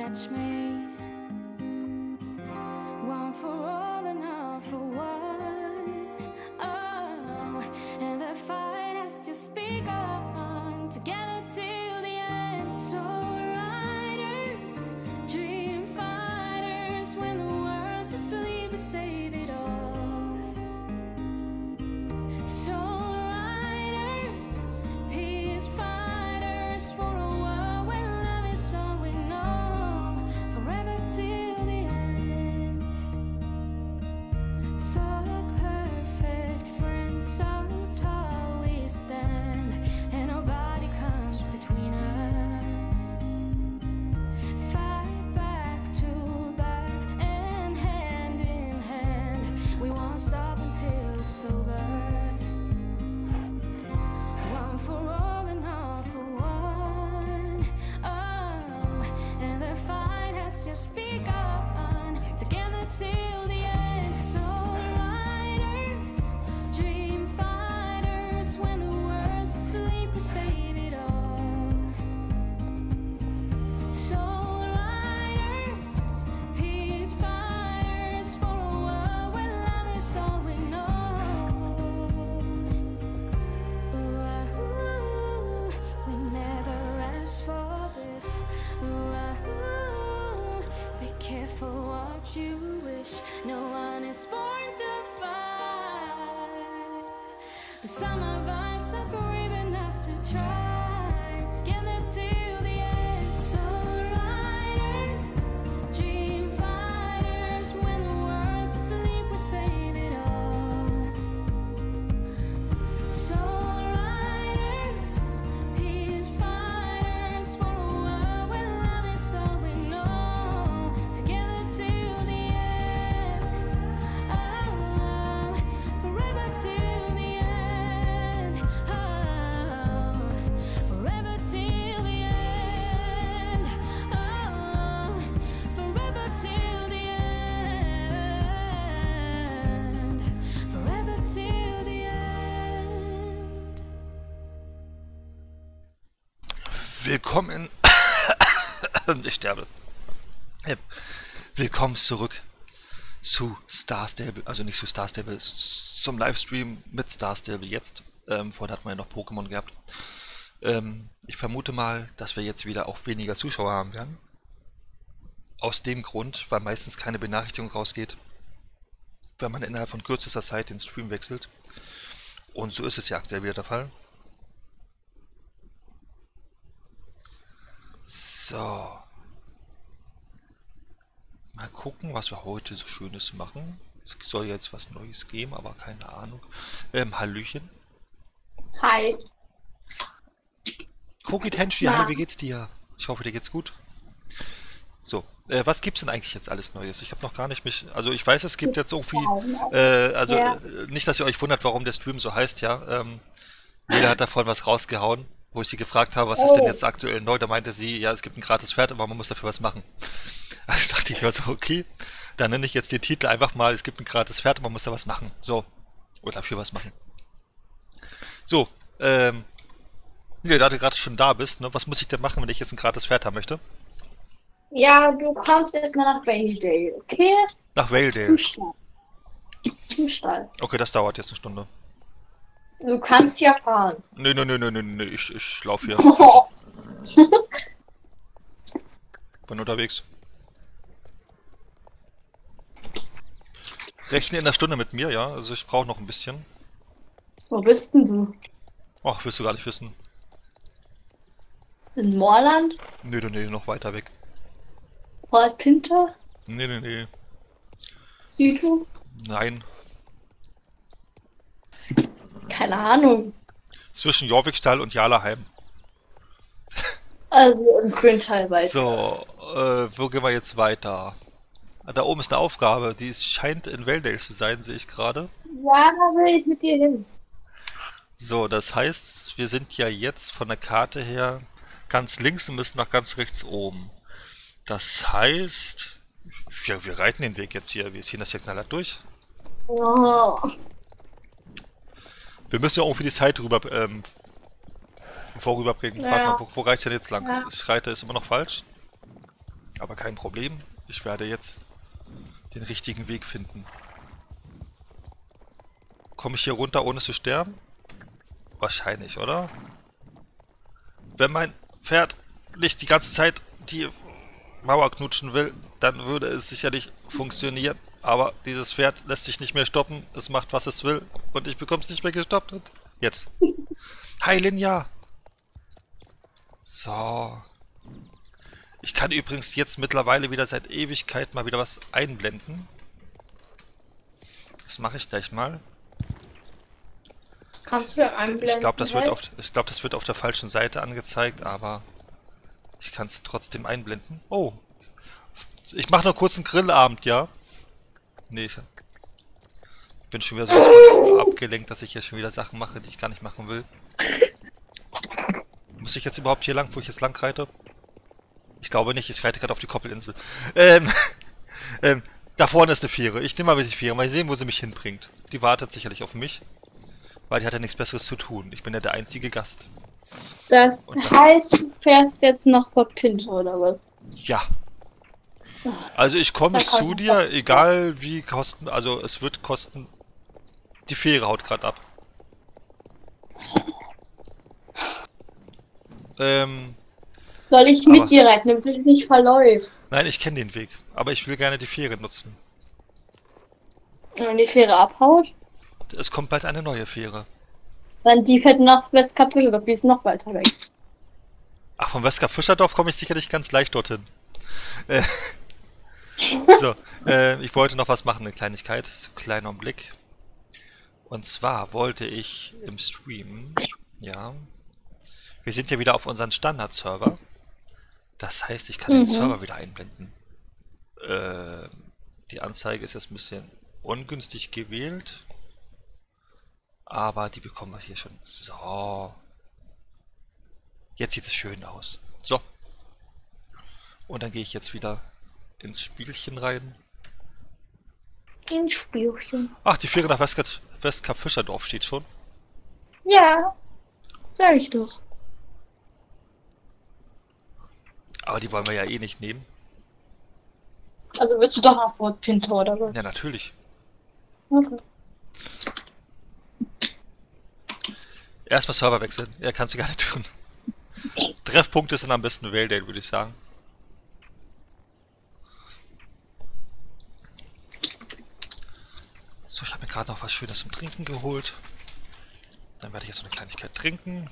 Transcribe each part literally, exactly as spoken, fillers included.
catch me. One for all and all for one. Oh, and the fight has just begun. Together till the end. So riders, dream fighters. When the world's asleep, we save it all. So riders, peace fighters for a world where love is all we know. Forever till the end. For perfect friends, so tall we stand, and nobody comes between us. Fight back to back and hand in hand. We won't stop until it's over. One for all and all for one. Oh, and the fight has just begun. Together till the end. So riders, dream fighters. When the world's asleep, we save it all. So riders, peace fighters for a world where love is all we know. Ooh, we never asked for this. Ooh, be careful what you wish. No one is born to fight, but some of us are brave enough to try. Together till the end. So riders, dream fighters. When the world's asleep, we save it all. So riders, peace fighters for a world where love is all we know. Together till the end. Oh, forever till the end. Oh, forever till the end. Oh, forever till the end. Forever till the end. Willkommen. Ich sterbe. Äh, Willkommen zurück zu Star Stable, also nicht zu Star Stable, s- zum Livestream mit Star Stable jetzt. Ähm, vorher hatten wir ja noch Pokémon gehabt. Ähm, ich vermute mal, dass wir jetzt wieder auch weniger Zuschauer haben werden. Aus dem Grund, weil meistens keine Benachrichtigung rausgeht, wenn man innerhalb von kürzester Zeit den Stream wechselt. Und so ist es ja aktuell wieder der Fall. So. Mal gucken, was wir heute so Schönes machen. Es soll jetzt was Neues geben, aber keine Ahnung. Ähm, Hallöchen. Hi. Cookie Tenchi, Na. hallo, wie geht's dir? Ich hoffe, dir geht's gut. So, äh, was gibt's denn eigentlich jetzt alles Neues? Ich habe noch gar nicht mich, also ich weiß, es gibt jetzt irgendwie, äh, also Ja. äh, nicht, dass ihr euch wundert, warum der Stream so heißt, ja. Ähm, jeder hat davon was rausgehauen, wo ich sie gefragt habe, was ist denn Oh. jetzt aktuell neu? Da meinte sie, ja, es gibt ein gratis Pferd, aber man muss dafür was machen. Also dachte ich mir so, okay, dann nenne ich jetzt den Titel einfach mal, es gibt ein gratis Pferd, man muss da was machen. So, oder dafür was machen. So, ähm, ja, da du gerade schon da bist, ne, was muss ich denn machen, wenn ich jetzt ein gratis Pferd haben möchte? Ja, du kommst erstmal nach Valydale, okay? Nach Zum Valedale. Stall. Zum Stall. Okay, das dauert jetzt eine Stunde. Du kannst ja fahren. Nö, nö, nö, nö, nö, nö, ich, ich laufe hier. Oh. Bin unterwegs. Rechne in der Stunde mit mir, ja, also ich brauche noch ein bisschen. Wo bist denn du? Ach, willst du gar nicht wissen. In Moorland? Nö, nö, nö, noch weiter weg. Port Pinter? Nee, nee, nee. Südhof? Nein. Keine Ahnung. Zwischen Jorvikstall und Jalaheim. Also im Grüntal weiter. So, äh, wo gehen wir jetzt weiter? Ah, da oben ist eine Aufgabe, die ist, scheint in Valedale zu sein, sehe ich gerade. Ja, da will ich mit dir hin. So, das heißt, wir sind ja jetzt von der Karte her ganz links und müssen nach ganz rechts oben. Das heißt, wir, wir reiten den Weg jetzt hier, wir ziehen das hier knallhart durch. Oh. Wir müssen ja irgendwie die Zeit rüber, ähm, vorüberbringen. Ja. Warte mal, wo, wo reite ich denn jetzt lang? Ja. Ich reite ist immer noch falsch. Aber kein Problem. Ich werde jetzt den richtigen Weg finden. Komme ich hier runter, ohne zu sterben? Wahrscheinlich, oder? Wenn mein Pferd nicht die ganze Zeit die Mauer knutschen will, dann würde es sicherlich funktionieren. Aber dieses Pferd lässt sich nicht mehr stoppen. Es macht, was es will. Und ich bekomme es nicht mehr gestoppt. Und jetzt. Hi, Linja! So. Ich kann übrigens jetzt mittlerweile wieder seit Ewigkeit mal wieder was einblenden. Das mache ich gleich mal. Das kannst du einblenden. Ich glaube, das, wird halt. auf, ich glaub, das wird auf der falschen Seite angezeigt, aber ich kann es trotzdem einblenden. Oh. Ich mache noch kurz einen Grillabend, ja? Nee, ich bin schon wieder so abgelenkt, dass ich hier schon wieder Sachen mache, die ich gar nicht machen will. Muss ich jetzt überhaupt hier lang, wo ich jetzt lang reite? Ich glaube nicht, ich reite gerade auf die Koppelinsel. Ähm, ähm, da vorne ist eine Fähre. Ich nehme mal die Fähre, mal sehen, wo sie mich hinbringt. Die wartet sicherlich auf mich, weil die hat ja nichts Besseres zu tun. Ich bin ja der einzige Gast. Das heißt, du fährst jetzt noch vor Pinto, oder was? Ja. Also ich komme zu dir, egal wie kosten, also es wird kosten. Die Fähre haut gerade ab. Ähm... Soll ich Aber- mit dir reiten, damit du dich nicht verläufst? Nein, ich kenne den Weg, aber ich will gerne die Fähre nutzen. Und wenn die Fähre abhaut, Es kommt bald eine neue Fähre. dann die fährt nach Westkap Fischerdorf, die ist noch weiter weg. Ach, vom Westkap Fischerdorf komme ich sicherlich ganz leicht dorthin. Äh, so, äh, ich wollte noch was machen, eine Kleinigkeit, kleiner Blick. Und zwar wollte ich im Stream, ja, wir sind ja wieder auf unseren Standard-Server. Das heißt, ich kann den Mhm. Server wieder einblenden. Äh, die Anzeige ist jetzt ein bisschen ungünstig gewählt. Aber die bekommen wir hier schon. So. Jetzt sieht es schön aus. So. Und dann gehe ich jetzt wieder ins Spielchen rein. Ein Spielchen. Ach, die Fähre nach Westkap, Westkap Fischerdorf steht schon. Ja, sag ich doch. Aber die wollen wir ja eh nicht nehmen. Also willst du doch nach Fort Pinto, oder was? Ja, natürlich. Okay. Erstmal Server wechseln. Ja, kannst du gar nicht tun. Treffpunkte sind am besten Valedale, würde ich sagen. So, ich habe mir gerade noch was Schönes zum Trinken geholt. Dann werde ich jetzt so eine Kleinigkeit trinken.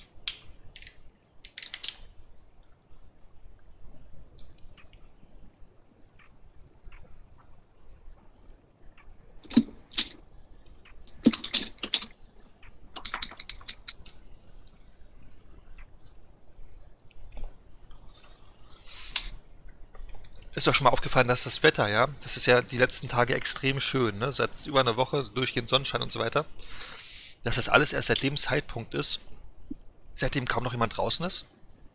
Ist euch schon mal aufgefallen, dass das Wetter, ja, das ist ja die letzten Tage extrem schön, ne? Seit über einer Woche durchgehend Sonnenschein und so weiter. Dass das alles erst seit dem Zeitpunkt ist, seitdem kaum noch jemand draußen ist.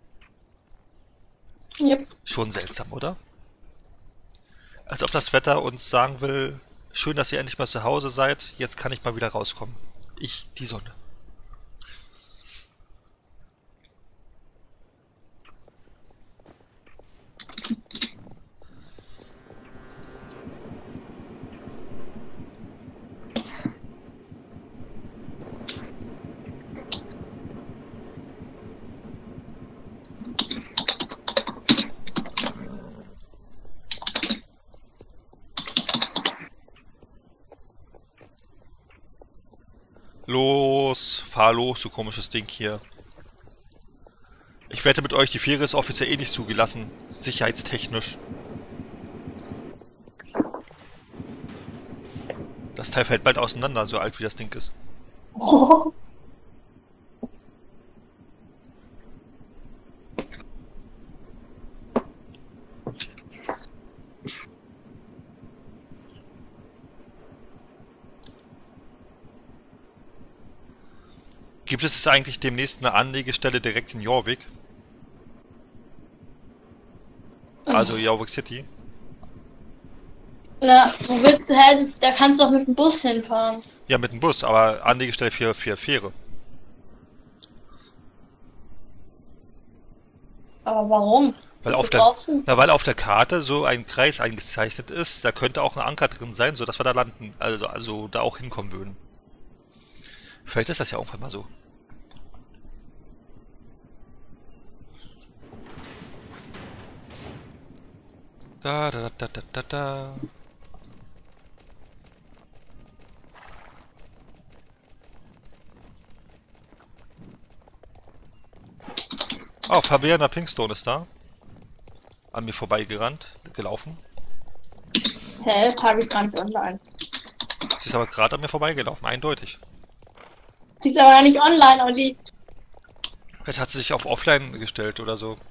Yep. Schon seltsam, oder? Als ob das Wetter uns sagen will, schön, dass ihr endlich mal zu Hause seid, jetzt kann ich mal wieder rauskommen. Ich, die Sonne. Los, fahr los, du komisches Ding hier. Ich wette mit euch, die Fähre ist offiziell eh nicht zugelassen, sicherheitstechnisch. Das Teil fällt bald auseinander, so alt wie das Ding ist. Oh. Gibt es eigentlich demnächst eine Anlegestelle direkt in Jorvik? Also Jorvik City? Na, wo willst du, hä? Da kannst du doch mit dem Bus hinfahren. Ja, mit dem Bus, aber Anlegestelle für, für Fähre. Aber warum? Weil Wie auf viel der, brauchst du? na, weil auf der Karte so ein Kreis eingezeichnet ist, da könnte auch ein Anker drin sein, sodass wir da landen, also, also da auch hinkommen würden. Vielleicht ist das ja irgendwann mal so. Da, da, da, da, da, da. Oh, Fabiana Pinkstone ist da. An mir vorbeigerannt, gelaufen. Hä? Fabi ist gar nicht online. Sie ist aber gerade an mir vorbeigelaufen, eindeutig. Sie ist aber gar nicht online, Olli. Vielleicht hat sie sich auf Offline gestellt oder so.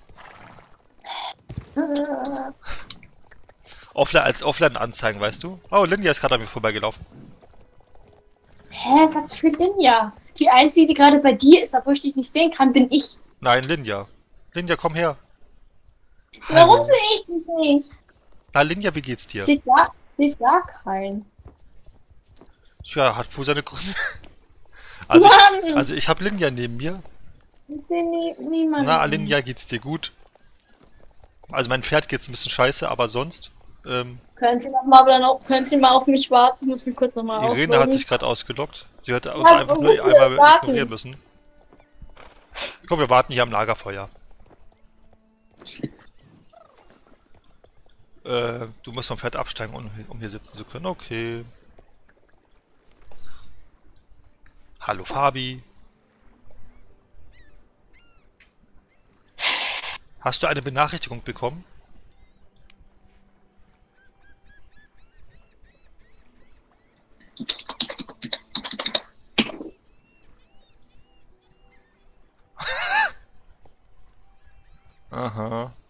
Äh, Offline als Offline anzeigen, weißt du? Oh, Linja ist gerade an mir vorbeigelaufen. Hä? Was für Linja? Die Einzige, die gerade bei dir ist, obwohl ich dich nicht sehen kann, bin ich. Nein, Linja. Linja, komm her. Warum Hallo. sehe ich dich nicht? Na, Linja, wie geht's dir? Sieht gar, sieht gar keinen. Ja, hat wohl seine Gründe. Also ich, Mann! also ich habe Linja neben mir. Ich sehe nie, niemanden. Na, Linja, geht's dir gut? Also mein Pferd geht's ein bisschen scheiße, aber sonst. Ähm, Können Sie noch mal, oder noch, können Sie mal auf mich warten? Ich muss mich kurz nochmal Irene ausloggen. hat sich gerade ausgeloggt. Sie hätte uns Ja, einfach wo nur müssen wir einmal warten? ignorieren müssen. Komm, wir warten hier am Lagerfeuer. Äh, du musst vom Pferd absteigen, um, um hier sitzen zu können. Okay. Hallo Fabi. Hast du eine Benachrichtigung bekommen? Aha.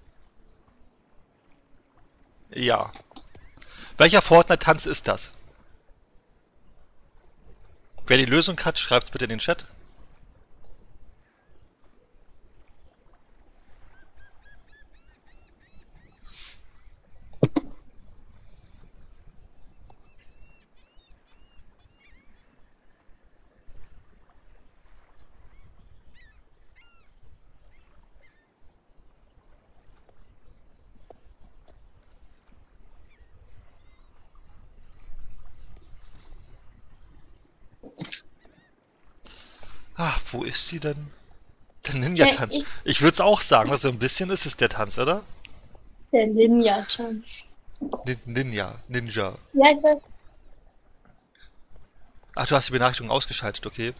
Ja. Welcher Fortnite-Tanz ist das? Wer die Lösung hat, schreibt's bitte in den Chat. Ah, wo ist sie denn? Der Ninja-Tanz. Ja, ich- Ich würde es auch sagen, so ein bisschen ist es der Tanz, oder? Der Ninja-Tanz. Nin- Ninja, Ninja. Ja, ich weiß. Ach, du hast die Benachrichtigung ausgeschaltet, okay.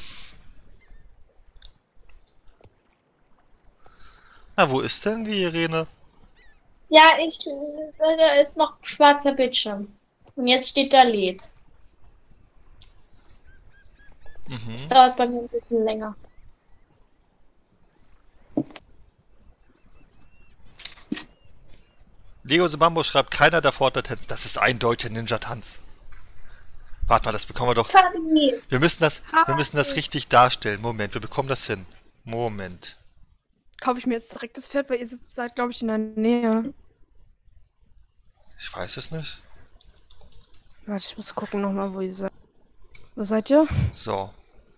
Na, wo ist denn die Irene? Ja, ich, da ist noch ein schwarzer Bildschirm. Und jetzt steht da lädt. Mhm. Das dauert bei mir ein bisschen länger. Leo Sebambo schreibt, keiner der Fortnite-Tänze. Das ist eindeutig Ninja-Tanz. Warte mal, das bekommen wir doch. Fabi, Wir müssen das, wir müssen das richtig darstellen. Moment, wir bekommen das hin. Moment. Kaufe ich mir jetzt direkt das Pferd, weil ihr seid, glaube ich, in der Nähe. Ich weiß es nicht. Warte, ich muss gucken nochmal, wo ihr seid. Wo seid ihr? So.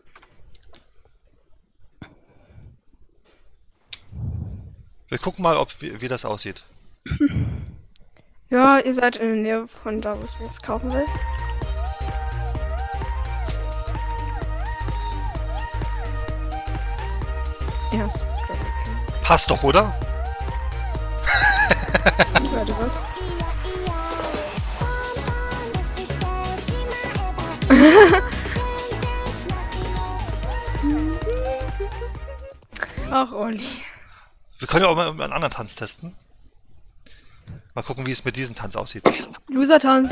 Wir gucken mal, ob wie, wie das aussieht. Ja, ihr seid in der Nähe von da, wo ich mir das kaufen will. Ja, ist okay. Passt doch, oder? Warte, was? Ach, Olli. Wir können ja auch mal einen anderen Tanz testen. Mal gucken, wie es mit diesem Tanz aussieht. Loser-Tanz.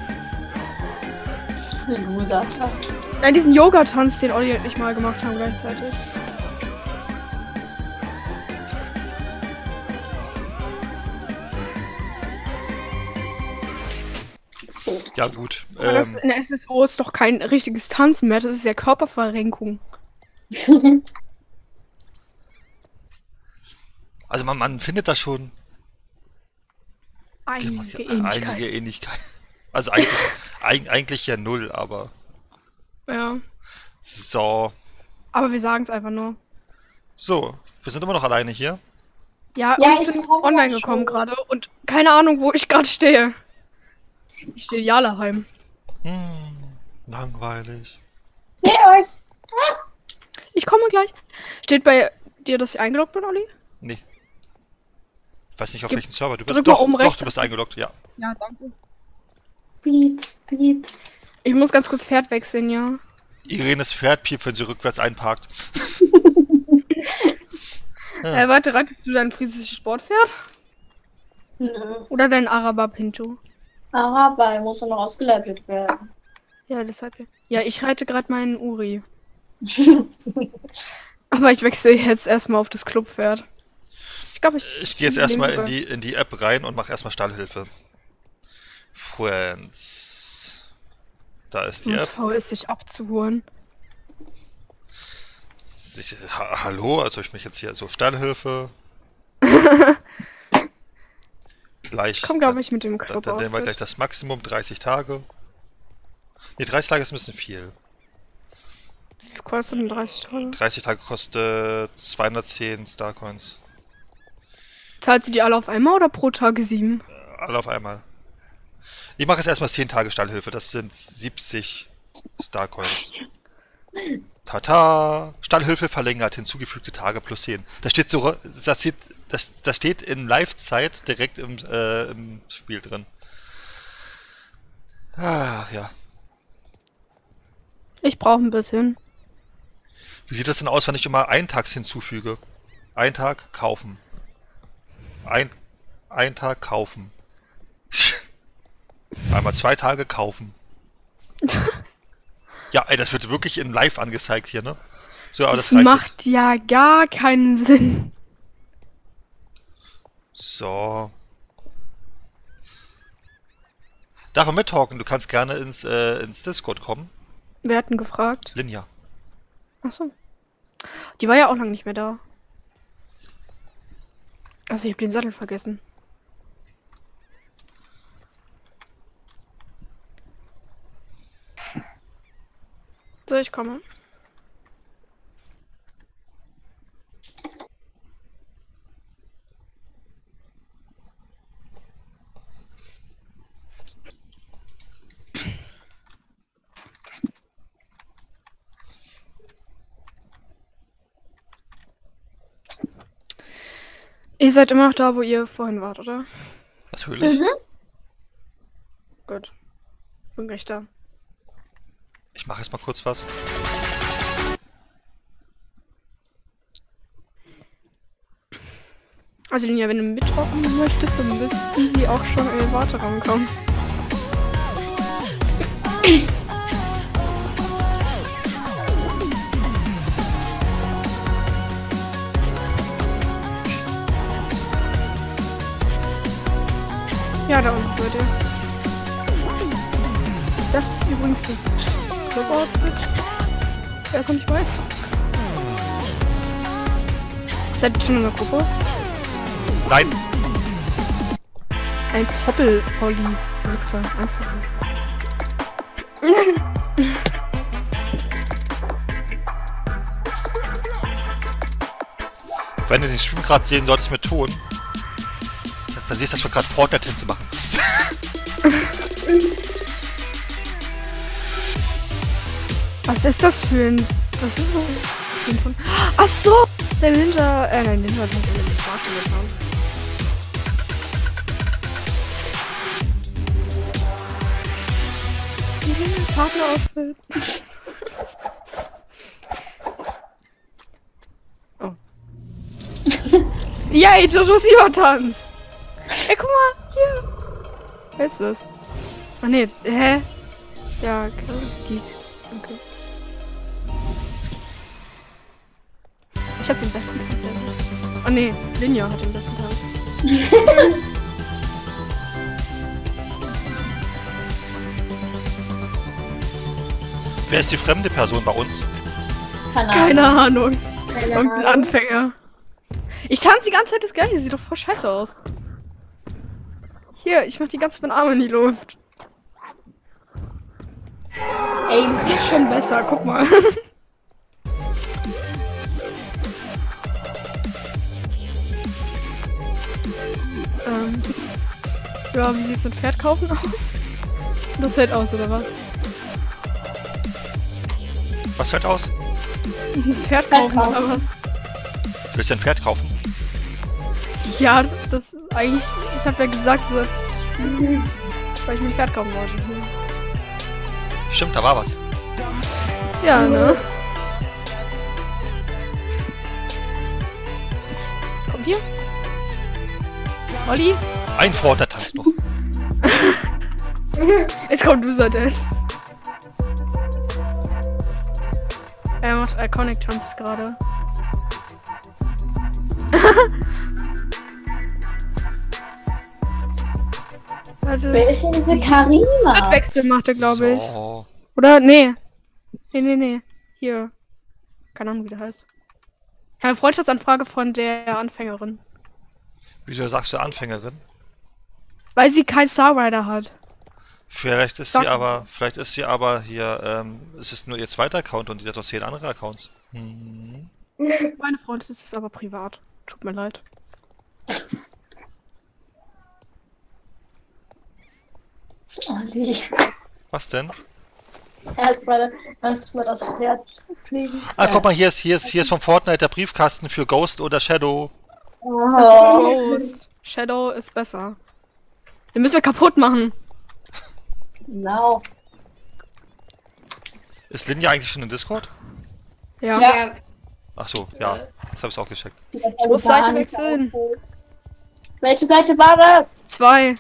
Loser-Tanz. Nein, diesen Yoga-Tanz, den Olli und ich mal gemacht haben gleichzeitig. So. Ja, gut. Aber das Ähm, in der S S O ist doch kein richtiges Tanzen mehr, das ist ja Körperverrenkung. also man, man findet da schon Einige Ähnlichkeit. einige Ähnlichkeiten. Also eigentlich, eig, eigentlich ja null, aber Ja. so. Aber wir sagen es einfach nur. So, wir sind immer noch alleine hier. Ja, Ja, und ich ich bin komme online schon. gekommen gerade und keine Ahnung, wo ich gerade stehe. Ich stehe Jalaheim. Hm, langweilig. Nee, euch. Ich komme gleich. Steht bei dir, dass ich eingeloggt bin, Olli? Nee. Ich weiß nicht, auf Gib- welchen Server du bist. drück mal Doch, oben doch, rechts. du bist eingeloggt, ja. Ja, danke. Piep, piep. Ich muss ganz kurz Pferd wechseln, ja. Irenes Pferd piept, wenn sie rückwärts einparkt. Ja. Äh, warte, reitest du dein friesisches Sportpferd? Nö. Oder dein Araber Pinto? Aber er muss ja noch ausgeleitet werden. Ja, deshalb. ja. Ja, ich reite gerade meinen Uri. Aber ich wechsle jetzt erstmal auf das Clubpferd. Ich glaube, ich. Ich gehe jetzt nehme erstmal in sogar- die, in die App rein und mache erstmal Stallhilfe. Friends. Da ist die Muss App. faul ist, sich abzuholen. Sich, ha hallo, also ich mich jetzt hier so Stallhilfe. Gleich. Ich komme, glaube ich, mit dem Dann, Club dann nehmen wir auf. gleich das Maximum, dreißig Tage. Ne, dreißig Tage ist ein bisschen viel. Wie viel kostet denn dreißig Tage? dreißig Tage kostet zweihundertzehn Starcoins. Zahlt ihr die alle auf einmal oder pro Tage sieben? Alle auf einmal. Ich mache jetzt erstmal zehn Tage Stallhilfe, das sind siebzig Starcoins. Tata! Stallhilfe verlängert, hinzugefügte Tage plus zehn. Das steht so, das steht, das, das steht in Live-Zeit direkt im, äh, im Spiel drin. Ach ja. Ich brauche ein bisschen. Wie sieht das denn aus, wenn ich immer einen Tag hinzufüge? Ein Tag kaufen. Ein, ein Tag kaufen. Einmal zwei Tage kaufen. Ja, ey, das wird wirklich in live angezeigt hier, ne? So, aber Das das reicht macht ja gar keinen Sinn. jetzt. So. Darf man mittalken? Du kannst gerne ins, äh, ins Discord kommen. Wir hatten gefragt. Linja. Achso. Die war ja auch lange nicht mehr da. Also ich hab den Sattel vergessen. So, ich komme. Ihr seid immer noch da, wo ihr vorhin wart, oder? Natürlich. Mhm. Gut. Bin gleich da. Ich mache jetzt mal kurz was. Also Linja, wenn du mittrocken möchtest, dann müssten sie auch schon in den Warteraum kommen. Ja, da unten seid ihr. Das ist übrigens das Club-Outfit. Wer es noch nicht weiß. Seid ihr schon in der Gruppe? Nein! Eins Hoppel, Pauli. Alles klar, eins Hoppel. Wenn du den Stream gerade sehen solltest mit Ton, dann siehst du, dass wir gerade Fortnite hinzumachen. Was ist das für ein... Was ist das für ein von... Ach so! Der Ninja... Äh, nein, Ninja hat nicht in den Park getan. Partner-Outfit. Oh. Yay, Jojo's Tanz. Ey, guck mal, hier. Wer ist das? Ach nee, hä? Ja, okay. Dies. Okay. Ich hab den besten Tanz ever. Oh nee, Linja hat den besten Tanz. Wer ist die fremde Person bei uns? Keine Keine Ahnung. Ahnung. Keine Irgendein Ahnung. Anfänger. Ich tanze die ganze Zeit das Gleiche, sieht doch voll scheiße aus. Hier, ich mach die ganze Zeit meine Arme in die Luft. Ey, Ist schon besser, guck mal. Ähm. Ja, wie sieht's mit Pferd kaufen aus? Das fällt aus, oder was? Was fällt aus? Das Pferd kaufen, kaufen. oder was? Willst du ein Pferd kaufen? Ja, das, das eigentlich. Ich habe ja gesagt, so als, weil ich mir ein Pferd kaufen wollte. Stimmt, da war was. Ja, ne? Kommt hier? Olli? Ein Fort, der tanzt noch. Jetzt kommt Loser Dance. Er macht Iconic Tanz gerade. Warte. Wer ist denn diese Karina? Wechsel macht er, glaube ich. So. Oder? Nee. Nee, nee, nee. Hier. Keine Ahnung, wie der heißt. Eine Freundschaftsanfrage von der Anfängerin. Wieso sagst du Anfängerin? Weil sie kein Star Rider hat. Vielleicht ist Sag sie mal. aber, vielleicht ist sie aber hier, ähm, es ist nur ihr zweiter Account und sie hat doch zehn andere Accounts. Hm. Meine Freundin ist es aber privat. Tut mir leid. Olli. Was denn? Erstmal erstmal das Pferd pflegen. Ah, guck mal, hier ist, hier ist, hier ist vom Fortnite der Briefkasten für Ghost oder Shadow. Oh. Ghost. Shadow ist besser. Den müssen wir kaputt machen. Genau. Ist Linja eigentlich schon in Discord? Ja. Ja. Ach so, ja, das habe ich auch gecheckt. Ich muss Seite wechseln. Welche Seite war das? Zwei.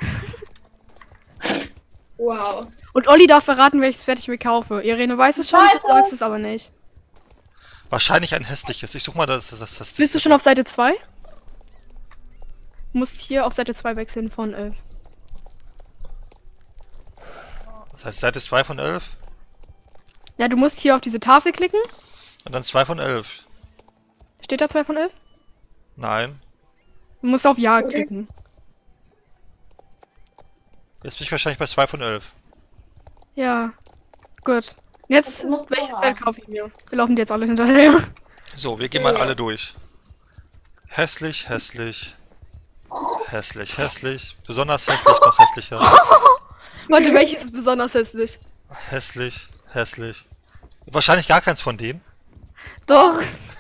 Wow. Und Olli darf verraten, welches Pferd ich mir kaufe. Irene weiß es schon, Weiß du sagst es aber nicht. Wahrscheinlich ein hässliches. Ich such mal das, das, das, das Bist du schon auf Seite zwei? Du musst hier auf Seite zwei wechseln von elf. Das heißt Seite zwei von elf Ja, du musst hier auf diese Tafel klicken. und dann zwei von elf. Steht da zwei von elf? Nein. Du musst auf Ja klicken. Jetzt bin ich wahrscheinlich bei zwei von elf. Ja. Gut. Jetzt, Du musst welches noch Pferd was. kaufe ich mir? Wir laufen dir jetzt alle hinterher. So, wir gehen mal alle durch. Hässlich, hässlich. Hässlich, hässlich. Besonders hässlich, noch hässlicher. Warte, welches ist besonders hässlich? Hässlich, hässlich. Wahrscheinlich gar keins von denen. Doch.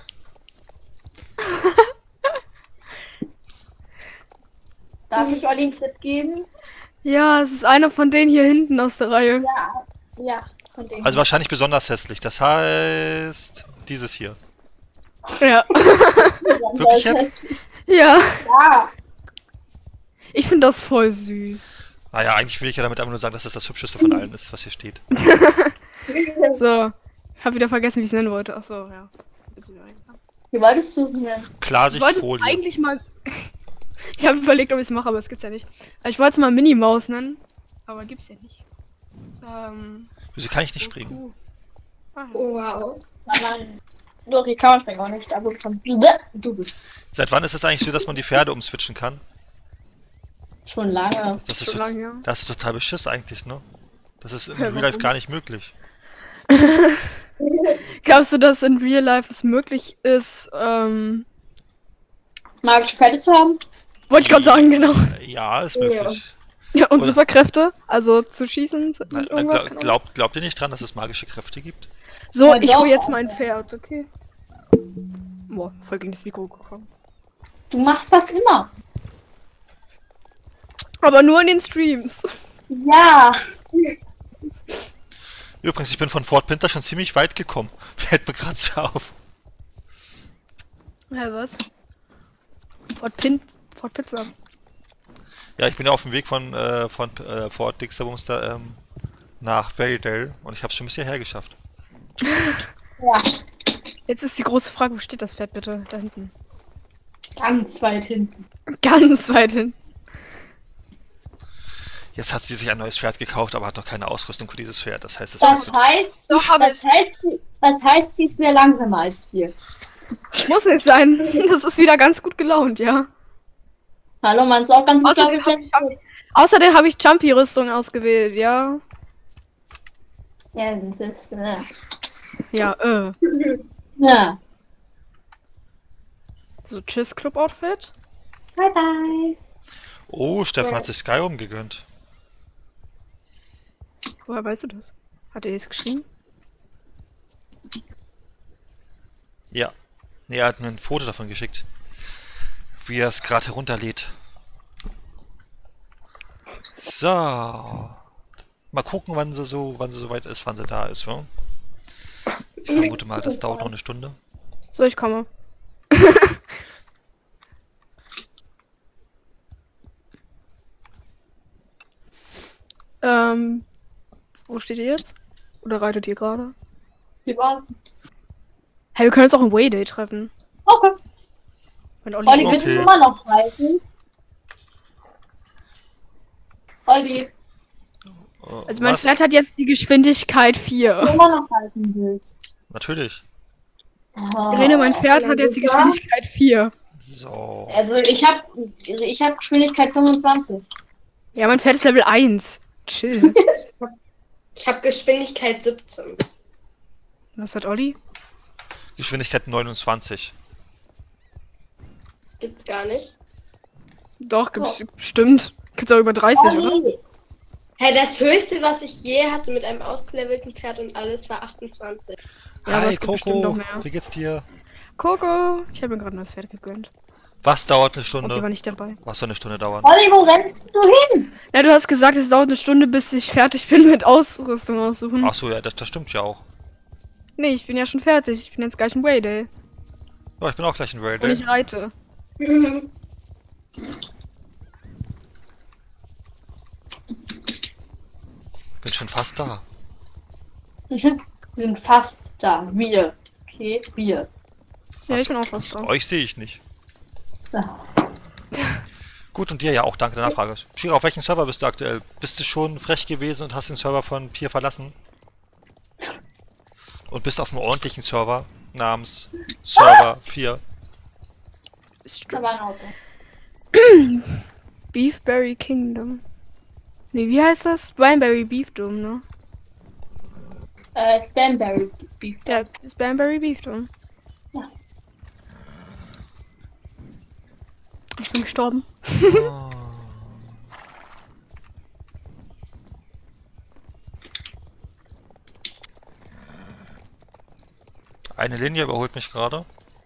Darf ich Olli einen Tipp geben? Ja, es ist einer von denen hier hinten aus der Reihe. Ja. Ja, von denen. Also wahrscheinlich besonders hässlich. Das heißt, dieses hier. Ja. wirklich jetzt? Ja. Ja. Ich finde das voll süß. Naja, eigentlich will ich ja damit einfach nur sagen, dass das das hübscheste von allen ist, was hier steht. So. Ich hab wieder vergessen, wie ich es nennen wollte. Achso, ja. Ist wieder eingefallen. Wie wolltest du es nennen? Ich wollte es Klarsichtfolie. eigentlich mal. Ich habe überlegt, ob ich es mache, aber es gibt's ja nicht. Ich wollte es mal Minimaus nennen. Aber gibt's ja nicht. Ähm. Wieso kann ich nicht springen? Uh. Ah, ja. Oh, wow. Nein. Dori kann man springen auch nicht, aber von du bist. Seit wann ist es eigentlich so, dass man die Pferde umswitchen kann? Schon lange. Das ist, Schon tot- lange, ja. das ist total beschiss eigentlich, ne? Das ist in Ja, Real Life warum? gar nicht möglich. Glaubst du, dass in Real Life es möglich ist, ähm. Magische Pferde zu haben? Wollte ich gerade sagen, genau. Ja, ist möglich. Ja, und Oder- Superkräfte? Also zu schießen und Na, na, irgendwas? glaub, glaubt, glaubt ihr nicht dran, dass es magische Kräfte gibt? So, Ja, ich doch, hol jetzt mein Alter. Pferd, okay? Boah, voll gegen das Mikro gekommen. Du machst das immer. Aber nur in den Streams. Ja. Übrigens, ich bin von Fort Pinter schon ziemlich weit gekommen. Fällt mir gerade so auf. Ja, was? Fort Pin... Fort Pizza. Ja, ich bin ja auf dem Weg von, äh, von äh, Fort Dixterwumster ähm, nach Berrydale und ich habe es schon bis hierher geschafft. Ja. Jetzt ist die große Frage, wo steht das Pferd bitte? Da hinten. Ganz weit hinten. Ganz weit hin. Jetzt hat sie sich ein neues Pferd gekauft, aber hat noch keine Ausrüstung für dieses Pferd. Das heißt, das Das Pferd heißt, Doch, aber das heißt, das heißt, sie ist mehr langsamer als wir. Muss nicht sein. Das ist wieder ganz gut gelaunt, ja. Hallo, man ist auch ganz gut Außerdem habe ich, Jumpy- außerdem hab ich Jumpy-Rüstung ausgewählt, ja. Ja, das ist, äh, Ja, äh. ja. So, Tschüss Club-Outfit. Bye, bye. Oh, Stefan hat sich Skyrim gegönnt. Woher weißt du das? Hat er es geschrieben? Ja. Nee, er hat mir ein Foto davon geschickt. Wie er es gerade herunterlädt. So. Mal gucken, wann sie so, wann sie so weit ist, wann sie da ist, wa? Ich vermute mal, das dauert noch eine Stunde. So, ich komme. ähm, wo steht ihr jetzt? Oder reitet ihr gerade? Sie warten. Hey, wir können uns auch im Wayday treffen. Okay. Wenn Olli Olli, Okay. willst du immer noch reiten? Olli, Äh, Also mein was? Pferd hat jetzt die Geschwindigkeit wenn du vier. immer noch reiten willst. Natürlich. Irene, mein Pferd hat jetzt die Geschwindigkeit vier. So. Also ich habe also ich hab Geschwindigkeit fünfundzwanzig. Ja, mein Pferd ist Level eins. Chill. Ich habe Geschwindigkeit siebzehn. Was hat Olli? Geschwindigkeit neunundzwanzig. Gibt's gar nicht. Doch, gibt's bestimmt. Gibt's auch über dreißig, oder? Olli, Hey, das höchste, was ich je hatte mit einem ausgelevelten Pferd und alles, war achtundzwanzig. Ja, aber Hi es gibt bestimmt Coco, noch mehr. wie geht's dir? Coco, ich habe mir gerade ein neues Pferd gegönnt. Was dauert eine Und sie war Stunde? nicht dabei. Was soll eine Stunde dauern? Olli, wo rennst du hin? Ja, du hast gesagt, es dauert eine Stunde, bis ich fertig bin mit Ausrüstung aussuchen. Ach so, ja, das, das stimmt ja auch. Nee, ich bin ja schon fertig. Ich bin jetzt gleich im Wayday. Ja, ich bin auch gleich in Raid. Und ich reite. Bin schon fast da. Wir sind fast da. Wir. Okay, wir. Ja, Was? ich bin auch fast da. Euch sehe ich nicht. Ja. Gut, und dir ja auch, danke der Nachfrage. Shira, auf welchem Server bist du aktuell? Bist du schon frech gewesen und hast den Server von Pier verlassen? Und bist auf einem ordentlichen Server namens Server vier. Da war ein Auto. Beefberry Kingdom. Nee, wie heißt das? Spamberry Beefdom, ne? Äh, Spamberry Beef. Ja, Spamberry Beefdom. Ja. Ich bin gestorben. Oh. Eine Linie überholt mich gerade.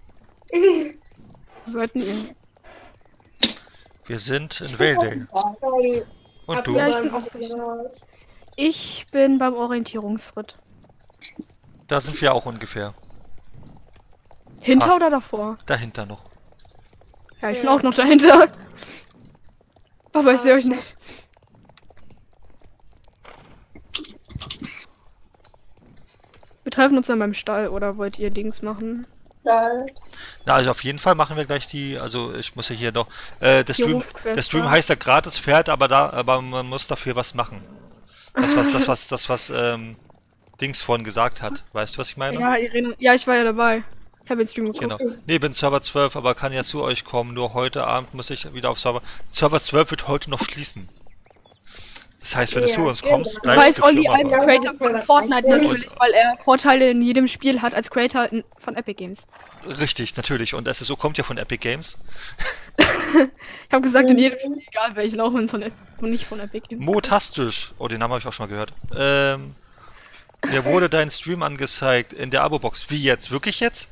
Wo seid denn ihr? Wir sind in Vale. Und du? Ja, ich bin auch Ich bin beim Orientierungsritt. Da sind wir auch ungefähr. Hinter Fast. oder davor? Dahinter noch. Ja, ich bin auch noch dahinter. Aber ich sehe euch nicht. Wir treffen uns dann beim Stall, oder wollt ihr Dings machen? Da. Na, also auf jeden Fall machen wir gleich die, also ich muss ja hier noch, äh, der Die Stream, Rufquest, der Stream ja. heißt ja gratis Pferd, aber da, aber man muss dafür was machen. Das was, das was, das was, ähm, Dings vorhin gesagt hat. Weißt du, was ich meine? Ja, Irene. Ja, ich war ja dabei. Ich habe den Stream geguckt. Genau. Nee, bin Server zwölf, aber kann ja zu euch kommen. Nur heute Abend muss ich wieder auf Server. Server zwölf wird heute noch schließen. Das heißt, wenn du Ja, zu uns stimmt. kommst, Das bleibst weiß du für Olli immer als bei uns. Creator von Fortnite Und- natürlich, weil er Vorteile in jedem Spiel hat als Creator in- von Epic Games. Richtig, natürlich. Und S S O kommt ja von Epic Games. Ich habe gesagt, in jedem Spiel, egal welchen, auch wenn es von Epic und nicht von Epic Games. Motastisch. Oh, den Namen habe ich auch schon mal gehört. Ähm, mir wurde dein Stream angezeigt in der Abo-Box. Wie jetzt? Wirklich jetzt?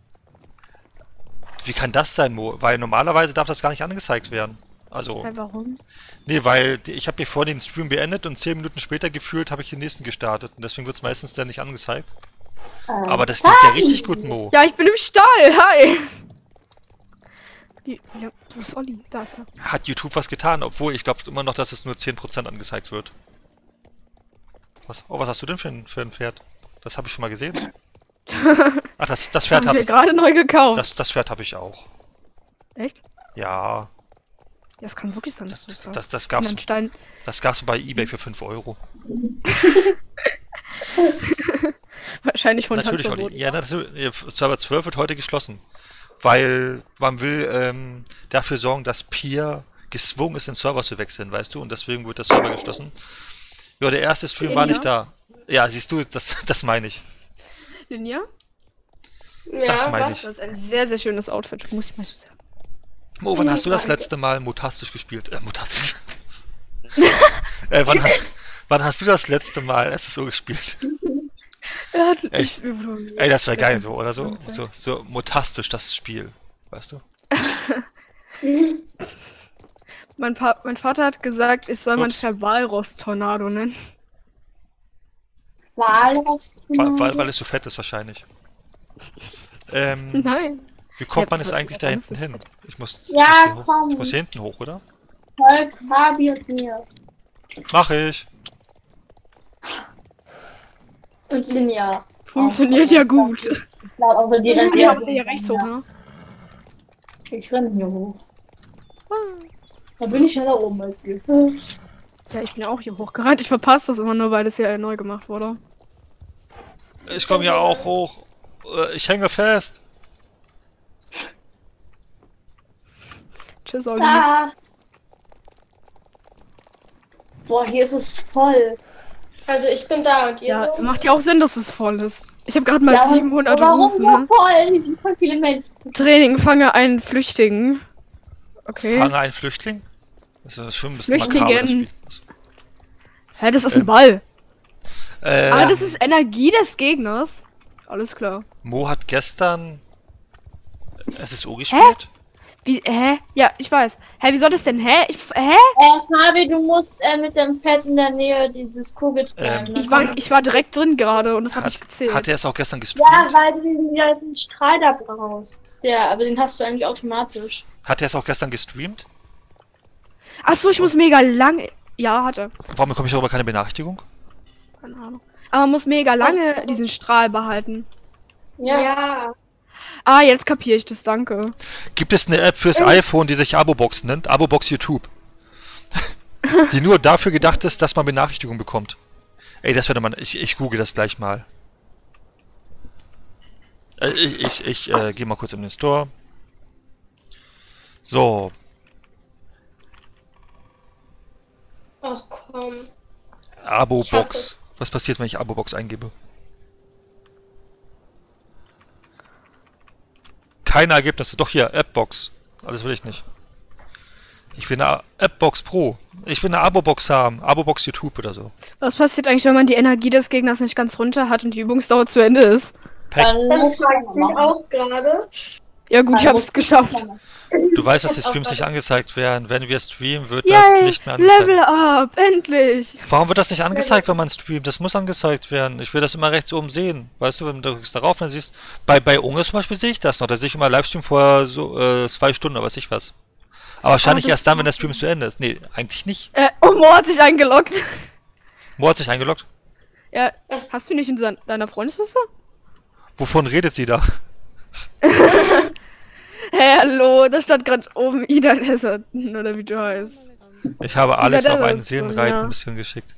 Wie kann das sein, Mo? Weil normalerweise darf das gar nicht angezeigt werden. Also, Hä, warum? nee, weil die- ich habe hier vorhin den Stream beendet und zehn Minuten später gefühlt habe ich den nächsten gestartet. Und deswegen wird es meistens dann nicht angezeigt. Aber das klingt ja richtig gut, Mo. Ja, ich bin im Stall, hi! Wie, ja, wo ist Olli? Da ist er. Hat YouTube was getan, obwohl ich glaube immer noch, dass es nur zehn Prozent angezeigt wird. Was, oh, was hast du denn für ein, für ein Pferd? Das habe ich schon mal gesehen. Ach, das, das Pferd Haben habe wir ich. gerade neu gekauft. Das, das Pferd habe ich auch. Echt? Ja, Ja, es kann wirklich sein, dass du es hast. das, das In gab's, den Stein. das gab's bei eBay für fünf Euro. Wahrscheinlich von Natürlich, Tanzverbot. Olli. Ja, natürlich. Server zwölf wird heute geschlossen. Weil man will ähm, dafür sorgen, dass Pier gezwungen ist, den Server zu wechseln, weißt du? Und deswegen wird der Server geschlossen. Ja, der erste Stream war nicht da. Ja, siehst du, das, das meine ich. Linia? Das Ja, meine was? ich. Das ist ein sehr, sehr schönes Outfit, muss ich mal so sagen. Mo, wann hast du das letzte Mal mutastisch gespielt? Äh, mutastisch. äh, wann, hast, wann hast du das letzte Mal S S O gespielt? Ja, Ey, ich, ey, das wäre geil so, oder so? So, so mutastisch das Spiel, weißt du? mein, pa mein Vater hat gesagt, ich soll Ups. manchmal Walross-Tornado nennen. Walross. Weil, weil, weil es so fett ist wahrscheinlich. Ähm, Nein. wie kommt Ja, man jetzt das- eigentlich da das hinten ist- hin? Ich muss, ich, Ja, muss hier hoch. komm. Ich muss hier hinten hoch, oder? Volk, Fabi und mir. Mach ich. Und Linja. Funktioniert ja gut. Ich glaube, aber die rennt Ja, ja. hier rechts hoch, ne? Ich renne hier hoch. Da bin ich schneller oben als ihr. Ja, ich bin ja auch hier hochgerannt. Ich verpasse das immer nur, weil das hier neu gemacht wurde. Ich komme ja auch hoch. Äh, Ich hänge fest. Tschüss, Olli. Ah. Boah, hier ist es voll. Also ich bin da und ihr Ja, so? macht ja auch Sinn, dass es voll ist. Ich habe gerade mal Ja, siebenhundert aber warum Rufe. nur Ne? voll? Hier sind voll viele Menschen. Training, fange einen Flüchtigen. Okay. Fange einen Flüchtling? Das ist schon ein bisschen Flüchtigen. makaber, das Spiel. Hä, das ist ein Ball. Äh, Aber das ist Energie des Gegners. Alles klar. Mo hat gestern S S O gespielt. Wie, hä? Ja, ich weiß. Hä, wie soll das denn? Hä? Ich, hä? Äh, Fabi, du musst äh, mit dem Pad in der Nähe dieses Kugel treiben. Ähm, Ich war, ich war direkt drin gerade und das hat nicht gezählt. Hat er es auch gestern gestreamt? Ja, weil du diesen diesen Strahl da brauchst. Der, aber den hast du eigentlich automatisch. Hat er es auch gestern gestreamt? Achso, ich muss mega lang. Ja, hat er. Warum bekomme ich darüber keine Benachrichtigung? Keine Ahnung. Aber man muss mega lange diesen Strahl behalten. Ja. Ja. Ah, jetzt kapiere ich das, danke. Gibt es eine App fürs iPhone, die sich Abobox nennt? Abobox YouTube. Die nur dafür gedacht ist, dass man Benachrichtigungen bekommt. Ey, das wäre mal... Ich, ich google das gleich mal. Äh, ich ich, ich äh, gehe mal kurz in den Store. So. Ach komm. Ich Abobox. hasse Was passiert, wenn ich Abobox eingebe? Keine Ergebnisse. Doch hier, Appbox. Alles will ich nicht. Ich will eine Appbox Pro. Ich will eine Abobox haben. Abobox YouTube oder so. Was passiert eigentlich, wenn man die Energie des Gegners nicht ganz runter hat und die Übungsdauer zu Ende ist? Dann Das musst du fragt das sich machen. auch gerade. Ja gut, Dann ich habe musst es du geschafft. das machen. Du weißt, dass die Auch Streams nicht gerade. angezeigt werden. Wenn wir streamen, wird das Yay, nicht mehr angezeigt. Level up, endlich. Warum wird das nicht angezeigt, wenn man streamt? Das muss angezeigt werden. Ich will das immer rechts oben sehen. Weißt du, wenn du drückst darauf, dann siehst bei bei Unge zum Beispiel sehe ich das noch. Da sehe ich immer Livestream vor so äh, zwei Stunden oder weiß ich was. Aber wahrscheinlich das erst dann, wenn der Stream zu Ende ist. Nee, eigentlich nicht. Äh, oh, Mo hat sich eingeloggt. Mo hat sich eingeloggt. Ja, hast du nicht in sein- deiner Freundesliste? Wovon redet sie da? Hey, hallo, da stand gerade oben Ida Desert, oder wie du heißt. Ich habe alles Dieser auf einen Desert, Seelenreiten ja. ein bisschen geschickt.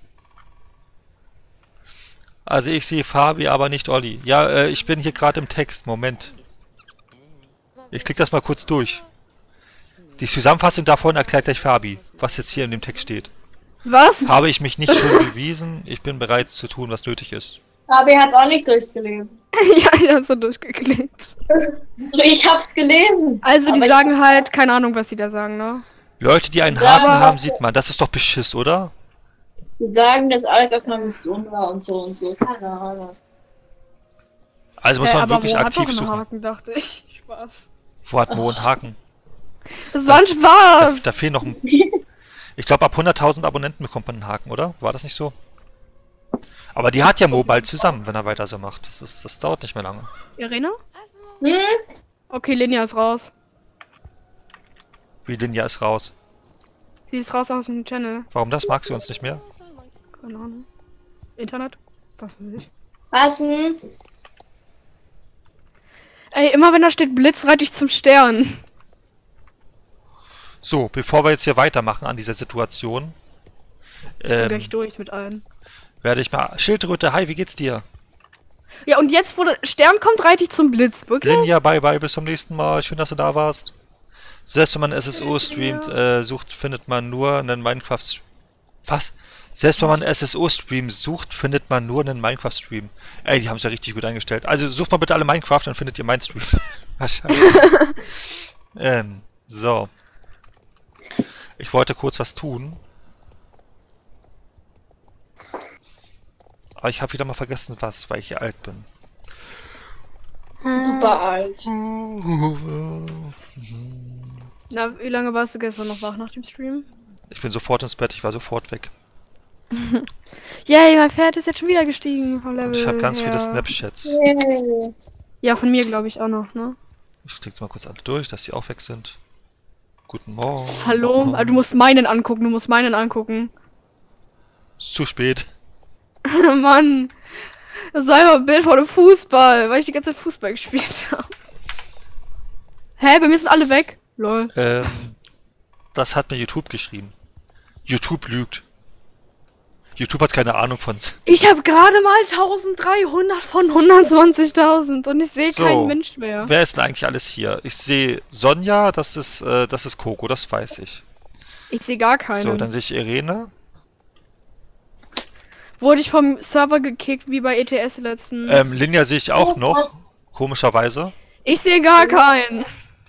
Also ich sehe Fabi, aber nicht Olli. Ja, äh, ich bin hier gerade im Text. Moment. Ich klicke das mal kurz durch. Die Zusammenfassung davon erklärt gleich Fabi, was jetzt hier in dem Text steht. Was? Habe ich mich nicht schon bewiesen? Ich bin bereit zu tun, was nötig ist. Fabi hat auch nicht durchgelesen. Ja, ich hab's so durchgeklickt. Ich hab's gelesen. Also, die Aber ich- sagen halt, keine Ahnung, was die da sagen, ne? Leute, die einen Ja, Haken aber- haben, sieht man. Das ist doch Beschiss, oder? Die sagen, dass alles auf einer Mission war und so und so. Keine Ahnung. Also muss Äh, man aber wirklich Mo hat aktiv doch einen suchen. Haken, dachte ich. Spaß. Wo hat Mo einen Haken? Das war ein Da, Spaß. da fehlen noch ein... Ich glaube, ab hunderttausend Abonnenten bekommt man einen Haken, oder? War das nicht so? Aber die hat ja Mo bald zusammen, wenn er weiter so macht. Das, ist, das dauert nicht mehr lange. Irene? Hm? Okay, Linja ist raus. Wie Linja ist raus. Sie ist raus aus dem Channel. Warum das? Mag sie uns nicht mehr? Keine Ahnung. Internet? Was weiß ich. Was denn? Ey, immer wenn da steht Blitz, reite ich zum Stern. So, bevor wir jetzt hier weitermachen an dieser Situation, Ich bin ähm, gleich durch mit allen. werde ich mal... Schildröte, hi, wie geht's dir? Ja, und jetzt, wo der Stern kommt, reite ich zum Blitz. Wirklich? Linja, bye bye, bis zum nächsten Mal. Schön, dass du da warst. Selbst wenn man S S O streamt, äh, sucht, findet man nur einen Minecraft... Was? Selbst wenn man S S O-Stream sucht, findet man nur einen Minecraft-Stream. Ey, die haben es ja richtig gut eingestellt. Also sucht mal bitte alle Minecraft, dann findet ihr meinen Stream. Wahrscheinlich. ähm, So. Ich wollte kurz was tun. Aber ich habe wieder mal vergessen, was, weil ich hier alt bin. Super alt. Na, wie lange warst du gestern noch wach nach dem Stream? Ich bin sofort ins Bett, ich war sofort weg. Yay, mein Pferd ist jetzt schon wieder gestiegen vom Level Und ich habe ganz her. viele Snapchats. Yay. Ja, von mir glaube ich auch noch, ne? Ich klicke mal kurz alle durch, dass die auch weg sind. Guten Morgen. Hallo? Morgen. Ah, du musst meinen angucken, du musst meinen angucken. Ist zu spät. Mann. Das war einfach ein Bild von dem Fußball, weil ich die ganze Zeit Fußball gespielt habe. Hä, bei mir sind alle weg? Lol. Ähm, das hat mir YouTube geschrieben. YouTube lügt. YouTube hat keine Ahnung von... Ich habe gerade mal dreizehnhundert von hundertzwanzigtausend und ich sehe So. keinen Mensch mehr. Wer ist denn eigentlich alles hier? Ich sehe Sonja, das ist, äh, das ist Coco, das weiß ich. Ich sehe gar keinen. So, dann sehe ich Irene. Wurde ich vom Server gekickt, wie bei E T S letztens. Ähm, Linja sehe ich auch noch. Komischerweise. Ich sehe gar keinen.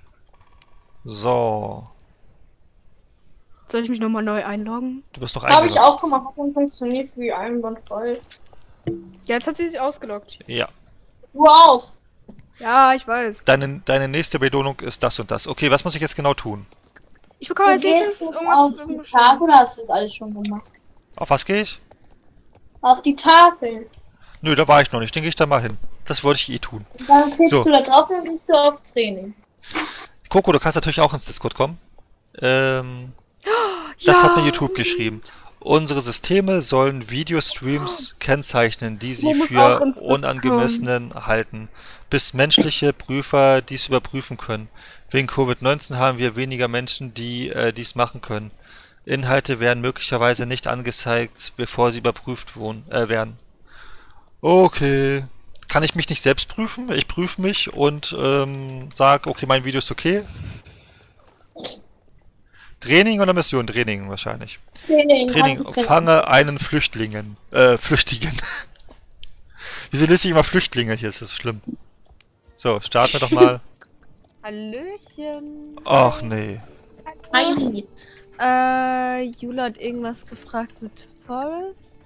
So. Soll ich mich nochmal neu einloggen? Du bist noch Habe ich eingeloggt. auch gemacht, hat dann funktioniert wie einwandfrei. Ja, jetzt hat sie sich ausgeloggt. Ja. Du auch. Ja, ich weiß. Deine, deine nächste Belohnung ist das und das. Okay, was muss ich jetzt genau tun? Ich bekomme Du als nächstes gehst jetzt irgendwas. auf die irgendwas- Tafel oder hast du das alles schon gemacht? Auf was gehe ich? Auf die Tafel. Nö, da war ich noch nicht. Den gehe ich da mal hin. Das wollte ich eh tun. Und dann klickst So. du da drauf und gehst du auf Training. Coco, du kannst natürlich auch ins Discord kommen. Ähm, das Ja. hat mir YouTube geschrieben. Unsere Systeme sollen Videostreams kennzeichnen, die sie Wo muss für auch ins Discord unangemessenen halten, bis menschliche Prüfer dies überprüfen können. Wegen Covid neunzehn haben wir weniger Menschen, die äh, dies machen können. Inhalte werden möglicherweise nicht angezeigt, bevor sie überprüft wurden, äh, werden. Okay. Kann ich mich nicht selbst prüfen? Ich prüfe mich und ähm, sage, okay, mein Video ist okay. Training oder Mission? Training wahrscheinlich. Training. Training, hast du Training. fange einen Flüchtlingen. Äh, Flüchtigen. Wieso lese ich immer Flüchtlinge hier? Das ist schlimm. So, starten wir doch mal. Hallöchen. Ach nee. Heidi. Äh, Jula hat irgendwas gefragt mit Forest.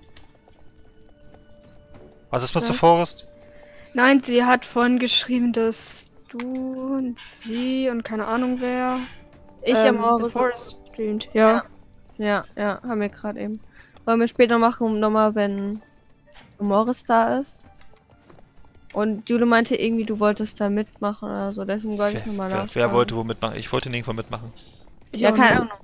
Was ist mit Was? The Forest? Nein, sie hat vorhin geschrieben, dass du und sie und keine Ahnung wer. Ich ähm, am The Horus. Forest streamt. Ja. Ja, ja, haben wir gerade eben. Wollen wir später machen, um nochmal, wenn Morris da ist. Und Jule meinte irgendwie, du wolltest da mitmachen oder so, deswegen wollte ich Wer, nochmal wer, nachfragen. wer wollte wo mitmachen? Ich wollte nirgendwo mitmachen. Ja, keine Ahnung.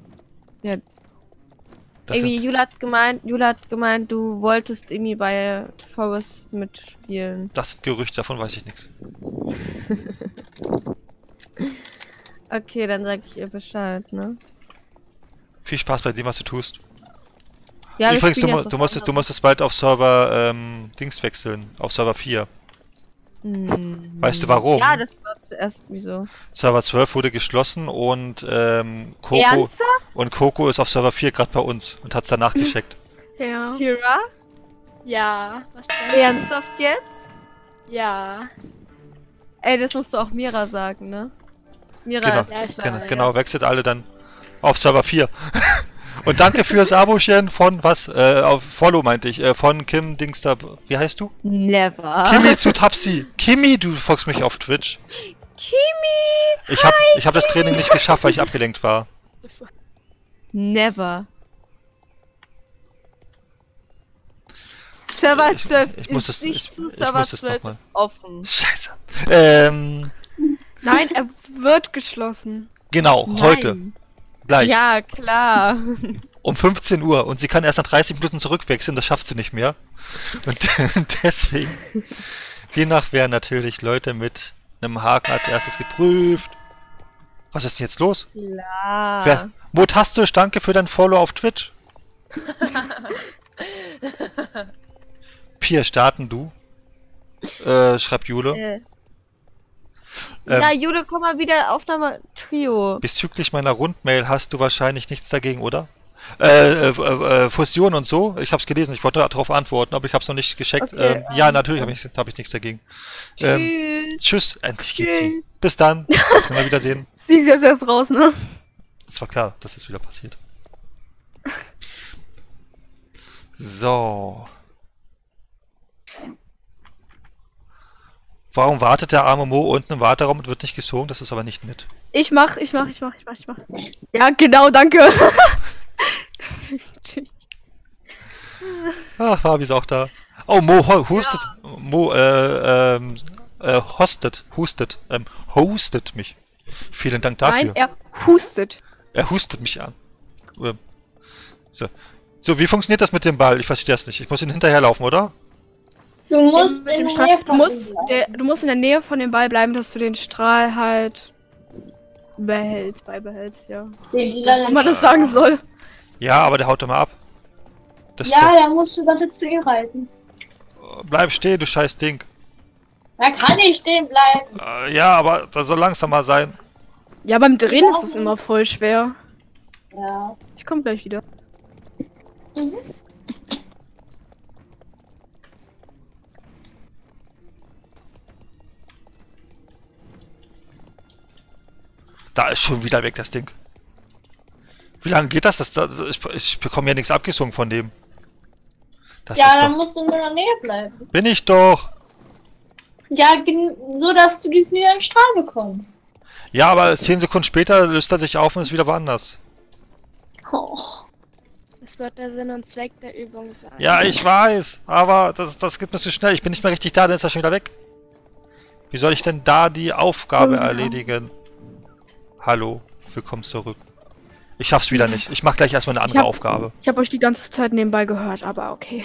Das irgendwie, sind, Jule hat gemeint, Jule hat gemeint, du wolltest irgendwie bei Forest mitspielen. das sind Gerüchte, davon weiß ich nichts. Okay, dann sag ich ihr Bescheid, ne? Viel Spaß bei dem, was du tust. Ja, wir Übrigens, du, spielen mu- jetzt du, was musstest, du anderes. musstest bald auf Server ähm, Dings wechseln. Auf Server vier. Hm. Weißt du warum? Ja, das war zuerst, wieso? Server zwölf wurde geschlossen und ähm, Coco, Ernsthaft? und Coco ist auf Server vier gerade bei uns und hat's danach gecheckt. Ja. Kira? Ja, was denn? Ernsthaft jetzt? Ja. Ey, das musst du auch Mira sagen, ne? Mira Genau. ist Ja, ich Genau, weiß, genau, wechselt alle dann auf Server vier. Und danke fürs Abochen von was? Äh, auf Follow meinte ich, äh, von Kim Dingster. Wie heißt du? never. Kimi zu Tapsi. Kimi, du folgst mich auf Twitch. Kimi! Ich hab, ich hab das Training nicht geschafft, weil ich abgelenkt war. Never. Server Ich- zwölf ich muss ist es- nicht ich- zu, ich Server muss es zwölf noch mal. ist offen. Scheiße. Ähm, Nein, er wird geschlossen. genau, heute. Nein. Gleich. Ja, klar. Um fünfzehn Uhr. Und sie kann erst nach dreißig Minuten zurückwechseln, das schafft sie nicht mehr. Und deswegen. Demnach werden natürlich Leute mit einem Haken als erstes geprüft. Was ist denn jetzt los? Klar. Wer? Motastisch, danke für dein Follow auf Twitch. Pier, starten du? Äh, schreibt Jule. Äh. Ähm, Ja, Jude, komm mal wieder Aufnahme Trio. Bezüglich meiner Rundmail hast du wahrscheinlich nichts dagegen, oder? Äh, äh, äh, Fusion und so. Ich hab's gelesen, ich wollte darauf antworten, aber ich hab's noch nicht gescheckt. Okay, ähm, ja, natürlich habe ich, hab ich nichts dagegen. Ähm, Tschüss. tschüss, endlich geht's sie. Tschüss. Bis dann. Auf Wiedersehen. ziehst jetzt erst raus, ne? Das war klar, dass das wieder passiert. So. Warum wartet der arme Mo unten im Warteraum und wird nicht gezogen? Das ist aber nicht nett. Ich mach, ich mach, ich mach, ich mach, ich mach. Ja, genau, danke. Ah, Fabi ist auch da. Oh, Mo ho- hustet. Mo, äh, ähm, äh, hostet, hustet, ähm, hostet mich. Vielen Dank dafür. Nein, er hustet. Er hustet mich an. Ähm, So. So, wie funktioniert das mit dem Ball? Ich verstehe das nicht. Ich muss ihn hinterherlaufen, oder? Du musst Mit in dem der Strahl, Nähe du, von musst ihm bleiben. der, du musst in der Nähe von dem Ball bleiben, dass du den Strahl halt behältst, beibehältst, ja. Den lilanen Wenn man das sagen soll. Ja, aber der haut immer ab. Das Ja, da musst du ganz jetzt zu ihm reiten. Bleib stehen, du scheiß Ding. Da kann ich stehen bleiben. Äh, ja, aber das soll langsamer sein. Ja, beim Drehen ist das immer voll schwer. Ja. Ich komm gleich wieder. Mhm. Da ist schon wieder weg, das Ding. Wie lange geht das? das, das ich, ich bekomme ja nichts abgesungen von dem. Das Ja, ist dann doch... musst du in der Nähe bleiben. Bin ich doch. Ja, gen- so dass du diesen lila Strahl bekommst. Ja, aber zehn Sekunden später löst er sich auf und ist wieder woanders. Oh. Das wird der Sinn und Zweck der Übung sein. Ja, ich weiß, aber das, das geht mir zu schnell. Ich bin nicht mehr richtig da, dann ist er schon wieder weg. Wie soll ich denn da die Aufgabe Ja. erledigen? Hallo, willkommen zurück. Ich schaff's wieder nicht. Ich mach gleich erstmal eine andere hab- Aufgabe. Ich habe euch die ganze Zeit nebenbei gehört, aber okay.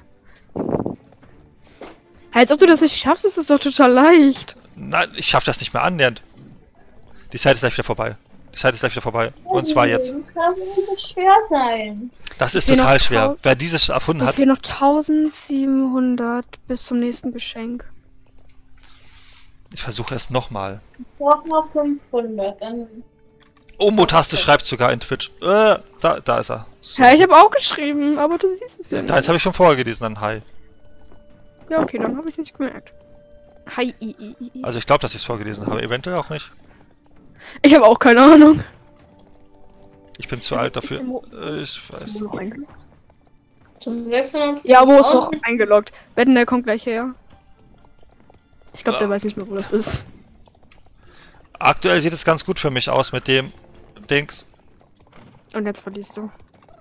Als ob du das nicht schaffst, ist es doch total leicht. Nein, ich schaff das nicht mehr annähernd. Die Zeit ist gleich wieder vorbei. Die Zeit ist gleich wieder vorbei. Und zwar jetzt. Das kann nicht so schwer sein. Das ist Ich will total noch schwer. tau- Wer dieses erfunden Ich hat, fehlen noch tausendsiebenhundert bis zum nächsten Geschenk. ich versuche es nochmal. Ich brauch noch fünfhundert. Dann Omo-Taste schreibt sogar in Twitch. Äh, da, da ist er. So. Ja, ich habe auch geschrieben, aber du siehst es ja nicht. Da, jetzt habe ich schon vorher gelesen, dann Hi. Ja, okay, dann habe ich es nicht gemerkt. Hi, i, i, i, i. Also ich glaube, dass ich es vorgelesen habe. Eventuell auch nicht. Ich habe auch keine Ahnung. Ich bin zu alt Ist dafür. der Mo- Äh, Ich Ist weiß. Mo noch eingeloggt? zum sechshundert. Ja, Mo ist noch eingeloggt. Wetten, der kommt gleich her. Ich glaube, der Ja. weiß nicht mehr, wo das ist. Aktuell sieht es ganz gut für mich aus mit dem Dings. Und jetzt verliest du.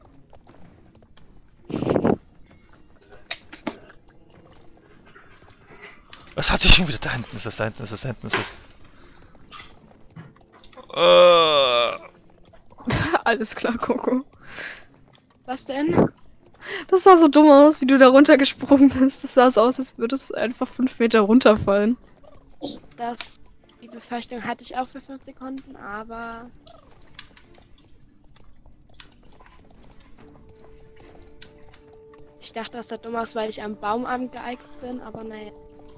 Was hat sich schon wieder... Da hinten ist es, da hinten ist es, da hinten ist es. Äh, Alles klar, Coco. Was denn? Das sah so dumm aus, wie du da runtergesprungen bist. Das sah so aus, als würdest du einfach fünf Meter runterfallen. Das, die Befürchtung hatte ich auch für fünf Sekunden, aber ich dachte, das sah dumm aus, weil ich am Baum angeeignet bin, aber naja.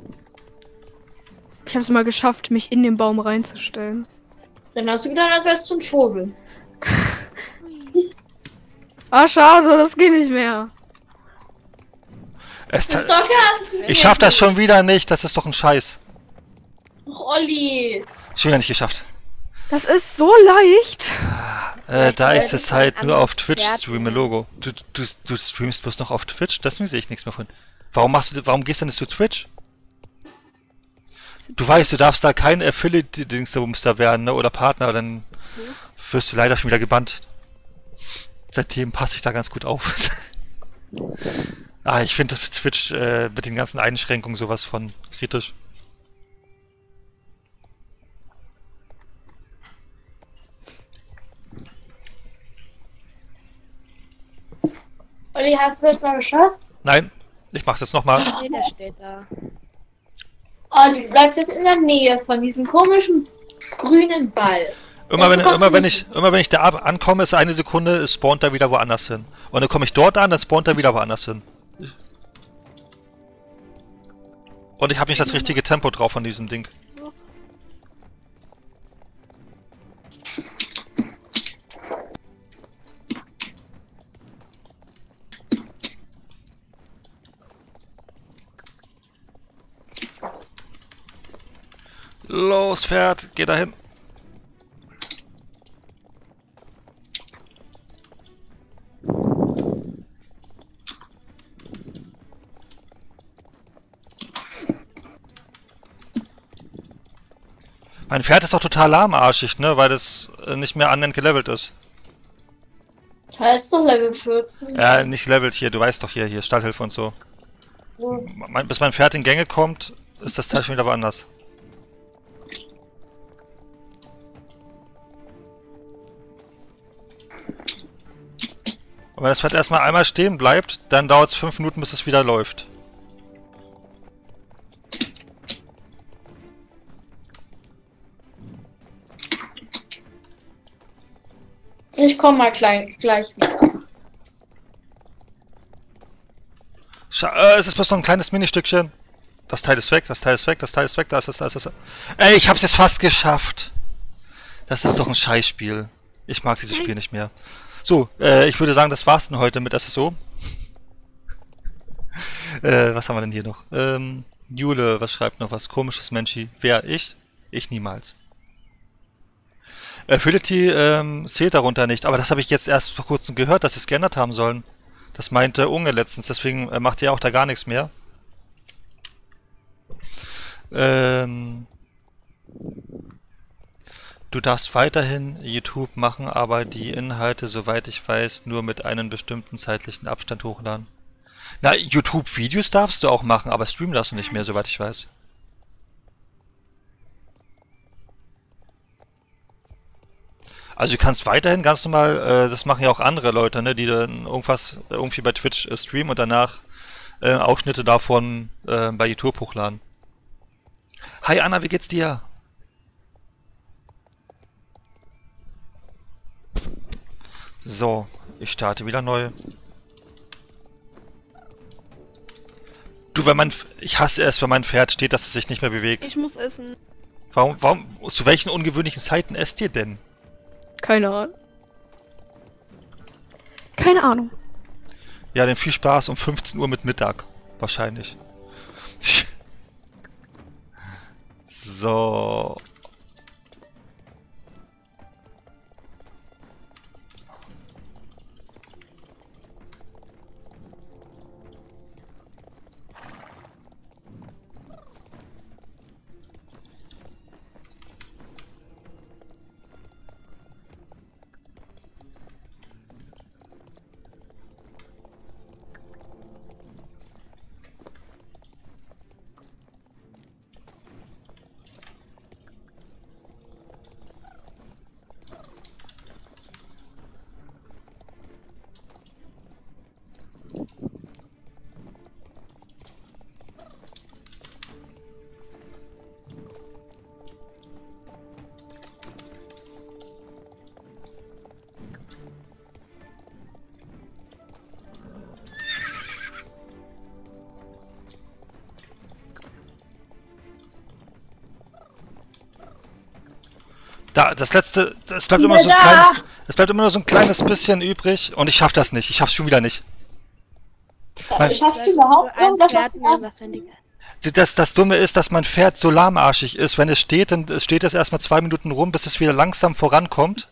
Ich habe es mal geschafft, mich in den Baum reinzustellen. Dann hast du gedacht, als wärst du ein Vogel. Ah, schade, das geht nicht mehr. es, Das ist doch gar ich schaff das schon wieder nicht. Das ist doch ein Scheiß. Och, Olli. Schon wieder nicht geschafft. Das ist so leicht. Äh, da ich Leute, das ein halt nur anderes auf Twitch Pferd streame, nehmen. Logo. Du, du, du streamst bloß noch auf Twitch? Deswegen sehe ich nichts mehr von. Warum machst du, warum gehst du denn nicht zu Twitch? Du weißt, du darfst da kein Affiliate-Dings da werden, ne, oder Partner, dann wirst du leider schon wieder gebannt. Seitdem passe ich da ganz gut auf. Ah, ich finde Twitch äh, mit den ganzen Einschränkungen sowas von kritisch. Olli, hast du das mal geschafft? Nein, ich mach's jetzt nochmal. Nee, der steht da. Olli, du bleibst jetzt in der Nähe von diesem komischen grünen Ball. Immer wenn, du kommst immer wenn nicht- ich, immer wenn ich da ab- ankomme, ist eine Sekunde, es spawnt er wieder woanders hin. Und dann komme ich dort an, dann spawnt er wieder woanders hin. Und ich habe nicht das richtige Tempo drauf von diesem Ding. Los, Pferd, geh dahin. Mein Pferd ist auch total lahmarschig, ne? Weil das äh, nicht mehr annähernd gelevelt ist. Er ist doch Level vierzehn. Ja, nicht levelt hier, du weißt doch hier, hier Stallhilfe und so. Mein, bis mein Pferd in Gänge kommt, ist das Teil schon wieder woanders. Und wenn das Pferd erstmal einmal stehen bleibt, dann dauert es fünf Minuten, bis es wieder läuft. Ich komme mal gleich, gleich wieder. Scha äh, es ist bloß noch ein kleines Ministückchen. Das Teil ist weg, das Teil ist weg, das Teil ist weg, da ist es, da ist es. Ey, ich hab's jetzt fast geschafft. Das ist doch ein Scheißspiel. Ich mag dieses Spiel nicht mehr. So, äh, ich würde sagen, das war's denn heute mit S S O. äh, was haben wir denn hier noch? Ähm, Jule, was schreibt noch was? Komisches Menschi. Wer? Ich? Ich niemals. Affinity ähm, zählt darunter nicht, aber das habe ich jetzt erst vor kurzem gehört, dass sie es geändert haben sollen. Das meinte Unge letztens, deswegen äh, macht ihr auch da gar nichts mehr. Ähm, du darfst weiterhin YouTube machen, aber die Inhalte, soweit ich weiß, nur mit einem bestimmten zeitlichen Abstand hochladen. Na, YouTube-Videos darfst du auch machen, aber streamen darfst du nicht mehr, soweit ich weiß. Also du kannst weiterhin ganz normal, äh, das machen ja auch andere Leute, ne, die dann irgendwas äh, irgendwie bei Twitch äh, streamen und danach äh, Ausschnitte davon äh, bei YouTube hochladen. Hi Anna, wie geht's dir? So, ich starte wieder neu. Du, wenn mein, ich hasse es, wenn mein Pferd steht, dass es sich nicht mehr bewegt. Ich muss essen. Warum, warum, zu welchen ungewöhnlichen Zeiten esst ihr denn? Keine Ahnung. Keine Ahnung. Ja, dann viel Spaß um fünfzehn Uhr mit Mittag. Wahrscheinlich. So. Da, das letzte, es bleibt immer so ein kleines, es bleibt immer nur so ein kleines bisschen übrig und ich schaff das nicht. Ich schaff's schon wieder nicht. Mein, Schaffst du überhaupt irgendwas auf dem ersten? das, das Dumme ist, dass mein Pferd so lahmarschig ist. Wenn es steht, dann es steht es erstmal zwei Minuten rum, bis es wieder langsam vorankommt.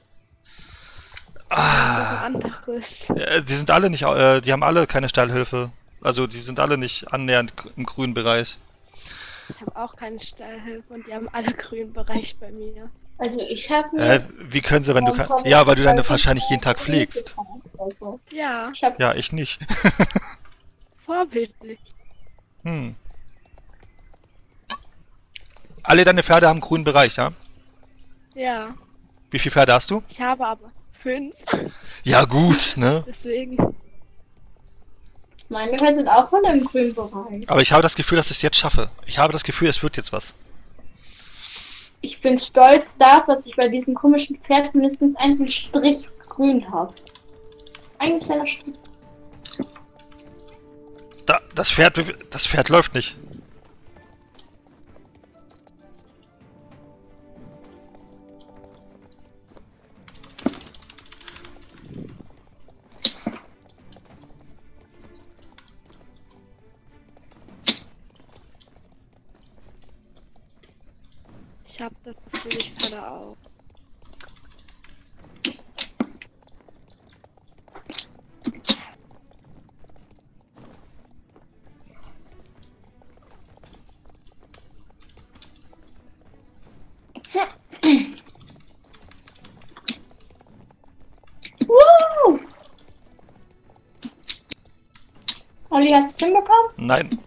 Ah, äh, die sind alle nicht, äh, die haben alle keine Stallhilfe. Also die sind alle nicht annähernd im grünen Bereich. Ich habe auch keine Stallhilfe und die haben alle grünen Bereich bei mir. Also ich habe Äh, wie können sie, wenn du kann, ja, weil du deine wahrscheinlich jeden Tag pflegst. Ja, Ich hab, Ja, ich nicht. vorbildlich. Hm. Alle deine Pferde haben einen grünen Bereich, ja? Ja, Wie viele Pferde hast du? ich habe aber fünf, Ja gut, ne? deswegen. meine Pferde sind auch von im grünen Bereich. Aber ich habe das Gefühl, dass ich es jetzt schaffe. Ich habe das Gefühl, es wird jetzt was. Ich bin stolz darauf, dass ich bei diesem komischen Pferd mindestens einen Strich grün habe. Ein kleiner Strich. Da, das Pferd, bewe- das Pferd läuft nicht. Ich habe das Gefühl, ich falle auf. Olli, hast du es hinbekommen? Nein.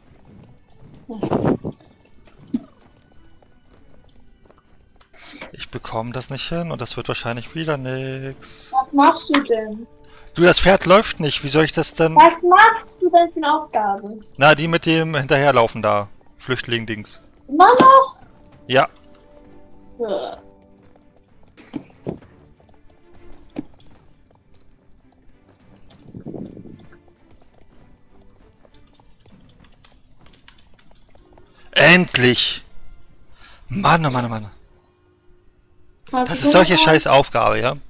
Ich bekomme das nicht hin und das wird wahrscheinlich wieder nix. Was machst du denn? Du, das Pferd läuft nicht. Wie soll ich das denn... Was machst du denn für eine Aufgabe? Na, die mit dem Hinterherlaufen da. Flüchtling-Dings. Immer noch? Ja. Äh. Endlich! Mann, oh Mann, oh Mann. Hast Das du ist solche hinbekommen? scheiß Aufgabe, ja?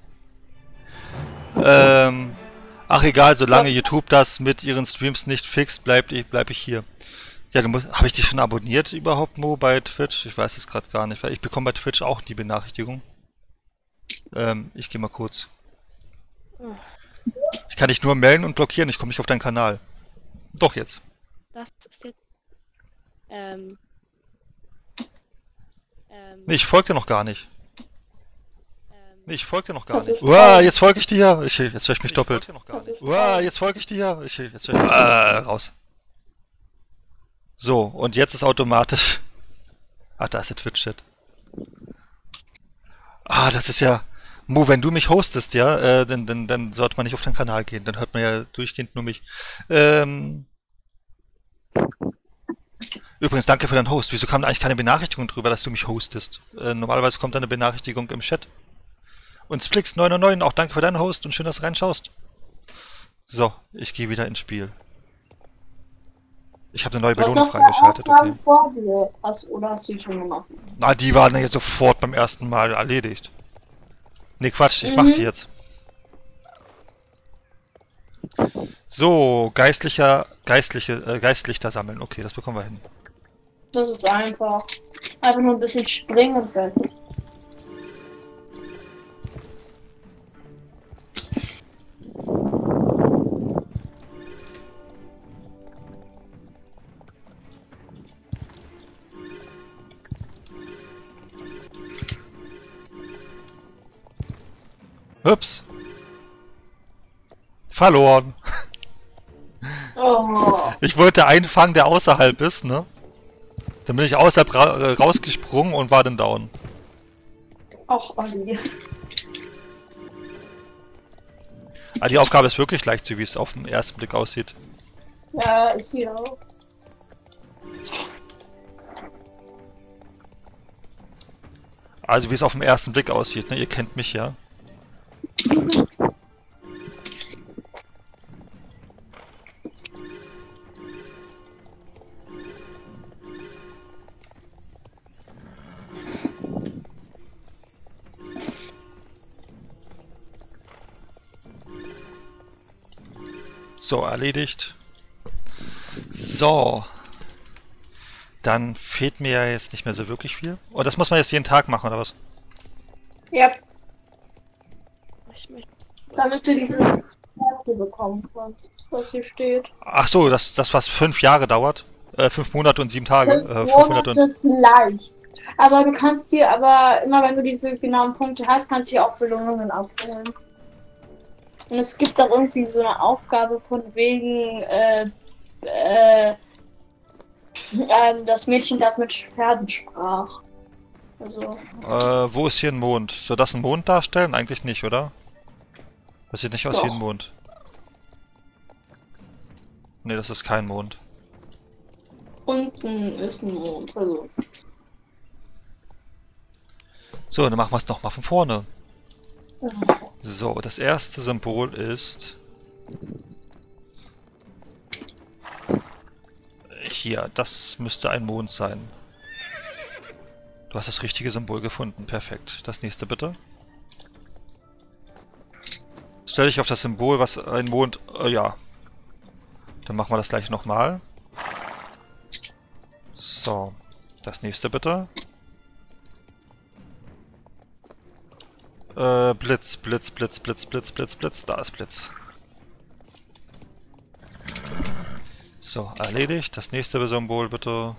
Ähm... Ach egal, solange YouTube das mit ihren Streams nicht fixt, bleib ich, bleib ich hier. Ja, du musst... Habe ich dich schon abonniert überhaupt, Mo, bei Twitch? Ich weiß es gerade gar nicht, weil ich bekomme bei Twitch auch die Benachrichtigung. Ähm, ich gehe mal kurz. Ich kann dich nur melden und blockieren, ich komme nicht auf deinen Kanal. Doch jetzt. Das ist jetzt. Ähm. Ähm. Nee, ich folge dir noch gar nicht. ähm Nee, ich folge dir noch gar Das nicht. ist Uah, toll. jetzt folge ich dir. Ich, jetzt höre ich mich doppelt. Das ist Uah, toll. jetzt folge ich dir. Ich, jetzt höre ich mich äh, raus. So, und jetzt ist automatisch... Ach, da ist der Twitch-Chat. Ah, das ist ja... Mo, wenn du mich hostest, ja, äh, dann, dann, dann sollte man nicht auf deinen Kanal gehen. Dann hört man ja durchgehend nur mich. Ähm... Übrigens, danke für deinen Host. Wieso kam da eigentlich keine Benachrichtigung drüber, dass du mich hostest? Äh, normalerweise kommt da eine Benachrichtigung im Chat. Und Splix neun neun neun, auch danke für deinen Host und schön, dass du reinschaust. So, ich gehe wieder ins Spiel. Ich habe eine neue Was Belohnung hast du freigeschaltet. Aufgaben Okay. vor dir? Hast, oder hast du die schon gemacht? Na, die waren ja jetzt sofort beim ersten Mal erledigt. Nee, Quatsch, ich mach Mhm. die jetzt. So, geistlicher, geistliche, äh, Geistlichter sammeln. Okay, das bekommen wir hin. Das ist einfach. Einfach nur ein bisschen springen und fertig. Ups. Verloren. Oh. Ich wollte einen fangen, der außerhalb ist, ne? Dann bin ich außerhalb ra äh, rausgesprungen und war dann down. Ach, Olli. Aber die Aufgabe ist wirklich leicht, so wie es auf den ersten Blick aussieht. Ja, ist hier auch. Also wie es auf den ersten Blick aussieht, ne? Ihr kennt mich ja. So, erledigt. So. Dann fehlt mir ja jetzt nicht mehr so wirklich viel. Oh, das muss man jetzt jeden Tag machen, oder was? Ja, Ich möchte. damit du dieses Karte bekommen kannst, was hier steht. Ach so, das, das was fünf Jahre dauert. Äh, fünf Monate und sieben Tage. Fünf Äh, fünf Monate und... Monate vielleicht. Aber du kannst dir aber, immer wenn du diese genauen Punkte hast, kannst du dir auch Belohnungen abholen. Und es gibt auch irgendwie so eine Aufgabe von wegen, äh, äh, ähm, das Mädchen, das mit Pferden sprach. Also, Äh, wo ist hier ein Mond? Soll das ein Mond darstellen? Eigentlich nicht, oder? Das sieht nicht aus wie Doch. ein Mond. Nee, das ist kein Mond. unten ist ein Mond. Also, So, dann machen wir es nochmal von vorne. So, das erste Symbol ist... Hier, das müsste ein Mond sein. Du hast das richtige Symbol gefunden. Perfekt. Das nächste bitte. Stell dich auf das Symbol, was ein Mond... Äh, ja. Dann machen wir das gleich nochmal. So. Das nächste bitte. Äh, Blitz, Blitz, Blitz, Blitz, Blitz, Blitz, Blitz. Da ist Blitz. So, erledigt. Das nächste Symbol bitte.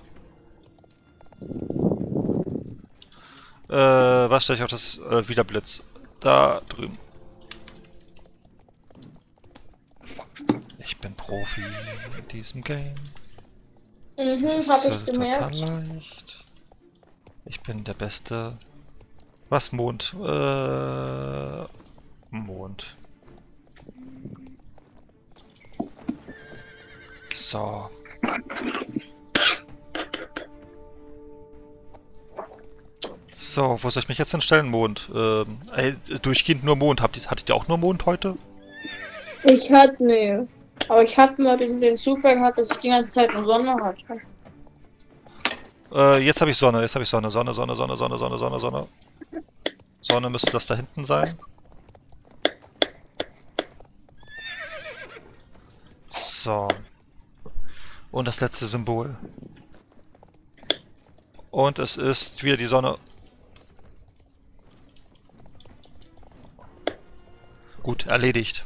Äh, was stelle ich auf das... Äh, wieder Blitz. Da drüben. Ich bin Profi in diesem Game. Mhm, Das hab ist ich äh, total gemerkt. leicht. Ich bin der Beste. Was, Mond? Äh... Mond. So. So, wo soll ich mich jetzt hinstellen? Mond. Ähm, ey, durchgehend nur Mond. Habt ihr, hattet ihr auch nur Mond heute? Ich hatte, nee. Aber ich hatte mal den, den Zufall gehabt, dass ich die ganze Zeit nur Sonne hatte. Äh, jetzt habe ich Sonne. Jetzt habe ich Sonne. Sonne, Sonne, Sonne, Sonne, Sonne, Sonne, Sonne. Sonne müsste das da hinten sein. So. Und das letzte Symbol. Und es ist wieder die Sonne. Gut, erledigt.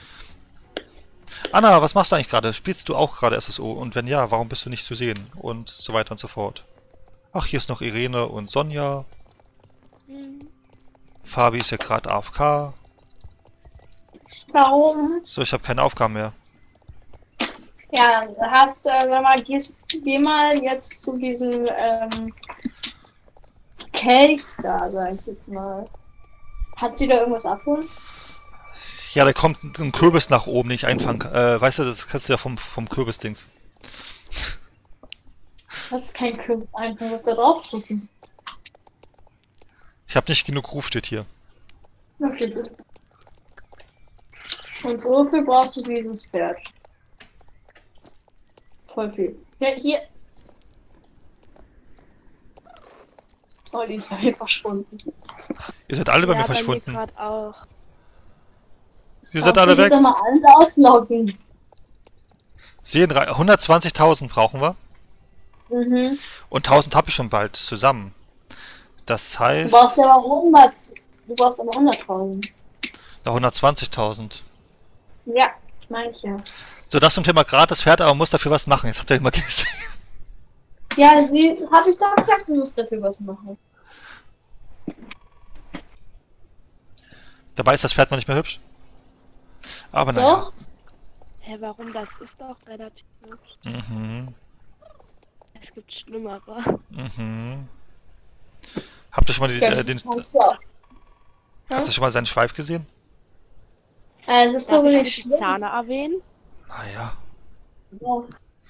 Anna, was machst du eigentlich gerade? Spielst du auch gerade S S O? Und wenn ja, warum bist du nicht zu sehen? Und so weiter und so fort. Ach, hier ist noch Irene und Sonja. Hm. Fabi ist ja gerade A F K. Warum? So, ich habe keine Aufgaben mehr. Ja, hast, äh, sag mal, gehst, geh mal jetzt zu diesem, ähm, Kelch da, sag ich jetzt mal. Hat sie da irgendwas abholen? Ja, da kommt ein Kürbis nach oben, den ich einfangen kann. Äh, weißt du, das kannst du ja vom, vom Kürbisdings. Das ist kein Kürbis, einfach was da drauf drücken. Ich habe nicht genug Ruf, steht hier. Okay, gut. Und so viel brauchst du dieses Pferd. Voll viel. Ja, hier. Oh, die ist bei mir verschwunden. Ihr seid alle bei Ja, mir verschwunden. Bei mir grad auch. Ihr seid alle weg. Sag mal alle ausloggen. Serienrei- hundertzwanzigtausend brauchen wir. Mhm. Und tausend habe ich schon bald zusammen. Das Du heißt... brauchst ja aber hundert. Du brauchst aber hunderttausend. Na, hundertzwanzigtausend. Ja, meine ich ja. So, das zum Thema gratis Pferd, aber man muss dafür was machen. Jetzt habt ihr immer gesehen. Ja, sie habe ich doch gesagt, du musst dafür was machen. Dabei ist das Pferd noch nicht mehr hübsch. Aber naja. Doch? Hä, warum? Das ist doch relativ hübsch. Mhm. Es gibt Schlimmere. Mhm. Habt ihr schon mal die, Ja, äh, das den, ist schon klar. habt ihr schon mal seinen Schweif gesehen? Äh, es ist doch Darf ich nicht die schlimm. Zahne erwähnen? Naja. Ja.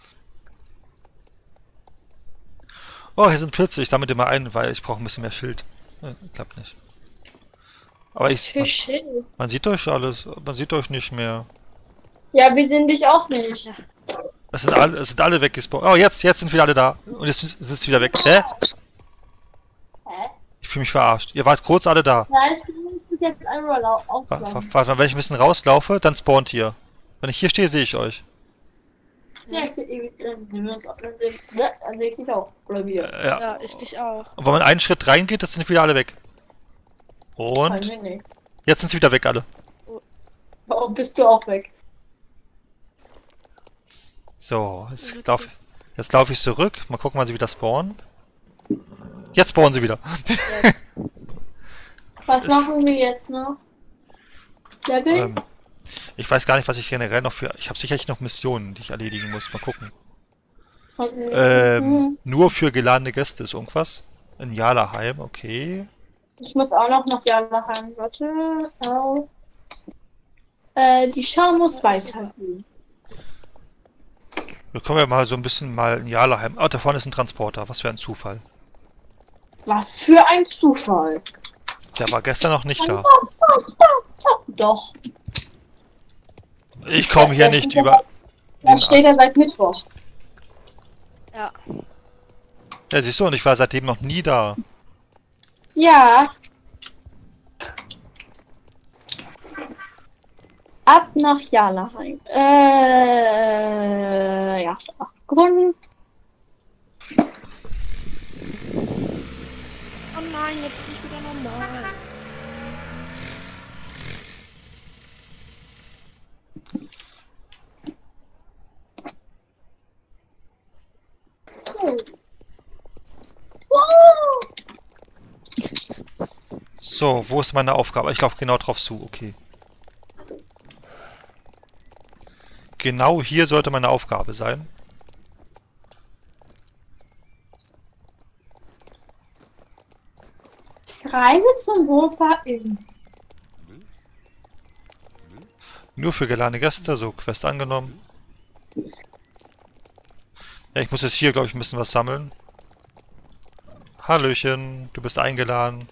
Oh, hier sind Pilze. Ich sammle die mal ein, weil ich brauche ein bisschen mehr Schild. Äh, klappt nicht. Aber ich, Für man, Schild. man sieht euch alles. Man sieht euch nicht mehr. Ja, wir sehen dich auch nicht. Es sind alle, es sind alle weggespawnt. Oh, jetzt, jetzt sind wieder alle da. Und jetzt sind sie wieder weg. Hä? Hä? Ich fühle mich verarscht. Ihr wart kurz alle da. Nein, ich muss jetzt einmal lau- Wa- auslaufen. wa- Warte mal, wenn ich ein bisschen rauslaufe, dann spawnt ihr. Wenn ich hier stehe, sehe ich euch. Ja, ich sehe ewig, dann sehen wir uns auch. Dann sehe ich, ja, dann sehe ich dich auch. Oder wir. Äh, Ja. Ja, ich dich auch. Und wenn man einen Schritt reingeht, das sind wieder alle weg. Bei Und mir nicht. jetzt sind sie wieder weg, alle. Warum bist du auch weg? So, jetzt laufe jetzt lauf ich zurück. Mal gucken, wann sie wieder spawnen. Jetzt spawnen sie wieder. Was Es- machen wir jetzt noch? Level? ähm, ich weiß gar nicht, was ich generell noch für... Ich habe sicherlich noch Missionen, die ich erledigen muss. Mal gucken. Ähm, Mhm. nur für geladene Gäste ist irgendwas. In Jalaheim, okay. Ich muss auch noch nach Jalaheim. Warte. Au. Äh, die Schau muss weitergehen. Wir kommen ja mal so ein bisschen mal in Jalaheim. Oh, da vorne ist ein Transporter. Was für ein Zufall. Was für ein Zufall. Der war gestern noch nicht da. Doch. Ich komme hier Ja, nicht steht ja über... Da den steht er Ast. seit Mittwoch. Ja. Ja, siehst du, und ich war seitdem noch nie da. Ja. Ab nach Jalaheim. Äh, ja. Gebunden. Oh nein, jetzt nicht wieder normal. So. Wow. So, wo ist meine Aufgabe? Ich laufe genau drauf zu, okay. genau hier sollte meine Aufgabe sein. Reise zum Wohlfahrten. Nur für geladene Gäste, so Quest angenommen. Ja, ich muss jetzt hier, glaube ich, ein bisschen was sammeln. Hallöchen, du bist eingeladen.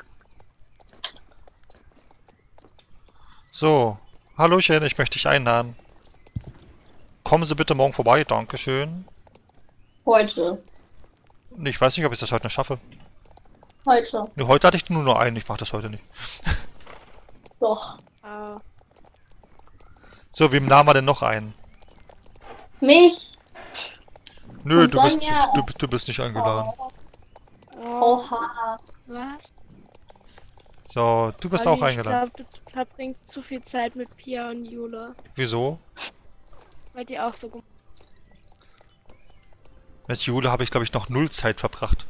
So, Hallöchen, ich möchte dich einladen. Kommen Sie bitte morgen vorbei, dankeschön. Heute. Ich weiß nicht, ob ich das heute noch schaffe. Heute. Nee, heute hatte ich nur noch einen, ich mache das heute nicht. Doch. Ah, So, wem nahmen wir denn noch ein? Mich. Nö, Und du bist, Sonja. du, du bist nicht eingeladen. Oh. oh, Oha. was? So, du bist Olli, auch eingeladen. Ich glaube, du verbringst zu viel Zeit mit Pia und Jule, Wieso? weil die auch so gem- Mit Jule habe ich, glaube ich, noch null Zeit verbracht.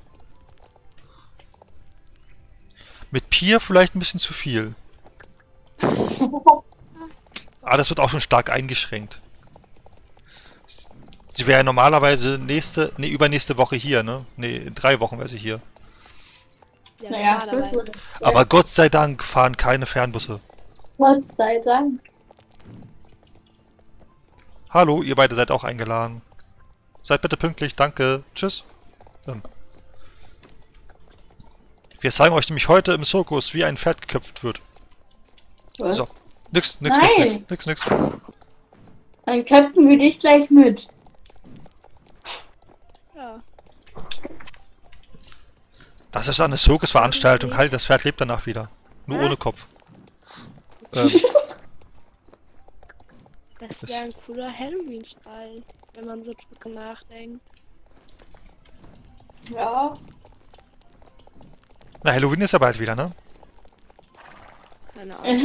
Mit Pia vielleicht ein bisschen zu viel. Aber das wird auch schon stark eingeschränkt. Sie wäre ja normalerweise nächste, nee, übernächste Woche hier, ne? Nee, in drei Wochen wäre sie hier. ja, Naja, normalerweise. fünf Uhr. Aber Gott sei Dank fahren keine Fernbusse. Gott sei Dank. Hallo, ihr beide seid auch eingeladen. Seid bitte pünktlich, danke. Tschüss. Ähm. Wir zeigen euch nämlich heute im Zirkus, wie ein Pferd geköpft wird. Was? So. Nix, nix, Nein. nix, nix, nix, nix. Dann köpfen wir dich gleich mit. Ja. Das ist eine Zirkusveranstaltung. Halt, das Pferd lebt danach wieder. Nur Ah. ohne Kopf. Ähm, Das Das- wäre ein cooler Halloween-Style, wenn man so drüber nachdenkt. Ja. na, Halloween ist ja bald wieder, ne? Keine Ahnung.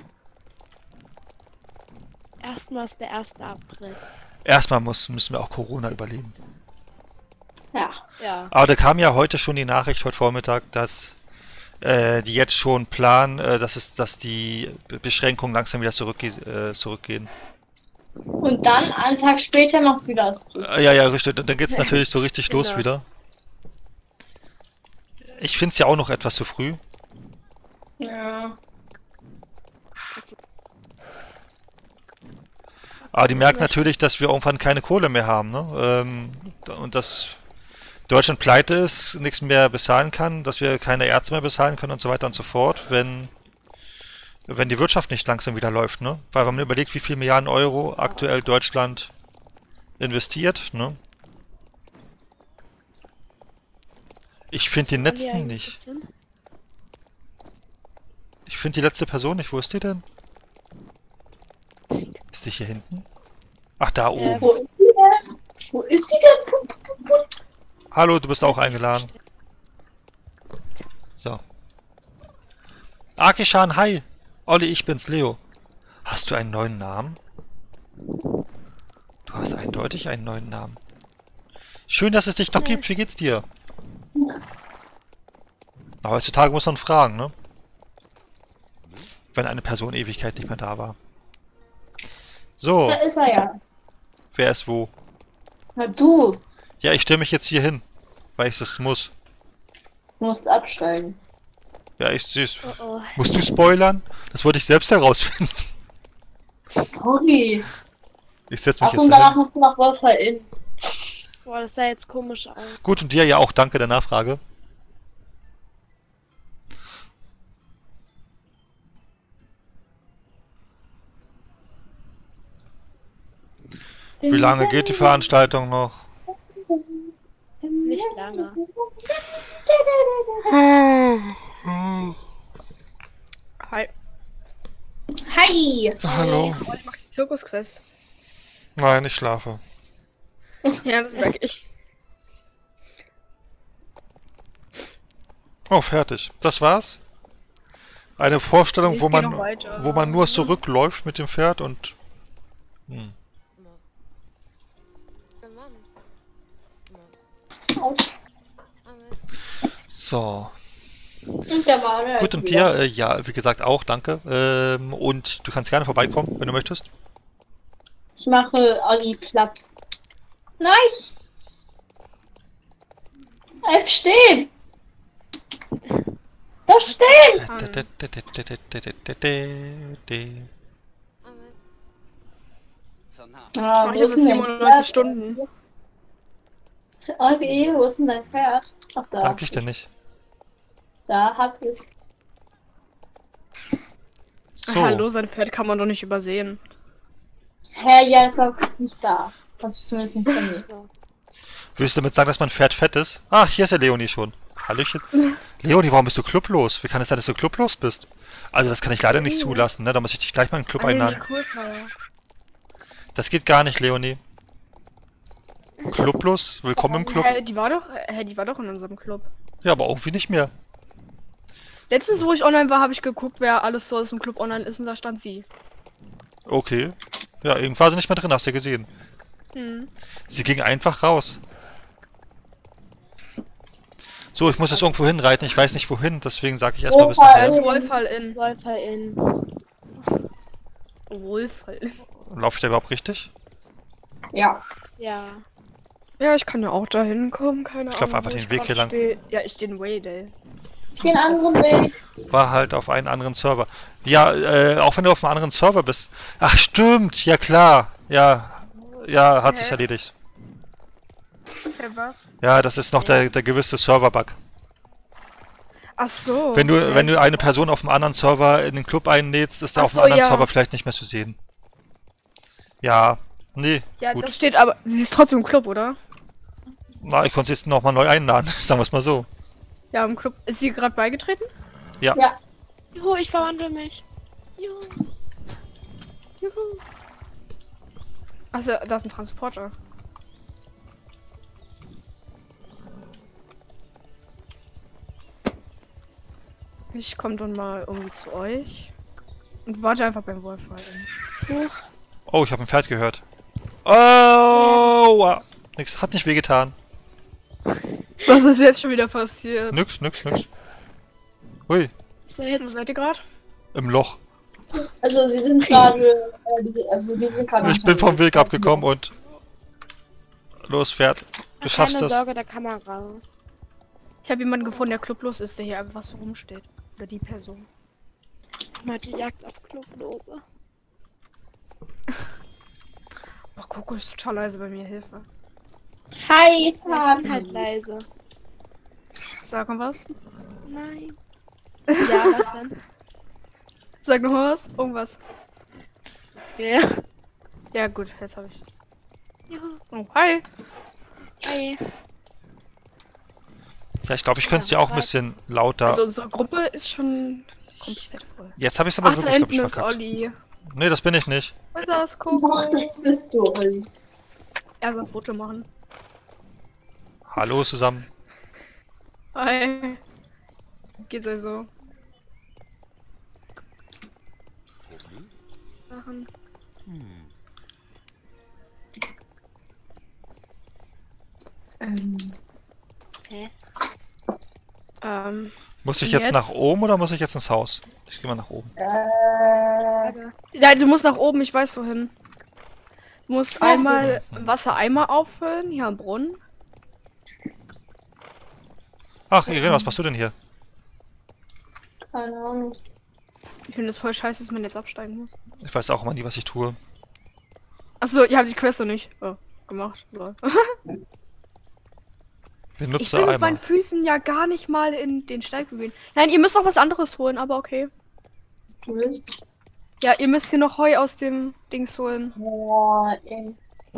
Erstmal ist der erste April. Erstmal muss, müssen wir auch Corona überleben. Ja. Ja. Aber da kam ja heute schon die Nachricht, heute Vormittag, dass äh, die jetzt schon planen, äh, dass, es, dass die Be- Beschränkungen langsam wieder zurückge äh, zurückgehen. Und dann einen Tag später noch wieder das zu. Äh, ja, ja, richtig. Dann dann geht's natürlich so richtig los Genau. wieder. Ich finde es ja auch noch etwas zu früh. Ja. Aber die merken natürlich, dass wir irgendwann keine Kohle mehr haben, ne? Ähm, und dass Deutschland pleite ist, nichts mehr bezahlen kann, dass wir keine Ärzte mehr bezahlen können und so weiter und so fort, wenn, wenn die Wirtschaft nicht langsam wieder läuft, ne? Weil wenn man überlegt, wie viel Milliarden Euro aktuell Deutschland investiert, ne? Ich finde den Wollen die letzten eigentlich nicht. hin? Ich finde die letzte Person nicht. Wo ist die denn? Ist die hier hinten? Ach, da oben. Wo ist sie denn? Wo ist sie denn? Pup, pup, pup. Hallo, du bist auch eingeladen. So. Akishan, hi. Olli, ich bin's, Leo. Hast du einen neuen Namen? Du hast eindeutig einen neuen Namen. Schön, dass es dich noch gibt. Wie geht's dir? Na, heutzutage muss man fragen, ne? Wenn eine Person Ewigkeit nicht mehr da war. So, Da ist er ja. wer ist wo? Na du. Ja, ich stelle mich jetzt hier hin, weil ich das muss. Du musst absteigen. Ja, ich süß. Oh oh. Musst du spoilern? Das wollte ich selbst herausfinden. Sorry. Ich setze mich Achso, jetzt und hier danach hin. musst du noch Wolfer in. Boah, das sah jetzt komisch aus. Gut, und dir ja auch danke der Nachfrage. Wie lange geht die Veranstaltung noch? Nicht lange. Hi. Hi. Hallo. Oh, ich mach die Zirkusquest. Nein, ich schlafe. Ja, das merke ich. Oh, fertig. Das war's? Eine Vorstellung, Nee, es wo geht man, noch weiter. wo man nur zurückläuft mit dem Pferd und... Hm. So. Und der war der Gut, ist und wieder. dir, äh, ja, wie gesagt, auch, danke. Ähm, und du kannst gerne vorbeikommen, wenn du möchtest. Ich mache Olli Platz. Nein! Bleib stehen! Doch stehen! Ah, Ich wo ist habe denn dein siebenundneunzig Pferd? Stunden. Olli, wo ist denn dein Pferd? Ach, da. Sag ich dir nicht. Da hab ich's. So. Hallo, sein Pferd kann man doch nicht übersehen. Hä, ja, das war nicht da. Das ist zumindest nicht von mir. Willst du damit sagen, dass mein Pferd fett ist? Ah, hier ist ja Leonie schon. Hallöchen. Leonie, warum bist du clublos? Wie kann es sein, dass du clublos bist? Also das kann ich leider nicht zulassen, ne? Da muss ich dich gleich mal in den Club Ah, nee, einladen. nee, cool, Feier. Das geht gar nicht, Leonie. Clublos? Willkommen im Club. Hä, die war doch, hä, die war doch in unserem Club. Ja, aber irgendwie nicht mehr. Letztens, wo ich online war, habe ich geguckt, wer alles so aus dem Club online ist und da stand sie. Okay. Ja, irgendwann war sie nicht mehr drin, hast du ja gesehen. Hm. Sie ging einfach raus. So, ich muss jetzt irgendwo hinreiten. Ich weiß nicht wohin, deswegen sage ich erstmal bis Opa, nachher. Als Wolfhall in. Wolfer in. Wolfhall in. Laufe ich da überhaupt richtig? Ja. Ja. Ja, ich kann ja auch da hinkommen, keine Ahnung. Ich lauf einfach wo den ich Weg grad hier lang. steh. Ja, ich den Way Day. Ich geh einen anderen Weg. War halt auf einen anderen Server. Ja, äh, auch wenn du auf einem anderen Server bist. Ach, stimmt. Ja, klar. Ja, ja, hat Hä? sich erledigt. Ja, was? Ja, das ist noch der, der gewisse Server-Bug. Ach so. Wenn du, wenn du eine Person auf einem anderen Server in den Club einlädst, ist er Ach auf einem so, anderen ja. Server vielleicht nicht mehr zu sehen. Ja, nee, Ja, gut. da steht aber, sie ist trotzdem im Club, oder? Na, ich konnte sie jetzt nochmal neu einladen, sagen wir es mal so. Ja, im Club. Ist sie gerade beigetreten? Ja. Juhu, ich verwandle mich. Juhu. Juhu. Achso, da ist ein Transporter. Ich komme dann mal irgendwie zu euch. Und warte einfach beim Wolfhall. Huch. Oh, ich habe ein Pferd gehört. Oh, wow. Nix, hat nicht wehgetan. Was ist jetzt schon wieder passiert? Nix, nix, nix. Hui, So, Wo jetzt. seid ihr gerade? im Loch. Also sie sind gerade, äh, die, sind- also die sind gerade. Ich bin vom Weg abgekommen und... Los, Pferd. Du schaffst Keine das. Sorge der Kamera. Ich habe jemanden gefunden, der clublos ist, der hier einfach so rumsteht. Oder die Person. Mal die Jagd auf Clublose. Oh, Coco ist total leise bei mir, Hilfe. Hi, Ich bin halt leise. Sag mal was. Nein. Ja, was denn? Sag noch mal was. Irgendwas. Ja. Ja, gut, jetzt habe ich. Juhu. Oh, hi. Hi. Ja, ich glaube, ich könnte es dir auch ein bisschen lauter... Also unsere Gruppe ist schon komplett voll. Jetzt habe ich es aber Ach, da wirklich, glaube hinten ich, ist verkackt. Olli. Nee, das bin ich nicht. Was ist das, Coco? Ach, das bist du, Olli. Er soll ein Foto machen. Hallo zusammen. Hi. Geht's euch so? Machen. Ähm, Hä? Ähm, Muss ich jetzt, Jetzt? nach oben oder muss ich jetzt ins Haus? Ich gehe mal nach oben. äh, Nein, du musst nach oben, ich weiß wohin. Du musst einmal Wassereimer auffüllen, hier am Brunnen. Ach, Irene, was machst du denn hier? keine Ahnung. Ich finde es voll scheiße, dass man jetzt absteigen muss. Ich weiß auch immer nie, was ich tue. Achso, ihr habt die Quest noch nicht oh, gemacht. Lol. Ich Benutze will mit Eimer. meinen Füßen ja gar nicht mal in den Steig bewegen. Nein, ihr müsst noch was anderes holen, aber okay. Du willst? Ja, ihr müsst hier noch Heu aus dem Dings holen. Boah, ey.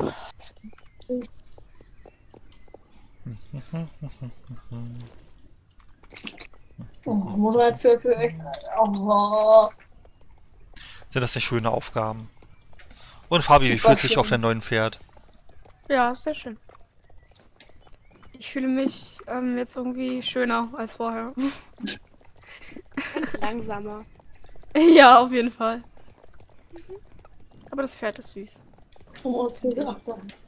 Oh, muss man jetzt für, für echt. Oh. Sind das nicht schöne Aufgaben? Und Fabi, wie Super fühlst du dich schön. auf deinem neuen Pferd? Ja, sehr schön. Ich fühle mich ähm, jetzt irgendwie schöner als vorher. Langsamer. Ja, auf jeden Fall. Aber das Pferd ist süß. Oh, ist die gedacht.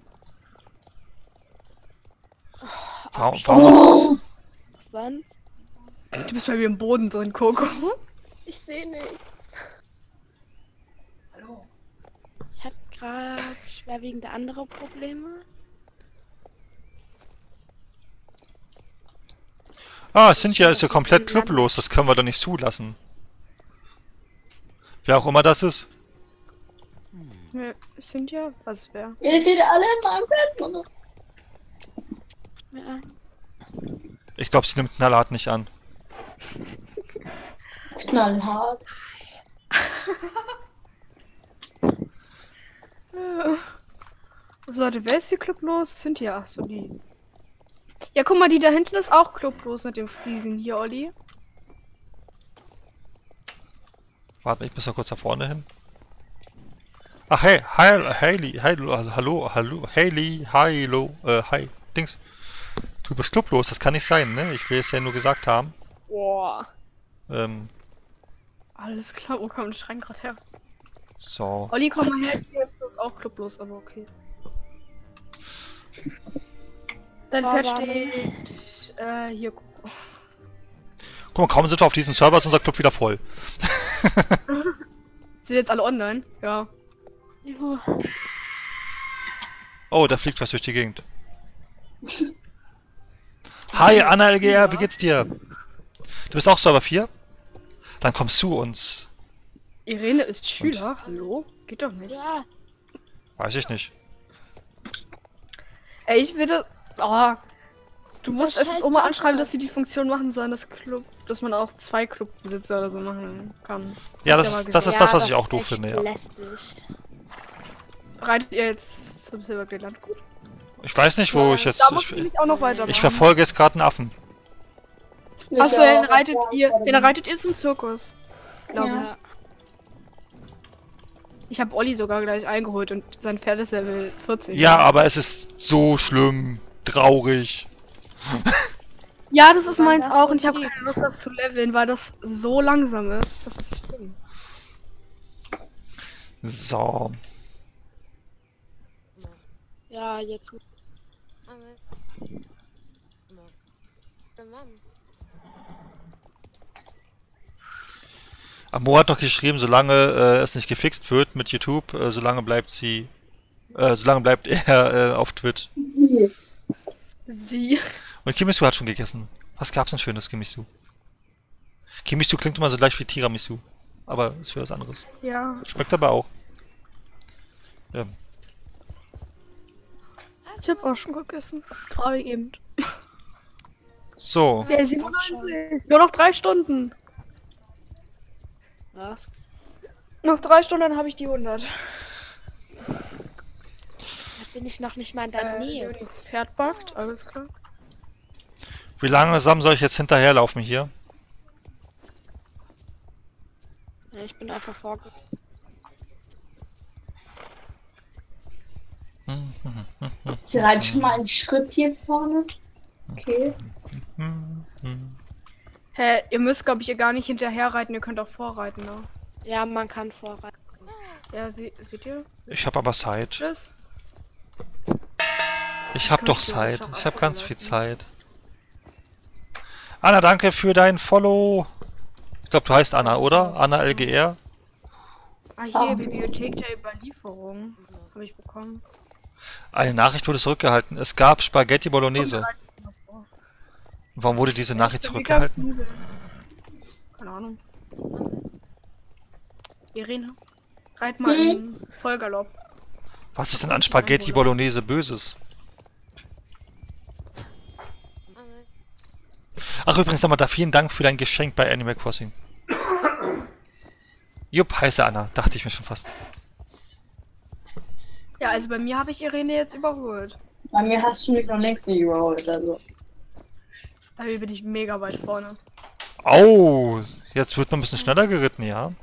Warum, warum ist, Sonst? Du bist bei mir im Boden drin, Coco. Ich sehe nicht. Ich hab grad schwerwiegende andere Probleme? Ah, Cynthia ist ja komplett clublos, das können wir doch nicht zulassen. Wer auch immer das ist. Ja, sind ja, was wäre? Ihr seht alle in meinem Bett. Ja. Ich glaube, sie nimmt knallhart nicht an. Knallhart. So, warte, wer ist hier clublos? Sind ja, ach so, die. Ja, guck mal, die da hinten ist auch clublos mit dem Friesen hier, Olli. Warte, ich muss mal kurz da vorne hin. Ach, hey, hi, Hailey, hallo, hallo, hallo, Hailey, hallo, äh, hi, Dings. Du bist clublos, das kann nicht sein, ne? Ich will es ja nur gesagt haben. Boah. Ähm, Alles klar, wo kam der Schrein gerade her? so. Olli, komm mal her, hier ist auch clublos, aber okay. Dein Oh, Pferd warte. steht, äh, hier. Guck mal, kaum sind wir auf diesen Server, ist unser Club wieder voll. Sind jetzt alle online? Ja. Juhu. Oh, da fliegt was durch die Gegend. Hi, Anna L G R, wie geht's dir? Du bist auch Server vier? Dann kommst du uns. Irene ist Schüler? Hallo? Geht doch nicht. Ja. Weiß ich nicht. Ey, ich würde. Oh, du musst Das es heißt auch mal einfach- anschreiben, dass sie die Funktion machen sollen, dass Club, dass man auch zwei Clubbesitzer oder so machen kann. Ja, Hast das mal ist, das gesagt. ist das, was das ich auch ist doof echt finde, ja. lästig. Reitet ihr jetzt zum Silberglade Landgut? Ich weiß nicht, wo ich jetzt... Da muss Ich, ich nämlich auch noch weitermachen. ich verfolge jetzt gerade einen Affen. Achso, dann reitet ihr. Ja, dann reitet ihr zum Zirkus. Glaube Ja. Ja. ich. Ich habe Olli sogar gleich eingeholt und sein Pferd ist Level vierzig. Ja, aber es ist so schlimm, traurig. Ja, das ist Wann meins das auch so und ich habe geht. keine Lust, das zu leveln, weil das so langsam ist. Das ist schlimm. So. Ja, jetzt. Amor hat doch geschrieben, solange äh, es nicht gefixt wird mit YouTube, äh, solange bleibt sie... Äh, solange bleibt er äh, auf Twitch. Sie. Und Kimisu hat schon gegessen. Was gab's denn schönes, Kimisu? Kimisu klingt immer so gleich wie Tiramisu. Aber ist für was anderes. Ja. Schmeckt aber auch. Ja. Ich habe auch schon gegessen. Gerade eben. So. Der siebenundneunzig. Nur noch drei Stunden. Was? Noch drei Stunden, dann habe ich die hundert. Da bin ich noch nicht mal in der Äh, Nähe. das Pferd backt, alles klar. Wie langsam soll ich jetzt hinterherlaufen hier? Ja, ich bin einfach vorge... Ich reite schon mal einen Schritt hier vorne. Okay. Hä, ihr müsst, glaube ich, ihr gar nicht hinterher reiten, ihr könnt auch vorreiten, ne? Ja, man kann vorreiten. Ja, sie, seht ihr? Ich habe aber Zeit. Tschüss. Ich habe Kann doch ich Zeit. theoretisch auch Ich habe ganz viel ablassen. Zeit. Anna, danke für dein Follow. Ich glaube, du heißt Anna, oder? Anna L G R. Ah, hier, Ah. Bibliothek der Überlieferung. Habe ich bekommen. Eine Nachricht wurde zurückgehalten. Es gab Spaghetti Bolognese. Warum wurde diese Nachricht Ich bin mega zurückgehalten? müde. Keine Ahnung. Irene, reit mal Hm? in Vollgalopp. Was ist denn an Spaghetti Bolognese Böses? Ach übrigens nochmal da vielen Dank für dein Geschenk bei Animal Crossing. Jupp, heiße Anna, dachte ich mir schon fast. Ja, also bei mir habe ich Irene jetzt überholt. Bei mir hast du mich noch längst nicht überholt, also. Bei mir bin ich mega weit vorne. Oh, jetzt wird man ein bisschen schneller geritten, ja?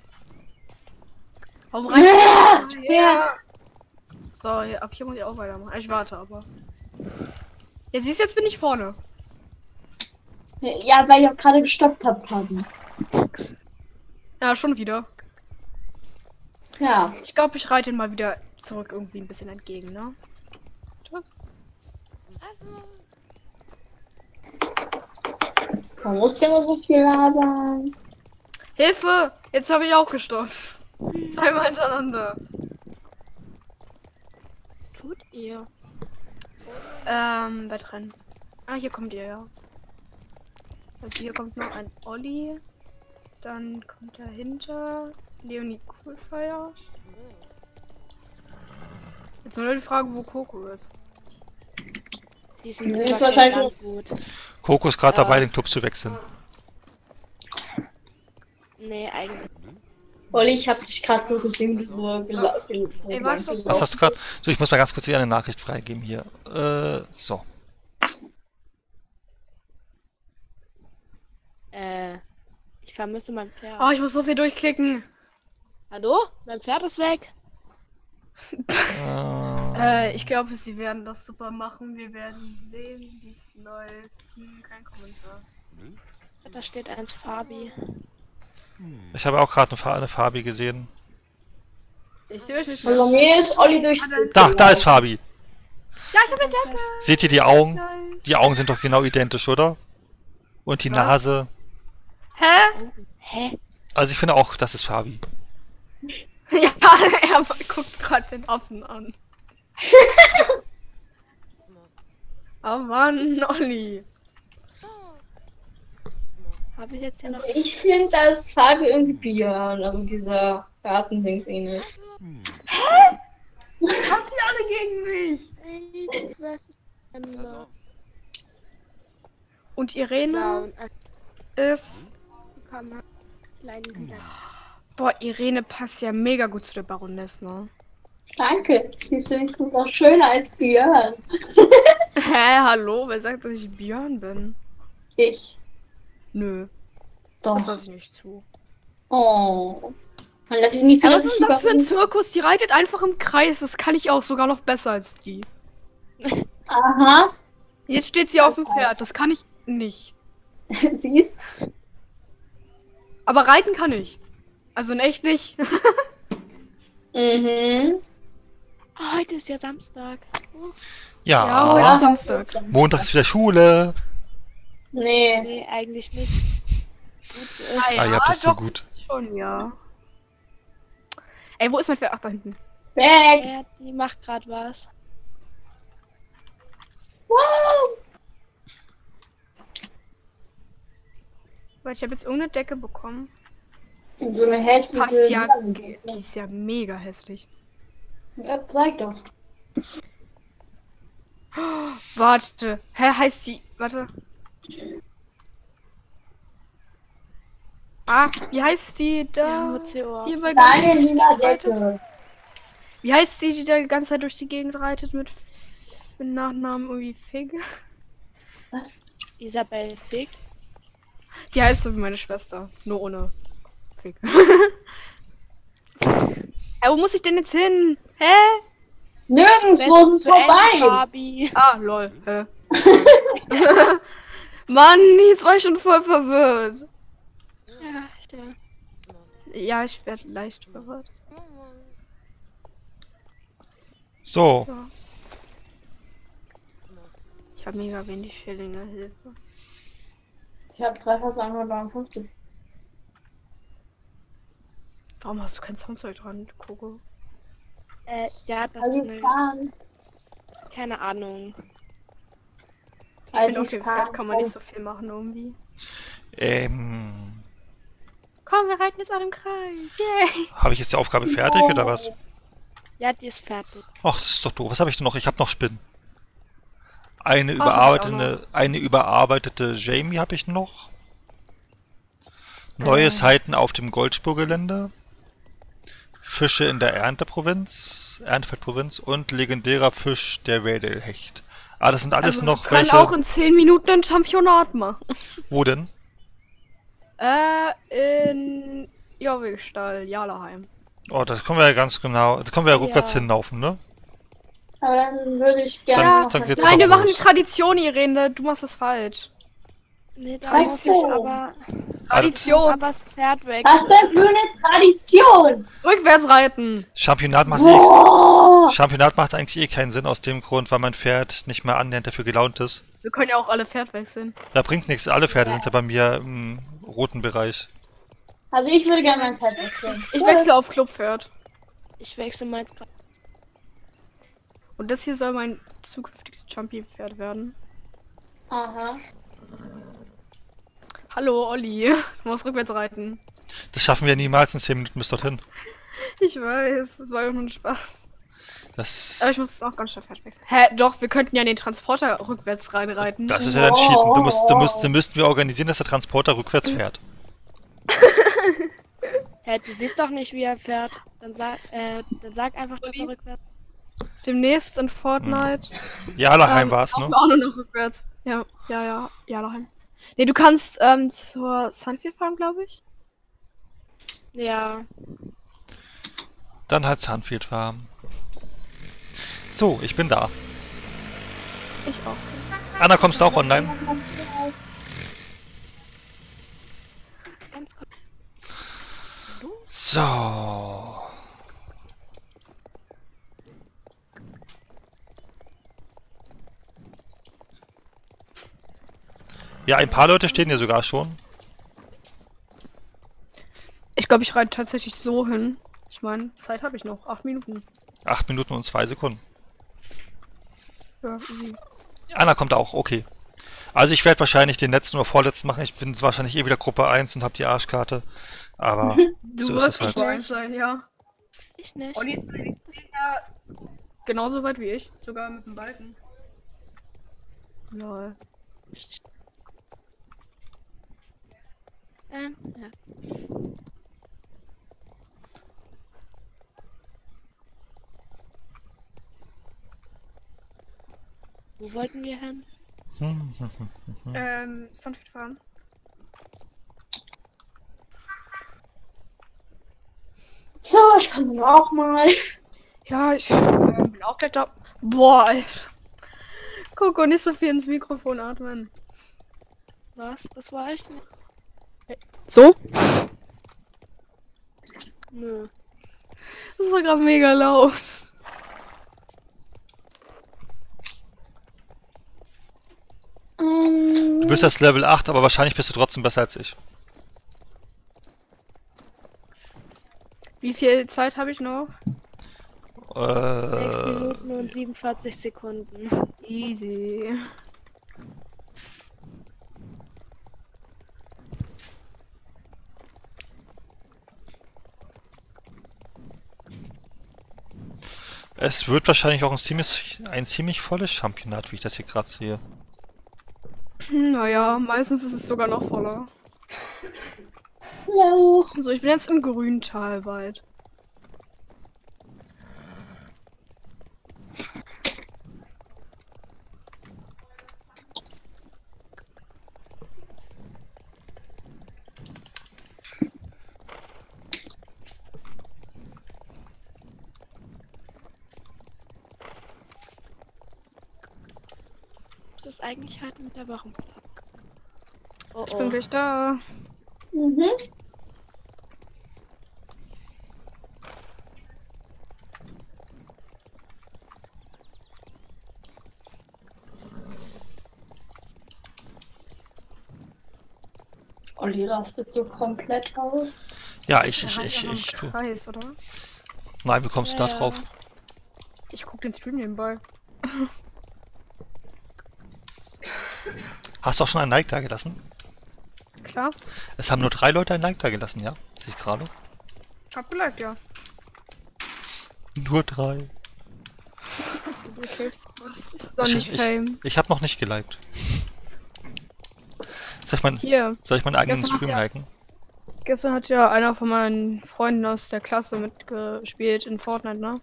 Warum reicht Ja! ja. So, hier, ab hier muss ich auch weitermachen. Ich warte aber. Ja, siehst du, jetzt bin ich vorne. Ja, weil ich auch gerade gestoppt habe, Papi. Ja, schon wieder. Ja. Ich glaube, ich reite ihn mal wieder zurück irgendwie ein bisschen entgegen, ne? Tschüss. Man muss ja immer so viel labern. Hilfe! Jetzt habe ich auch gestoppt. Zweimal hintereinander. tut ihr? Ähm, Wettrennen. Ah, hier kommt ihr, ja. Also hier kommt noch ein Olli. Dann kommt dahinter Leonie Coolfire. Jetzt nur die Frage, wo Coco ist. Die Die sind ist aber wahrscheinlich kein gut. Coco ist gerade Ja. dabei, den Club zu wechseln. Nee, eigentlich. Olli, ich hab dich gerade so gesehen, wie du gelaufen Ey, warte doch. Was hast du gerade? So, ich muss mal ganz kurz hier eine Nachricht freigeben hier. Äh, so. Äh, ich vermisse mein Pferd. Oh, ich muss so viel durchklicken. Hallo? Mein Pferd ist weg. Äh, Äh, ich glaube, sie werden das super machen. Wir werden sehen, wie es läuft. Hm, kein Kommentar. Da steht eins Fabi. ich habe auch gerade eine, Fa eine Fabi gesehen. Ich sehe euch nicht. Also mir ist Olli durchs Da, da ist Fabi. Ja, ich habe eine Decke. Seht ihr die Augen? Die Augen sind doch genau identisch, oder? Und die Was? Nase. Hä? Hä? Also ich finde auch, das ist Fabi. Ja, er guckt gerade den Affen an. Oh Mann, Olli. Habe ich jetzt hier noch. Also ich finde, dass Fabi irgendwie Björn, also dieser Gartendings ähnlich. Was habt ihr alle gegen mich? Ich weiß nicht mehr. Und Irene Blauen. ist... Kann man kleinen wieder. Boah, Irene passt ja mega gut zu der Baroness, ne? Danke, die ist wenigstens auch schöner als Björn. Hä, hallo? Wer sagt, dass ich Björn bin? Ich. Nö, das Doch. lasse ich nicht zu. Oh. Man lässt sich nicht so, Ja, dass was ist ich denn das für ein über- Zirkus? Die reitet einfach im Kreis. Das kann ich auch sogar noch besser als die. Aha. Jetzt steht sie auf dem Pferd. Das kann ich nicht. Siehst? Aber reiten kann ich. Also in echt nicht. Mhm. Ah, heute ist ja Samstag. Ja, Ja, heute ist Samstag. Montag ist wieder Schule. Nee. Nee, eigentlich nicht. Gut, äh, Ah, ihr habt das so doch gut. schon, ja. Ey, wo ist mein Pferd? Ach, da hinten. Weg. ja, die macht gerade was. Wow. Weil ich habe jetzt irgendeine Decke bekommen. So eine hässliche. Passt ja. Die ist ja mega hässlich. Ja, sag doch. Warte. Hä, heißt die. Warte. Ah, wie heißt die da? Ja, Mozeo. Hier bei Deine ganz lila reitet? Decke. Wie heißt die, die da die ganze Zeit durch die Gegend reitet mit, F mit Nachnamen irgendwie Fig? Was? Isabel Fick. Die heißt so wie meine Schwester. Nur ohne Fig. Ja, wo muss ich denn jetzt hin? Hä? Nirgendwo ist es vorbei. Fabi. Ah, lol. Hä? Mann, jetzt war ich schon voll verwirrt. Ja, stimmt. Ja, ich werde leicht verwirrt. So, Ich habe mega wenig Schillinge, Hilfe. Ich habe dreifach hundertneunundfünfzig. Warum hast du kein Soundzeug dran, Coco? Äh, ja, das Also ist eine, fahren. keine Ahnung. Ich Also finde, auf dem fahren. Pferd kann man nicht so viel machen irgendwie. ähm, Komm, wir reiten jetzt alle im Kreis. Yay! habe ich jetzt die Aufgabe fertig oder was? Ja, die ist fertig. Ach, das ist doch doof. Was habe ich denn noch? Ich habe noch Spinnen. Eine hab ich überarbeitete, eine überarbeitete Jamie habe ich noch. Neue Seiten auf dem Goldspurgelände. Fische in der Ernteprovinz, Erntefeldprovinz und legendärer Fisch, der Wedel-Hecht. Ah, das sind alles Also, noch wir können welche. auch in zehn Minuten ein Championat machen. Wo denn? Äh, in Jorwigstall, Jalaheim. Oh, das kommen wir ja ganz genau. Da kommen wir ja rückwärts Ja. hinlaufen, ne? Aber dann würde ich gerne Dann- noch dann eine- geht's Nein, doch wir machen die los. Tradition, Irene. Du machst das falsch. Nee, da Was muss ich so? aber, Tradition. aber das Pferd weg. Was denn für eine Tradition? Rückwärts reiten. Championat macht, eh, Boah. Championat macht eigentlich eh keinen Sinn aus dem Grund, weil mein Pferd nicht mehr annähernd dafür gelaunt ist. Wir können ja auch alle Pferd wechseln. Da bringt nichts. Alle Pferde sind ja bei mir im roten Bereich. Also ich würde gerne mein Pferd wechseln. Ich wechsle auf Clubpferd. Ich wechsle meins gerade. Und das hier soll mein zukünftiges Jumpy-Pferd werden. Aha. Hallo, Olli. Du musst rückwärts reiten. Das schaffen wir niemals in zehn Minuten bis dorthin. Ich weiß, es war ja nur ein Spaß. Das, Aber ich muss es auch ganz schnell fertig wechseln. Hä, doch, wir könnten ja in den Transporter rückwärts reinreiten. das ist ja dann Cheaten. Du musst, du musst, dann müssten wir organisieren, dass der Transporter rückwärts fährt. Hä, du siehst doch nicht, wie er fährt. Dann sag, äh, dann sag einfach, dass er rückwärts. Demnächst in Fortnite. Ja, daheim Ähm, war's, auch, ne? auch nur noch rückwärts. Ja, ja, ja, ja, daheim. Nee, du kannst ähm, zur Sunfield fahren, glaube ich. Ja. Dann halt Sunfield Farm. So, ich bin da. Ich auch. Anna, kommst du auch online? Ganz kurz. So. Ja, ein paar Leute stehen hier sogar schon. Ich glaube, ich reite tatsächlich so hin. Ich meine, Zeit habe ich noch. Acht Minuten. Acht Minuten und zwei Sekunden. Ja, easy. Anna kommt auch, okay. Also ich werde wahrscheinlich den letzten oder vorletzten machen. Ich bin wahrscheinlich eh wieder Gruppe eins und habe die Arschkarte. Aber Du so ist wirst es halt. Gruppe eins sein, ja. Ich nicht. Olli ist ja genauso weit wie ich. Sogar mit dem Balken. Lol. Ähm, ja. Wo wollten wir hin? Hm, hm, hm. Ähm, Sunfield fahren. So, ich komme dann auch mal. Ja, ich äh, bin auch gleich da. Boah, Alter. Coco, nicht so viel ins Mikrofon atmen. Was? Das war ich nicht. So? Nö. Das ist doch gerade mega laut. Ähm, Du bist erst Level acht, aber wahrscheinlich bist du trotzdem besser als ich. Wie viel Zeit habe ich noch? sechs Äh, Minuten und siebenundvierzig Sekunden. Easy. es wird wahrscheinlich auch ein ziemlich, ein ziemlich volles Championat, wie ich das hier gerade sehe. Naja, meistens ist es sogar noch voller. hallo. So, ich bin jetzt im Grüntalwald. Das ist eigentlich halt mit der Wochenplan. Oh, Ich bin oh. gleich da. Mhm. Olli rastet so komplett aus. Ja, ich, ich, Der ich, rennt ich, einfach im tu. Kreis, oder? Nein, wie kommst du da Ja. drauf? Ich guck den Stream nebenbei. Hast du auch schon ein Like da gelassen? Klar. Es haben nur drei Leute ein Like da gelassen, ja? Sehe ich gerade. Hab geliked, ja. Nur drei. Du hilfst. Das ist doch nicht ich, Fame. ich, ich habe noch nicht geliked. Soll ich, mein, Hier. soll ich meinen eigenen Gestern hat Stream ja- liken? Gestern hat ja einer von meinen Freunden aus der Klasse mitgespielt in Fortnite, ne?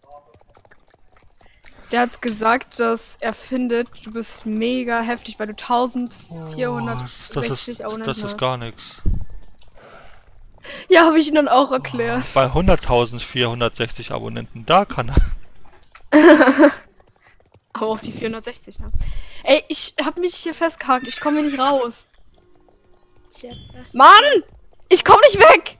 Der hat gesagt, dass er findet, du bist mega heftig, weil du das eintausendvierhundertsechzig ist, Abonnenten das ist hast. gar nichts. Ja, habe ich ihm dann auch erklärt. Bei hunderttausendvierhundertsechzig Abonnenten, da kann er. Aber auch die vierhundertsechzig, ne? Ey, ich hab mich hier festgehakt, ich komme hier nicht raus. Tja, das- Mann! Ich komm nicht weg!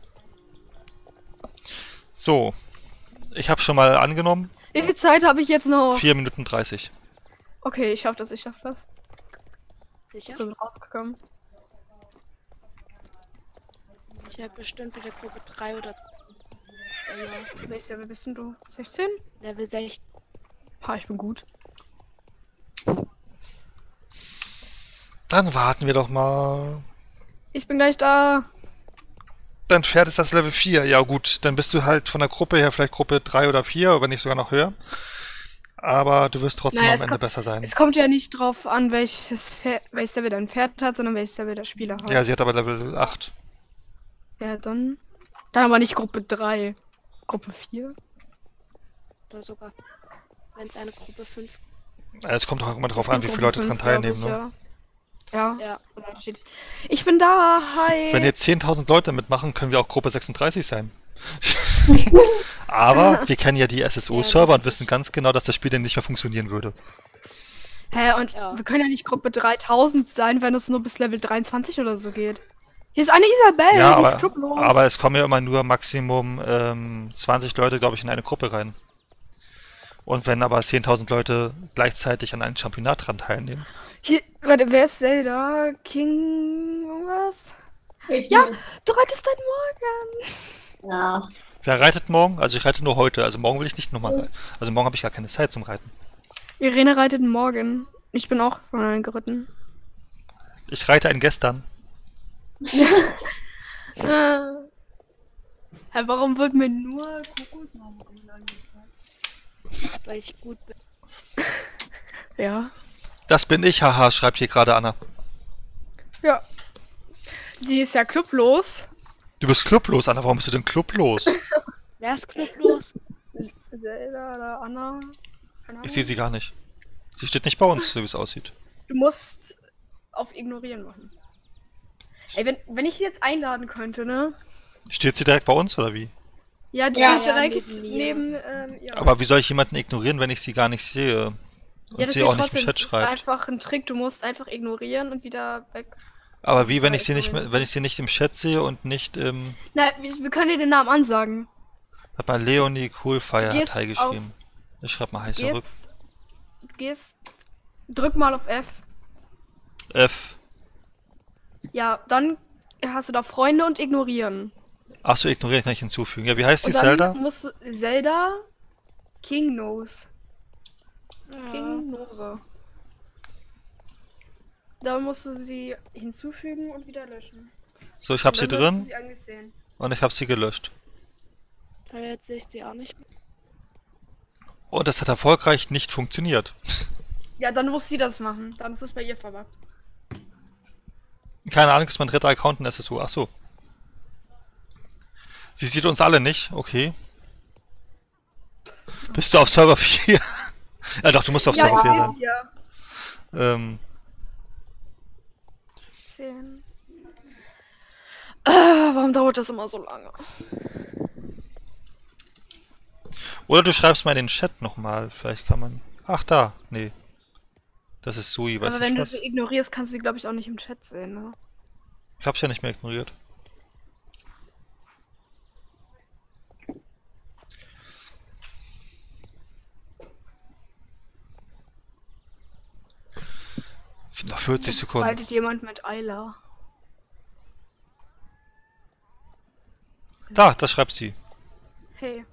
So. Ich habe schon mal angenommen. Wie viel Zeit habe ich jetzt noch? vier Minuten dreißig. Okay, ich schaff das, ich schaff das. Sicher? So, bin rausgekommen. Ich habe bestimmt wieder Gruppe drei oder äh, ja, Welches Level bist denn du? sechzehn? Level sechzehn. Ha, ich bin gut. Dann warten wir doch mal. Ich bin gleich da. Dein Pferd ist das Level vier. Ja gut, dann bist du halt von der Gruppe her vielleicht Gruppe drei oder vier, oder nicht sogar noch höher. Aber du wirst trotzdem Naja, am es Ende kommt- besser sein. Es kommt ja nicht drauf an, welches, Pferd, welches Level dein Pferd hat, sondern welches Level der Spieler hat. Ja, sie hat aber Level acht. Ja, dann. Dann aber nicht Gruppe drei. Gruppe vier. Oder sogar, wenn es eine Gruppe fünf. Es kommt auch immer drauf Es an, wie gibt viele Leute Gruppe dran fünf, glaub teilnehmen. ich, Ne? Ja. Ja. Ja. Und da steht, ich bin da, hi. Wenn jetzt zehntausend Leute mitmachen, können wir auch Gruppe sechsunddreißig sein. Aber wir kennen ja die S S O-Server und wissen ganz genau, dass das Spiel dann nicht mehr funktionieren würde. Hä, und Ja. wir können ja nicht Gruppe dreitausend sein, wenn es nur bis Level dreiundzwanzig oder so geht. Hier ist eine Isabelle, Ja, die ist aber, clublos. aber es kommen ja immer nur Maximum ähm, zwanzig Leute, glaube ich, in eine Gruppe rein. Und wenn aber zehntausend Leute gleichzeitig an einem Championat dran teilnehmen. Hier, warte, wer ist Zelda? King irgendwas? Ich Ja. nicht. Du reitest dein Morgen. Ja. Wer reitet morgen? Also ich reite nur heute, also morgen will ich nicht nochmal reiten. Also morgen habe ich gar keine Zeit zum Reiten. Irene reitet morgen. Ich bin auch von allen geritten. Ich reite ein gestern. Äh. Hä, warum wird mir nur Kokosnamen angezeigt? Weil ich gut bin. Ja. Das bin ich, haha, schreibt hier gerade Anna. Ja. Sie ist ja clublos. Du bist clublos, Anna, warum bist du denn clublos? Wer ist clublos? Zelda oder Anna. Keine Ahnung. Ich sehe sie gar nicht. Sie steht nicht bei uns, so wie es aussieht. Du musst auf Ignorieren machen. Ey, wenn, wenn ich sie jetzt einladen könnte, ne? Steht sie direkt bei uns, oder wie? Ja, die Ja, steht ja, direkt neben mir. neben, ähm, ja. Aber wie soll ich jemanden ignorieren, wenn ich sie gar nicht sehe? Und ja, das sie geht auch nicht im trotzdem. Chat Das ist schreibt. einfach ein Trick. Du musst einfach ignorieren und wieder weg. Aber wie, wenn Ja, ich sie nicht, ignorieren. wenn ich sie nicht im Chat sehe und nicht im... Na, wir, wir können dir den Namen ansagen. Hat mal Leonie Coolfire Du hat gehst Hi geschrieben. Ich schreib mal Hi Du zurück. gehst, du gehst, drück mal auf F. F. Ja, dann hast du da Freunde und ignorieren. Achso, ignorieren kann ich hinzufügen. Ja, wie heißt die Und dann Zelda? musst du Zelda King Nose. Ja. King Nose. Da musst du sie hinzufügen und wieder löschen. So, ich hab Und sie dann solltest du drin sie eigentlich sehen. und ich hab sie gelöscht. Da jetzt sehe ich sie auch nicht. Und das hat erfolgreich nicht funktioniert. Ja, dann muss sie das machen. Dann ist es bei ihr verbuggt. Keine Ahnung, ist mein dritter Account in S S U. Achso. Sie sieht uns alle nicht, okay. Bist du auf Server vier? Ja doch, du musst auf Ja, Server ich vier sehe sein. sie ja. Ähm, zehn. Ah, warum dauert das immer so lange? oder du schreibst mal in den Chat nochmal. Vielleicht kann man... Ach, da. Nee. Das ist Sui, weiß Aber wenn ich du was. sie ignorierst, kannst du sie, glaube ich, auch nicht im Chat sehen, ne? Ich hab's ja nicht mehr ignoriert. Noch vierzig Sekunden. Reitet jemand mit Ayla. Da, das schreibt sie. Hey.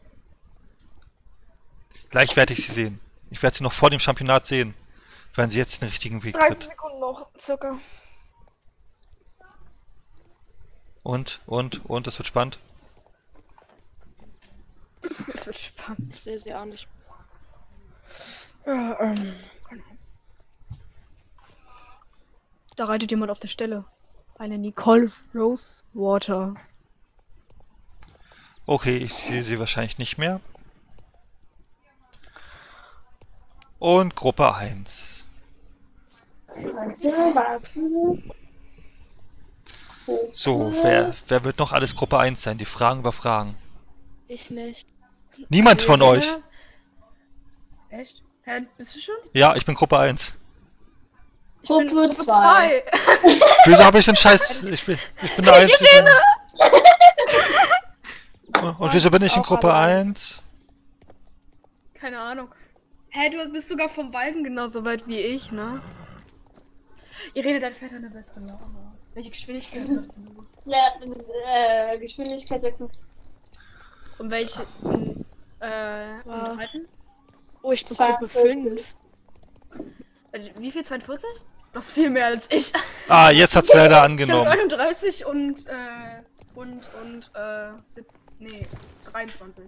Gleich werde ich sie sehen. Ich werde sie noch vor dem Championat sehen. Wenn sie jetzt den richtigen Weg dreißig tritt. Sekunden noch, circa. Und, und, und, es wird spannend. Es wird spannend. Ich sehe sie auch nicht. Ja, ähm. Da reitet jemand auf der Stelle. Eine Nicole Rosewater. Okay, ich sehe sie wahrscheinlich nicht mehr. Und Gruppe eins. Warte, warte. So, wer, wer wird noch alles Gruppe eins sein? Die Fragen über Fragen. Ich nicht. Niemand von euch. Echt? Hä, bist du schon? Ja, ich bin Gruppe eins. Ich bin Gruppe zwei. Wieso habe ich den Scheiß? Ich bin, ich bin der Einzige. Und, und wieso bin ich in Auch Gruppe allein. eins? Keine Ahnung. Hä, du bist sogar vom Balken genauso weit wie ich, ne? Irene, dein Pferd hat eine bessere Lava. Welche Geschwindigkeit hast du? Ja, äh, Geschwindigkeit sechs. Und welche? Äh, und Ja. Reiten? Oh, ich bin Gruppe fünf. Äh, Wie viel? zweiundvierzig? Das ist viel mehr als ich. Ah, jetzt hat's leider Ich habe angenommen. neununddreißig und, äh, und, und, äh, siebzehn, nee, dreiundzwanzig.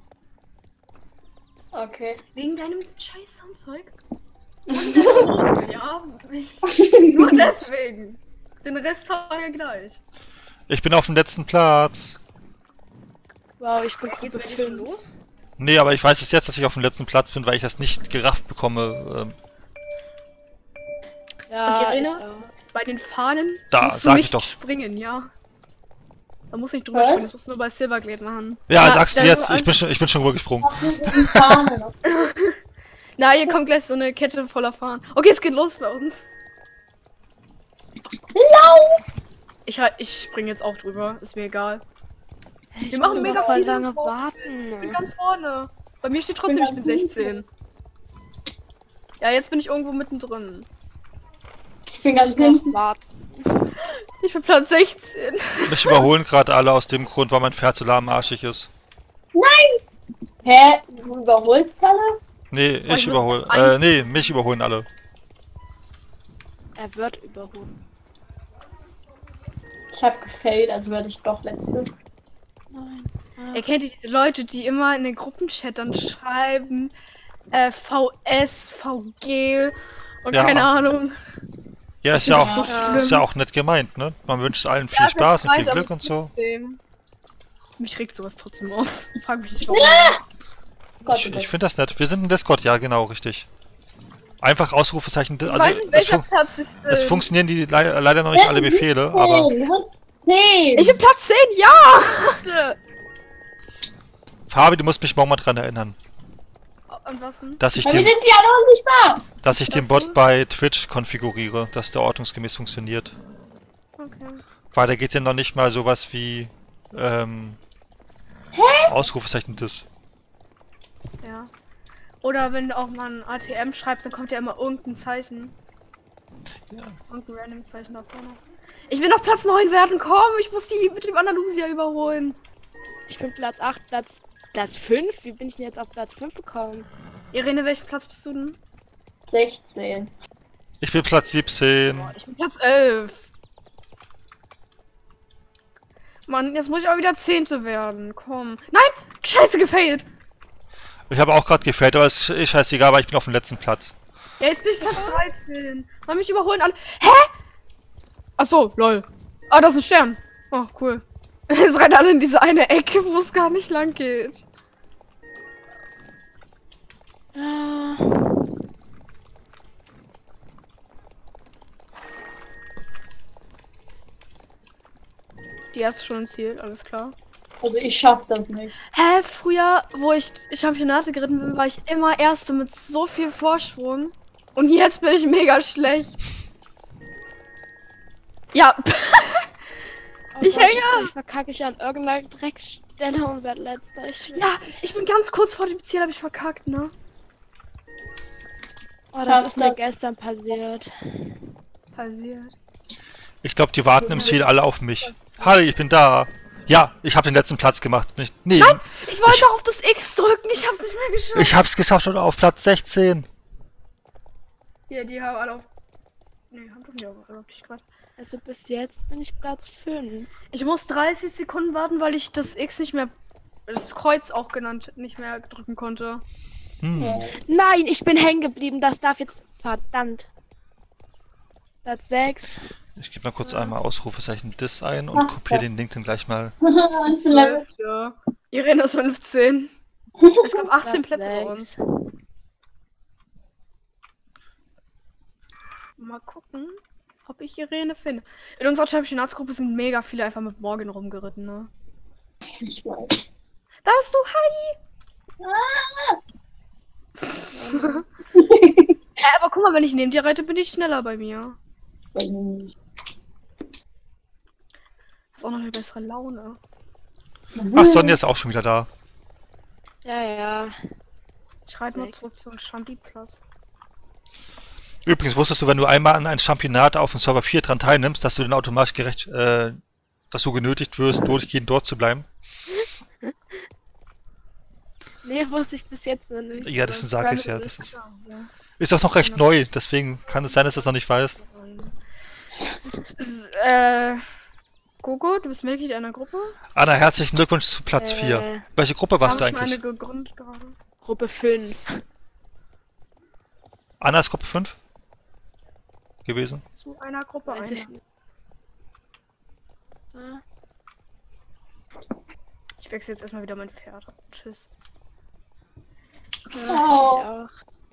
Okay. Wegen deinem scheiß Soundzeug? Und der Hose, ja? Nur deswegen. Den Rest haben wir gleich. Ich bin auf dem letzten Platz. Wow, ich bin Geht's Gruppe bei dir schon fünf. los? Nee, aber ich weiß es jetzt, dass ich auf dem letzten Platz bin, weil ich das nicht gerafft bekomme. Ähm, Ja, Und Irene? ich auch. Bei den Fahnen Da, musst du sag ich nicht doch. springen, ja? Man muss nicht drüber Was? springen, das musst du nur bei Silverglade machen. Ja, Na, sagst du da- jetzt, ich bin schon, ich bin schon rübergesprungen. Auf diesen Fahnen. Na, hier kommt gleich so eine Kette voller Fahnen. Okay, es geht los bei uns. Lauf! Ich, halt- ich spring jetzt auch drüber, ist mir egal. Ich machen muss mega noch voll viele lange drauf. Ich bin warten. ganz vorne. Bei mir steht trotzdem, ich bin sechzehn. Ja, jetzt bin ich irgendwo mittendrin. Ich bin ganz hinten. Warten. Ich bin Platz sechzehn. Mich überholen gerade alle aus dem Grund, weil mein Pferd so lahmarschig ist. Hä? Du überholst alle? Nee, ich muss ich überhole. auf eins- Äh, nee, mich überholen alle. Er wird überholt. Ich hab gefailt, also werde ich doch letzte. Nein. Ihr kennt ihr diese Leute, die immer in den Gruppenchat dann schreiben, äh, V S, V G und Ja. keine Ahnung. Ja, ist Ich ja find auch, das so schlimm. ist ja auch nett gemeint, ne? Man wünscht allen viel Ja, Spaß und ich viel weiß, Glück aber und so. trotzdem. Mich regt sowas trotzdem auf. Frag mich nicht warum. Gott, Ich, oh Gott. ich finde das nett. Wir sind ein Discord, ja, genau, richtig. Einfach Ausrufezeichen. Ich Also, weiß nicht, es, welcher fun Platz ich bin. es funktionieren die le leider noch nicht alle Befehle, aber Zehn, du hast zehn. Ich bin Platz zehn, ja! Fabi, du musst mich morgen mal dran erinnern, Und was denn? dass ich Bei mir den, sind die alle unsichtbar. dass ich den Was Bot denn? bei Twitch konfiguriere, dass der ordnungsgemäß funktioniert. Okay. Weil da geht ja noch nicht mal sowas wie ähm, Ausrufezeichen Dis. Ja. Oder wenn auch mal ein A T M schreibt, dann kommt ja immer irgendein Zeichen. Ja. Irgendein random Zeichen da vorne. Ich will auf Platz neun werden, komm! Ich muss die mit dem Andalusia überholen. Ich bin Platz acht, Platz, Platz fünf. Wie bin ich denn jetzt auf Platz fünf gekommen? Irene, welchen Platz bist du denn? sechzehn. Ich bin Platz siebzehn. Ich bin Platz elf. Mann, jetzt muss ich auch wieder Zehnte werden. Komm. Nein! Scheiße, gefailt! Ich habe auch gerade gefällt, aber es ist scheißegal, weil ich bin auf dem letzten Platz. Ja, jetzt bin ich Platz dreizehn. Wollen mich überholen alle. Hä? Achso, lol. Ah, das ist ein Stern. Oh, cool. Jetzt rennen alle in diese eine Ecke, wo es gar nicht lang geht. Ah, Die erste schon im Ziel, alles klar. Also ich schaff das nicht. Hä, früher, wo ich Championate geritten bin, war ich immer Erste mit so viel Vorsprung. Und jetzt bin ich mega schlecht. Ja. oh Ich Gott, hänge. Ich verkacke ich an irgendeiner Dreckstelle und werde letzter. Ich Ja, ich bin ganz kurz vor dem Ziel, habe ich verkackt, ne? oh, das ist mir das- gestern passiert. Passiert. Ich glaube, die warten im Ziel alle auf mich. Hallo, ich bin da. Ja, ich habe den letzten Platz gemacht. Bin ich, nee, Ich wollte doch auf das X drücken, ich hab's nicht mehr geschafft. ich hab's geschafft und auf Platz sechzehn. Ja, die haben alle auf. Nee, haben doch nicht auf, alle auf dich gerade. Also bis jetzt bin ich Platz fünf. Ich muss dreißig Sekunden warten, weil ich das X nicht mehr. Das Kreuz auch genannt, nicht mehr drücken konnte. Hm. Ja. Nein, ich bin hängen geblieben. Das darf jetzt. Verdammt. Platz sechs. Ich gebe mal kurz einmal Ausrufezeichen Dis ein und kopiere den Link dann gleich mal. Ich bin Level- zwölf, ja. Irene ist fünfzehn. Es gab achtzehn Platz Plätze bei sechs. uns. Mal gucken, ob ich Irene finde. In unserer Championatsgruppe sind mega viele einfach mit Morgan rumgeritten, ne? Ich weiß. Da bist du, hi! Ah! Äh, aber guck mal, wenn ich neben dir reite, bin ich schneller bei mir. Hast auch noch eine bessere Laune. Ach, Sonja ist auch schon wieder da. Ja, ja. Ich reite mal zurück zum Champi-Platz. Übrigens, wusstest du, wenn du einmal an ein Championat auf dem Server vier dran teilnimmst, dass du dann automatisch gerecht, äh, dass du genötigt wirst, durchgehend dort zu bleiben? Nee, wusste ich bis jetzt noch nicht. Ja, deswegen sage ich ja. Das ist, Ja. ist auch noch recht neu, deswegen kann es sein, dass du es noch nicht weißt. S- Äh, Gogo, du bist Mitglied einer Gruppe? Anna, herzlichen Glückwunsch zu Platz vier. Äh, Welche Gruppe warst du Haben schon eigentlich? eine gegründet gerade. Gruppe fünf. Anna ist Gruppe fünf gewesen. Zu einer Gruppe Weiß eine. ich nicht. Ja. Ich wechsle jetzt erstmal wieder mein Pferd. Tschüss. Oh. Ich auch.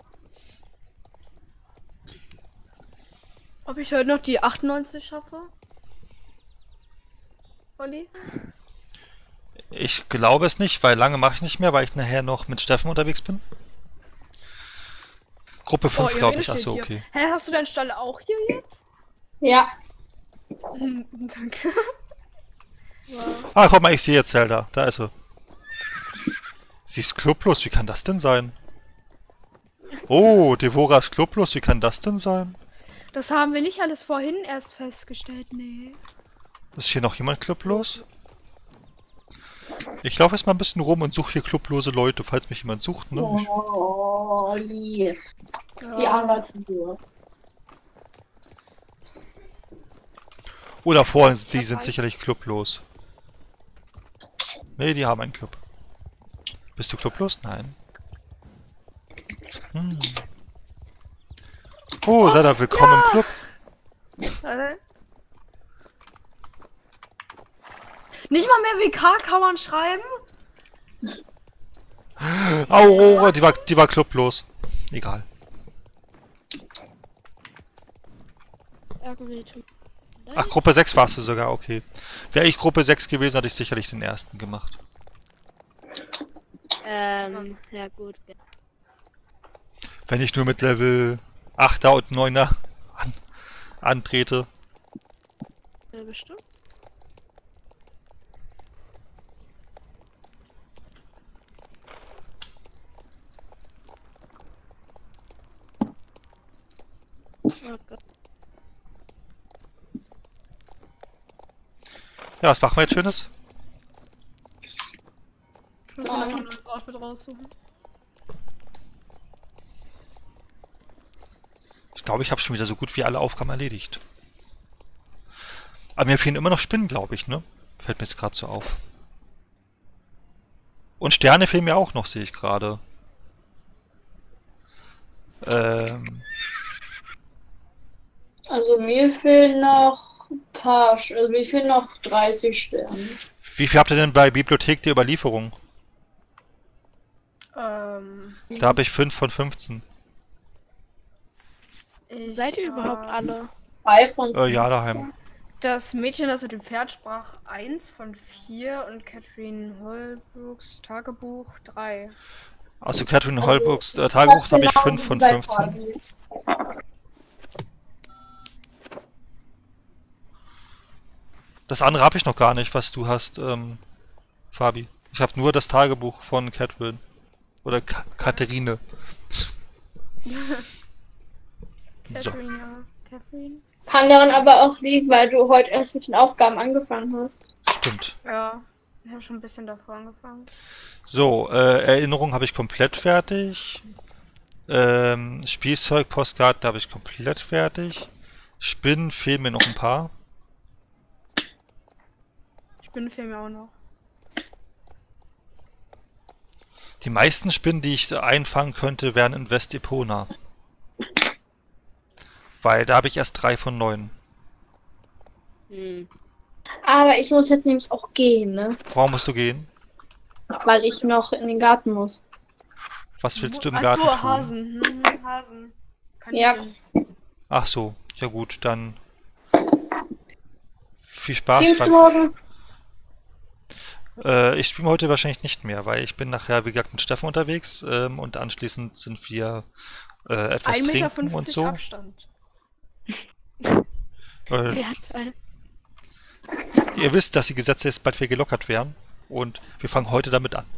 Ob ich heute noch die achtundneunzig schaffe? Olli? Ich glaube es nicht, weil lange mache ich nicht mehr, weil ich nachher noch mit Steffen unterwegs bin. Gruppe fünf, Irene glaube ich. steht Achso, hier. okay. Hä, hast du deinen Stall auch hier jetzt? Ja. Hm, danke. Ah, guck mal, ich sehe jetzt Zelda. Da ist sie. Sie ist clublos, wie kann das denn sein? Oh, Devora ist clublos, wie kann das denn sein? Das haben wir nicht alles vorhin erst festgestellt, nee. Ist hier noch jemand clublos? Ich laufe jetzt mal ein bisschen rum und suche hier clublose Leute, falls mich jemand sucht, ne? Ich- Oh, lieb. Das ist die Anwaltsfigur. Oder vorhin, die sind sicherlich clublos. Ne, die haben einen Club. Bist du clublos? Nein. Hm. Oh, seid ihr willkommen im Club. Warte. Nicht mal mehr W K kann man schreiben? Aurora, die war, die war clublos. Egal. Irgendwie tut- Ach, Gruppe sechs warst du sogar, okay. Wäre ich Gruppe sechs gewesen, hätte ich sicherlich den ersten gemacht. Ähm, ja gut. Ja. Wenn ich nur mit Level achter und neuner an, antrete. Ja, bestimmt. Oh Gott. Ja, was machen wir jetzt Schönes? Ich muss mal das Outfit raussuchen. Ich glaube, ich habe schon wieder so gut wie alle Aufgaben erledigt. Aber mir fehlen immer noch Spinnen, glaube ich, ne? Fällt mir jetzt gerade so auf. Und Sterne fehlen mir auch noch, sehe ich gerade. Ähm, Also mir fehlen noch ein paar, Sch- also mir fehlen noch dreißig Sterne. wie viel habt ihr denn bei Bibliothek der Überlieferung? Ähm. Da habe ich fünf von fünfzehn. Ich, Seid ihr überhaupt äh, alle? Drei von Äh, ja, daheim. Das Mädchen, das mit dem Pferd sprach, eins von vier und Catherine Holbrooks Tagebuch drei. Also Catherine Holbrooks äh, Tagebuch habe ich Genau fünf wie von bei fünfzehn. Fabi. Das andere habe ich noch gar nicht, was du hast, ähm, Fabi. Ich habe nur das Tagebuch von Catherine. Oder Ka Katharine. So. Catherine, ja. Catherine? Kann daran aber auch liegen, weil du heute erst mit den Aufgaben angefangen hast. Stimmt. Ja. Ich habe schon ein bisschen davor angefangen. So, äh, Erinnerung habe ich komplett fertig. Ähm, Spielzeug, Postkarte habe ich komplett fertig. Spinnen fehlen mir noch ein paar. Spinnen fehlen mir auch noch. Die meisten Spinnen, die ich einfangen könnte, wären in West-Epona. Weil da habe ich erst drei von neun. Hm. Aber ich muss jetzt nämlich auch gehen, ne? Warum musst du gehen? Weil ich noch in den Garten muss. Was willst du im Ach Garten so, tun? Hasen. Mhm, Hasen. Kann Ja. ich Ach so, ja gut, dann viel Spaß Streamst du beim... morgen? Äh, ich streame heute wahrscheinlich nicht mehr, weil ich bin nachher, wie gesagt, mit Steffen unterwegs ähm, und anschließend sind wir äh, etwas ein Meter trinken und fünfzig so. Abstand. Äh, Wer hat einen? ihr wisst, dass die Gesetze jetzt bald wieder gelockert werden und wir fangen heute damit an.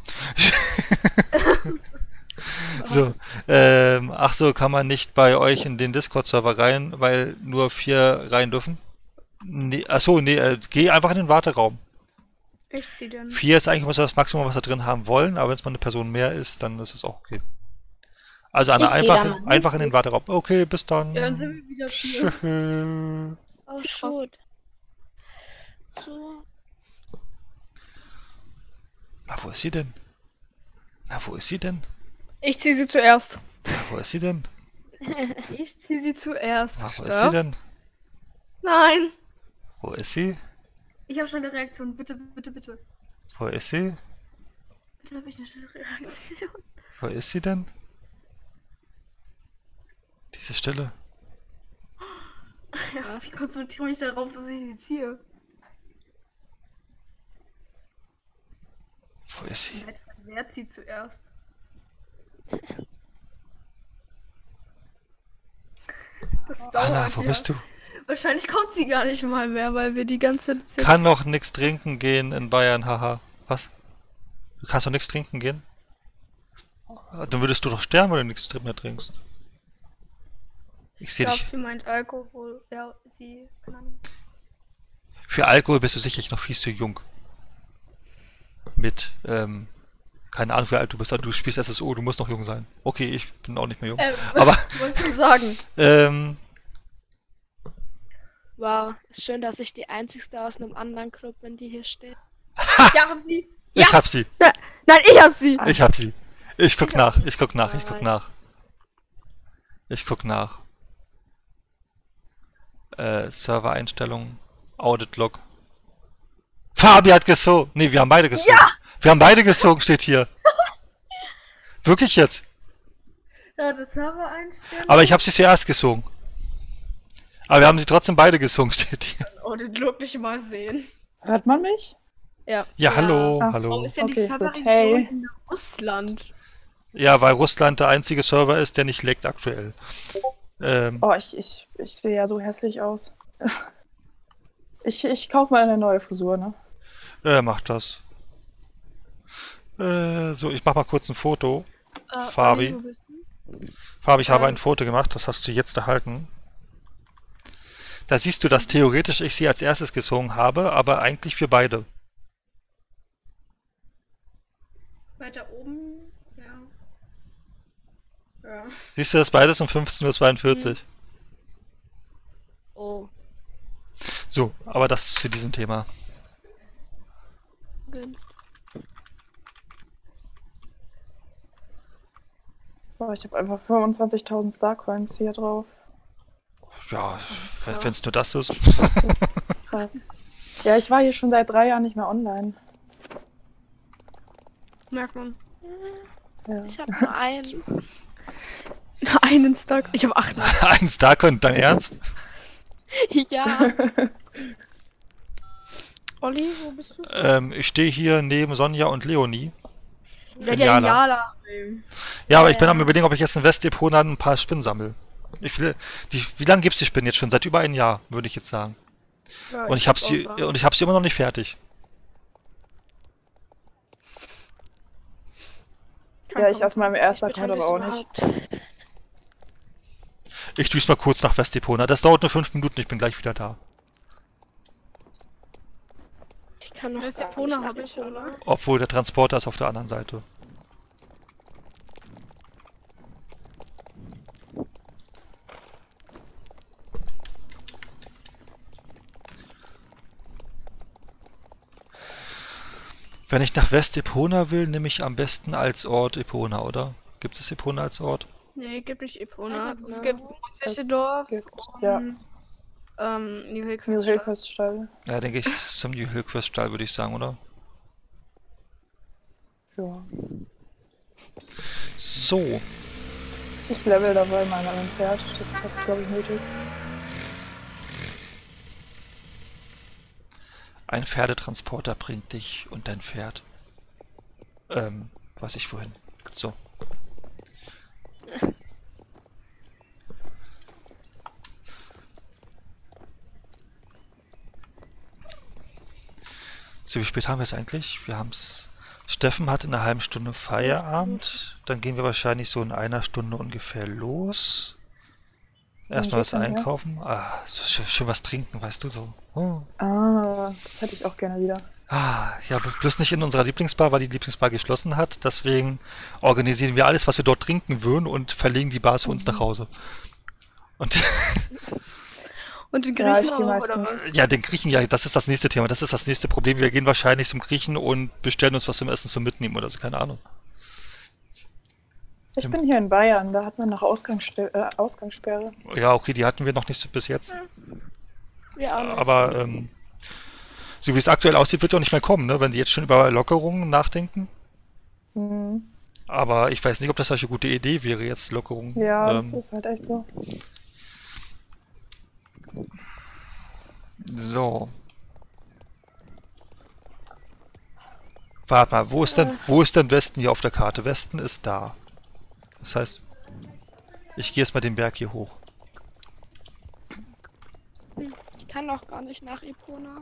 So, ähm, ach so, kann man nicht bei euch in den Discord-Server rein, weil nur vier rein dürfen? Nee, ach so, nee, äh, geh einfach in den Warteraum. Ich zieh den. Vier ist eigentlich immer so das Maximum, was wir drin haben wollen, aber wenn es mal eine Person mehr ist, dann ist es auch okay. Also Anna, Ich geh einfach, da mal einfach in den Warteraum. Okay, bis dann. Ja, dann sind wir wieder vier. Tschüss. Oh, Zieh's raus. shoot. So. Na, wo ist sie denn? Na, wo ist sie denn? Ich zieh sie zuerst. Na, wo ist sie denn? Ich zieh sie zuerst. Na, wo ist Stopp. sie denn? Nein. Wo ist sie? Ich habe schnelle Reaktion. Bitte, bitte, bitte. Wo ist sie? Bitte habe ich eine schnelle Reaktion. Wo ist sie denn? Diese Stille. Ja, ich konzentriere mich darauf, dass ich sie ziehe. Wo ist sie? Wer zieht zuerst? Das dauert Anna, wo ja. bist du? Wahrscheinlich kommt sie gar nicht mal mehr, weil wir die ganze Zeit... Kann noch nichts trinken gehen in Bayern, haha. Was? Du kannst doch nichts trinken gehen? Dann würdest du doch sterben, wenn du nichts mehr trinkst. Ich Ich sehe glaube, dich. sie meint Alkohol. Ja, sie... Keine Ahnung. Für Alkohol bist du sicherlich noch viel zu jung. Mit, ähm, keine Ahnung, wie alt du bist, aber du spielst S S O, du musst noch jung sein. Okay, ich bin auch nicht mehr jung. Ähm, Aber, was wolltest du sagen? ähm, Wow, ist schön, dass ich die einzigste aus einem anderen Club bin, die hier steht. Ja, hab sie. ich Ja. hab sie. Nein, ich hab sie. Ich hab sie. Ich guck Ich nach, ich guck nach, ich guck Nein. nach. Ich guck nach. Äh, Server-Einstellungen, Audit-Log. Fabi hat gesogen. Nee, wir haben beide gesogen. Ja! Wir haben beide gesogen, steht hier. Wirklich jetzt. Ja, das Server einstellen. Aber ich habe sie zuerst gesogen. Aber wir haben sie trotzdem beide gesungen, steht hier. Oh, den Look nicht mal sehen. Hört man mich? Ja. Ja, hallo, Ah. hallo. Warum ist denn die Okay, Server gut. Hey. in Russland? Ja, weil Russland der einzige Server ist, der nicht leckt aktuell. Ähm, Oh, ich, ich, ich sehe ja so hässlich aus. Ich, ich kaufe mal eine neue Frisur, ne? äh, macht das. Äh, so, ich mach mal kurz ein Foto. Äh, Fabi. Olli, wo bist du? Fabi, ich habe Ähm. ein Foto gemacht, das hast du jetzt erhalten. Da siehst du, dass theoretisch ich sie als erstes gesungen habe, aber eigentlich wir beide. Weiter oben? Ja. Ja. Siehst du das beides um fünfzehn Uhr zweiundvierzig? Oh, So, aber das zu diesem Thema. günstig. Oh, ich habe einfach fünfundzwanzigtausend Starcoins hier drauf. Ja, wenn es nur das ist. Das ist krass. Ja, ich war hier schon seit drei Jahren nicht mehr online. Merkt man. Ja. Ich habe nur einen. Einen Stock. Ich habe acht. Ein Starcoin, dein Ernst? Ja. Olli, wo bist du? Ähm, ich stehe hier neben Sonja und Leonie. Seid ihr in Jala. Jala? Ja, aber ich bin am überlegen, ob ich jetzt in Westdepot dann ein paar Spinnen sammle. Ich will, die, wie lange gibt's die Spinnen jetzt schon? Seit über ein Jahr, würde ich jetzt sagen. Ja, Und ich habe würd's sie auch sagen. und ich habe sie immer noch nicht fertig. Kein Ja, ich auf meinem Ich ersten bin Account aber auch nicht. überhaupt. Ich düse mal kurz nach Westdepot. Na, das dauert nur fünf Minuten, ich bin gleich wieder da. Ich kann noch Das ist der gar Pona, nicht habe ich, nach oder? Obwohl der Transporter ist auf der anderen Seite. Wenn ich nach West-Epona will, nehme ich am besten als Ort Epona, oder? Gibt es Epona als Ort? Nee, gibt nicht Epona. Ja, Es ja. gibt Das Mondwäschedorf gibt, ja, und ähm, New New Hillcrest. Hillcrest Stall. Ja, denke ich, zum New Hillcrest Stall, würde ich sagen, oder? Ja. So. Ich level dabei mal an einem Pferd. Das hat's, glaube ich, nötig. Ein Pferdetransporter bringt dich und dein Pferd. Ähm, weiß ich wohin. So. So, wie spät haben wir es eigentlich? Wir haben es. Steffen hat in einer halben Stunde Feierabend. Dann gehen wir wahrscheinlich so in einer Stunde ungefähr los. Erstmal was geht's denn, ja? einkaufen. Ah, so schön, schön was trinken, weißt du so. Oh. Ah, das hätte ich auch gerne wieder. Ah, ja, bloß nicht in unserer Lieblingsbar, weil die Lieblingsbar geschlossen hat. Deswegen organisieren wir alles, was wir dort trinken würden und verlegen die Bars für uns nach Hause. Und Und den Ja, Griechen ich gehe auch, oder meistens. was? ja, den Griechen, ja, das ist das nächste Thema. Das ist das nächste Problem. Wir gehen wahrscheinlich zum Griechen und bestellen uns was zum Essen zum Mitnehmen oder so, keine Ahnung. Ich bin hier in Bayern, da hat man noch Ausgangsste äh, Ausgangssperre. Ja, okay, die hatten wir noch nicht so bis jetzt. Wir auch nicht. Aber ähm, so wie es aktuell aussieht, wird ja auch nicht mehr kommen, ne? Wenn die jetzt schon über Lockerungen nachdenken. Mhm. Aber ich weiß nicht, ob das eine gute Idee wäre, jetzt Lockerungen. Ja, das ähm, ist halt echt so. So. Warte mal, wo ist denn, wo ist denn Westen hier auf der Karte? Westen ist da. Das heißt, ich gehe jetzt mal den Berg hier hoch. Ich kann auch gar nicht nach Epona.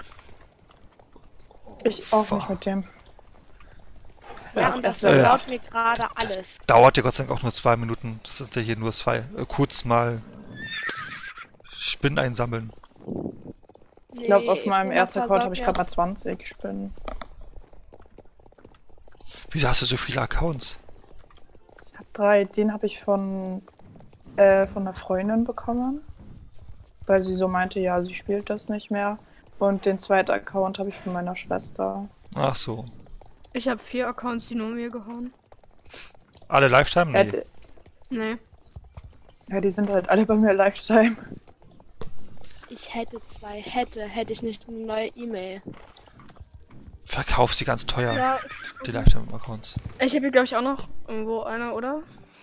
Ich auch Boah. nicht mit dem. Das ist Ja, auch und erst das Äh. Level. versaut mir gerade alles. Dauert ja Gott sei Dank auch nur zwei Minuten. Das sind ja hier nur zwei. Äh, kurz mal Spinnen einsammeln. Ich glaube, auf Nee, meinem Epona ersten Account versaut habe ich mir gerade mal alles. zwanzig Spinnen. Wieso hast du so viele Accounts? Ich habe drei. Den habe ich von, äh, von einer Freundin bekommen. Weil sie so meinte, ja, sie spielt das nicht mehr. Und den zweiten Account habe ich von meiner Schwester. Ach so. Ich habe vier Accounts, die nur mir gehören. Alle Lifetime? Ja, Nee. die, Nee. ja, die sind halt alle bei mir Lifetime. Ich hätte zwei. Hätte, hätte ich nicht eine neue E-Mail. Verkauf sie ganz teuer, Ja, die Lifetime-Accounts. ich habe hier, glaube ich, auch noch irgendwo einer, oder?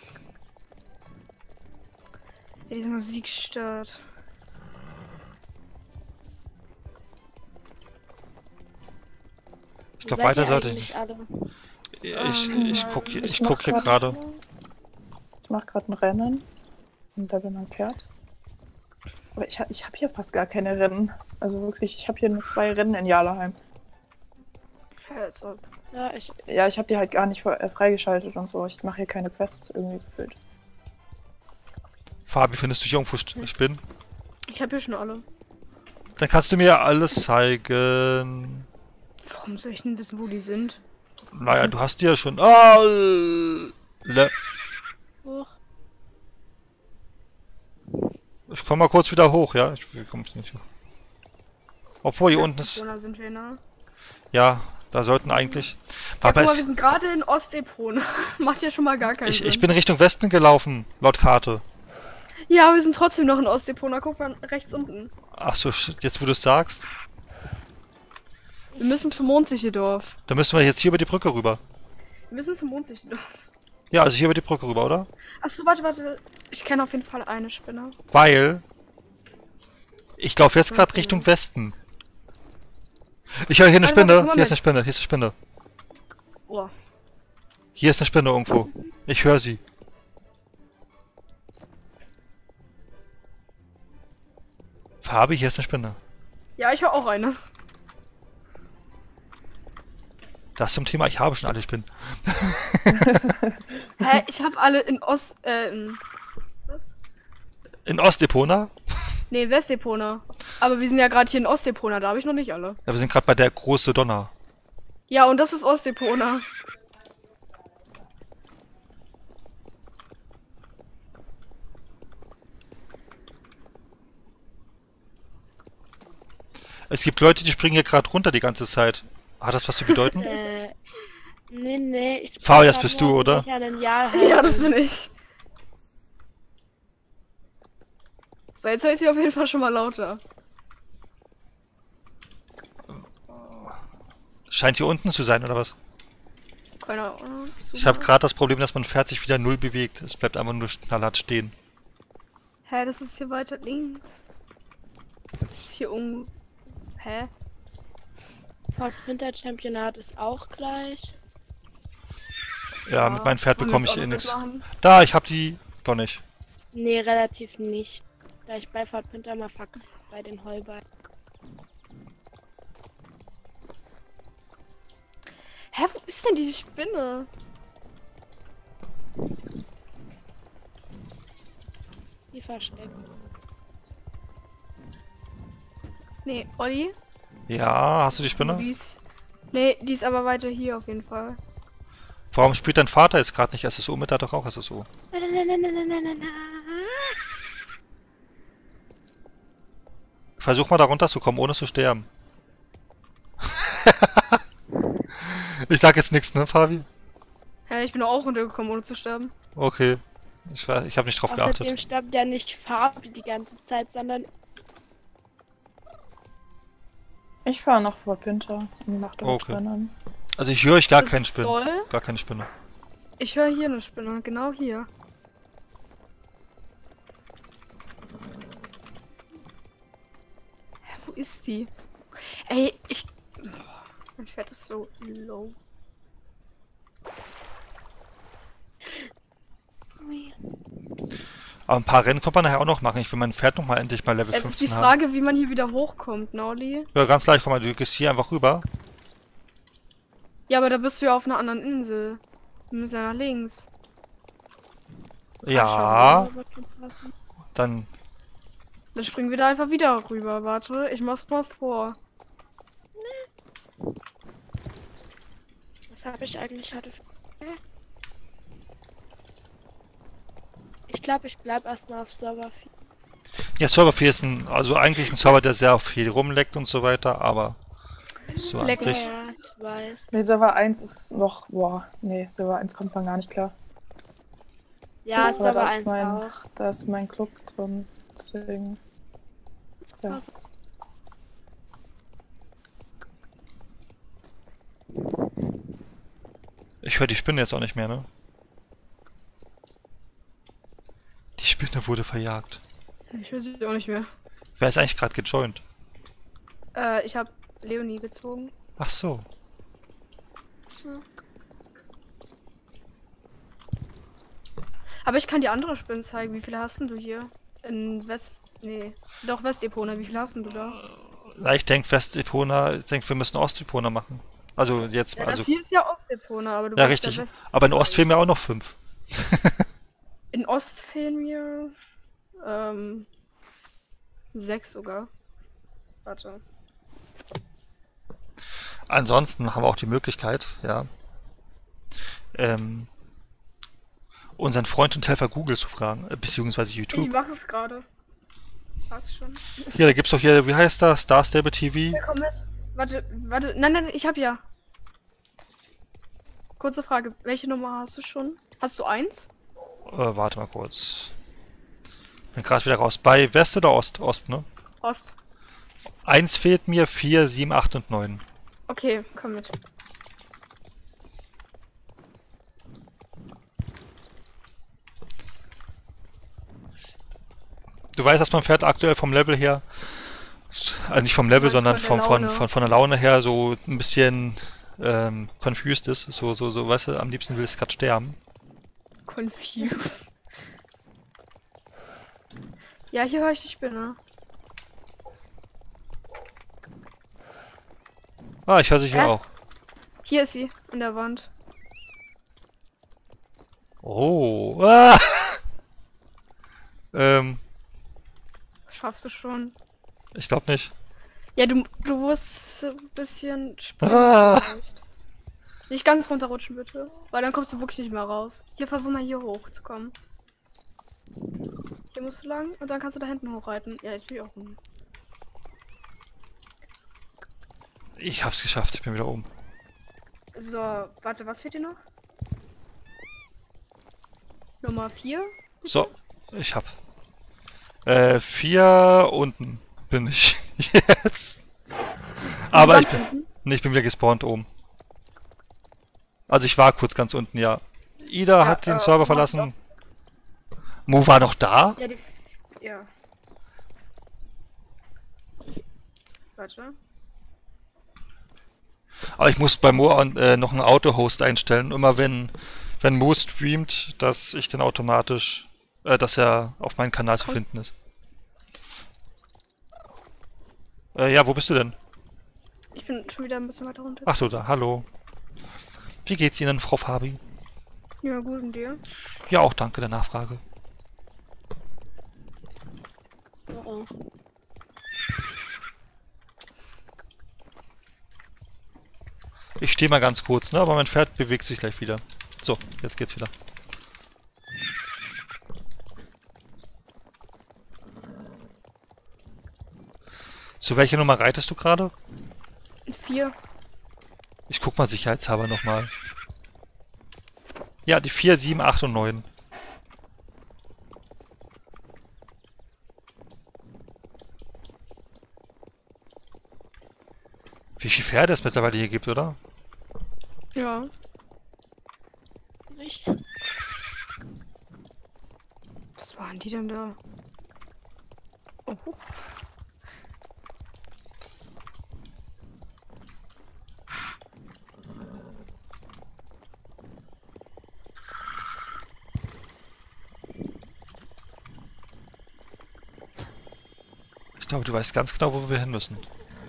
Ja, diese Musik stört. Ich glaube, Seid weiter ihr sollte ich eigentlich nicht. alle? Ich, Ähm, ich guck hier, ich ich mach guck hier grad- gerade. Ich mache gerade ein Rennen. Und da bin mein Pferd. Aber ich, ha- ich habe hier fast gar keine Rennen. Also wirklich, ich habe hier nur zwei Rennen in Jarlaheim. Ja, als ob. Ja, ich. Ja, ich habe die halt gar nicht fre- äh, freigeschaltet und so. Ich mache hier keine Quests irgendwie gefühlt. Fabi, findest du hier irgendwo St- Spinnen? Ich habe hier schon alle. Dann kannst du mir alles zeigen. Warum soll ich denn wissen, wo die sind? Naja, du hast die ja schon. Ah, äh, le- Hoch. ich komm mal kurz wieder hoch, ja? Ich komm nicht hoch. Obwohl, hier unten ist. Westepona sind wir, ne? Ja, da sollten eigentlich. Ja, Papa, guck mal, wir ist, sind gerade in Ostepona. Macht ja schon mal gar keinen ich, Sinn. ich bin Richtung Westen gelaufen, laut Karte. Ja, wir sind trotzdem noch in Ostepona. Guck mal rechts unten. Ach so, shit, jetzt wo du es sagst, Wir müssen zum Mondsicherdorf. dann müssen wir jetzt hier über die Brücke rüber. Wir müssen zum Mondsicherdorf. Ja, also hier über die Brücke rüber, oder? Achso, warte, warte. Ich kenne auf jeden Fall eine Spinne. Weil ich laufe jetzt gerade Richtung Westen. Ich höre hier eine Warte, warte, Spinne. komm mal Hier ist mit. eine Spinne. Hier ist eine Spinne. Oh. Hier ist eine Spinne irgendwo. Ich höre sie. Fabi, hier ist eine Spinne. Ja, ich höre auch eine. Das zum Thema, ich habe schon alle Spinnen. Hä? Ich habe alle in Ost... Äh, in... Was? In Ostepona? Nee, in Westepona. Aber wir sind ja gerade hier in Ostepona. Da habe ich noch nicht alle. Ja, wir sind gerade bei der große Donner. Ja, und das ist Ostepona. Es gibt Leute, die springen hier gerade runter die ganze Zeit. Hat das was zu bedeuten? Äh. Nee, nee. Ich Fabi, das grad bist nur, du, wie oder? ich an ein Jahr Ja, das halte. bin ich. So, jetzt höre ich sie auf jeden Fall schon mal lauter. Scheint hier unten zu sein, oder was? Keine Ahnung. Ich habe gerade das Problem, dass mein Pferd sich wieder null bewegt. Es bleibt einfach nur knallhart stehen. Hä, das ist hier weiter links. Das ist hier um... Hä? Fort Winter Championat ist auch gleich. Ja, mit meinem Pferd Wollen wir bekomme jetzt ich auch eh noch nichts. mitmachen? Da, ich hab die doch nicht. Nee, relativ nicht. Da ich bei Fort Winter mal fuck bei den Heuballen. Hä, wo ist denn diese Spinne? Die versteckt. Nee, Olli? Ja, hast du die Spinne? Die ist, nee, die ist aber weiter hier auf jeden Fall. Warum spielt dein Vater jetzt gerade nicht S S O mit? Der hat doch auch S S O. Na, na, na, na, na, na, na, na. Versuch mal da runterzukommen, ohne zu sterben. Ich sag jetzt nichts, ne, Fabi? Ja, ich bin auch runtergekommen, ohne zu sterben. Okay. Ich, weiß- ich habe nicht drauf Außerdem geachtet. stirbt ja nicht Fabi die ganze Zeit, sondern Ich fahre noch vor Pinter und mach dort Okay. drinnen. Also ich höre euch gar Das keinen ist Spinnen. Soll? Gar keine Spinne. Ich höre hier eine Spinne, genau hier. Hä, wo ist die? Ey, ich... Mein Pferd ist so low. Aber ein paar Rennen kommt man nachher auch noch machen. Ich will mein Pferd noch mal endlich mal Level Jetzt ist die fünfzehn haben. Frage, wie man hier wieder hochkommt, Nauli. Ja, ganz leicht. Guck mal, du gehst hier einfach rüber. Ja, aber da bist du ja auf einer anderen Insel. Wir müssen ja nach links. Ja, dann... Dann springen wir da einfach wieder rüber. Warte, ich mach's mal vor. was habe ich eigentlich heute für... Ich glaube, ich bleib erstmal auf Server vier. Ja, Server vier ist ein... Also eigentlich ein Server, der sehr viel rumleckt und so weiter, aber... So an Leck sich... Ja, ich weiß. Nee, Server eins ist noch. Boah, nee, Server eins kommt man gar nicht klar. Ja, Aber Server da ist eins mein- auch. Da ist mein Club drin. Deswegen. Ja. Ich höre die Spinne jetzt auch nicht mehr, ne? Die Spinne wurde verjagt. Ich höre sie auch nicht mehr. Wer ist eigentlich gerade gejoint? Äh, ich habe Leonie gezogen. Ach so. Aber ich kann dir andere Spinnen zeigen. Wie viele hast denn du hier? In West... Nee. Doch, Westepona. Wie viele hast denn du da? Na, ich denke, Westepona, ich denke, wir müssen Ostepona machen. Also jetzt Ja, mal. das Also, hier ist ja Ostepona, aber du ja, wolltest richtig. West- Aber in Ost fehlen mir auch noch fünf. In Ost fehlen mir... Ähm... Sechs sogar. Warte. Ansonsten haben wir auch die Möglichkeit, ja, ähm, unseren Freund und Helfer Google zu fragen, äh, beziehungsweise Ich YouTube. mache es gerade. Passt schon. Hier, da gibt's doch hier, wie heißt das? Star Stable T V. Ja, komm mit. Warte, warte. Nein, nein, ich hab ja. Kurze Frage. Welche Nummer hast du schon? Hast du eins? Äh, warte mal kurz. Bin gerade wieder raus. Bei West oder Ost? Ost, ne? Ost. Eins fehlt mir, vier, sieben, acht und neun. Okay, komm mit. Du weißt, dass mein Pferd aktuell vom Level her, also nicht vom Level, meinst sondern von von, der von, Laune? von, von der Laune her so ein bisschen ähm, confused ist. So, so, so, weißt du, am liebsten will es gerade sterben. Confused. Ja, hier höre ich die Spinne. Ah, ich höre sie hier Hä? auch. Hier ist sie, an der Wand. Oh. Ah! ähm, Schaffst du schon. ich glaube nicht. Ja, du, du musst ein bisschen springen. Ah! vielleicht. Nicht ganz runterrutschen, bitte. Weil dann kommst du wirklich nicht mehr raus. Hier, versuch mal hier hochzukommen. Hier musst du lang und dann kannst du da hinten hochreiten. Ja, jetzt bin ich auch rum. Ich hab's geschafft, ich bin wieder oben. So, warte, was fehlt dir noch? Nummer vier? So, ich hab. Äh, vier unten bin ich jetzt. Aber ich Ganz bin, unten? nee, ich bin wieder gespawnt oben. Also ich war kurz ganz unten, ja. Ida Ja, hat den äh, Server mach verlassen. Mo war noch da? Ja, die. Ja. Warte. Aber ich muss bei Mo an- äh, noch einen Auto-Host einstellen. Immer wenn, wenn Mo streamt, dass ich dann automatisch, äh, dass er auf meinem Kanal zu Komm. finden ist. Äh, ja, wo bist du denn? Ich bin schon wieder ein bisschen weiter runter. Ach so, da, hallo. Wie geht's Ihnen, Frau Fabi? Ja, gut, und dir? Ja, auch danke der Nachfrage. Oh, oh. Ich stehe mal ganz kurz, ne? Aber mein Pferd bewegt sich gleich wieder. So, jetzt geht's wieder. Zu welcher Nummer reitest du gerade? Vier. Ich guck mal sicherheitshalber nochmal. Ja, die vier, sieben, acht und neun. Wie viele Pferde es mittlerweile hier gibt, oder? Ja. Nicht? Was waren die denn da? Oh. Ich glaube, du weißt ganz genau, wo wir hin müssen.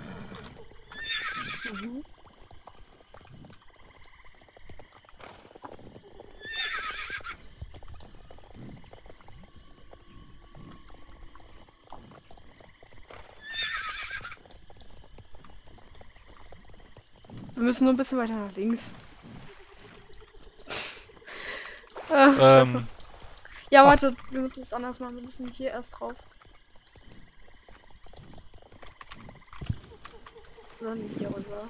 Mhm. Wir müssen nur ein bisschen weiter nach links. Ach, scheiße. Ähm, Ja, warte, wir müssen es anders machen. Wir müssen hier erst drauf. Dann hier rüber.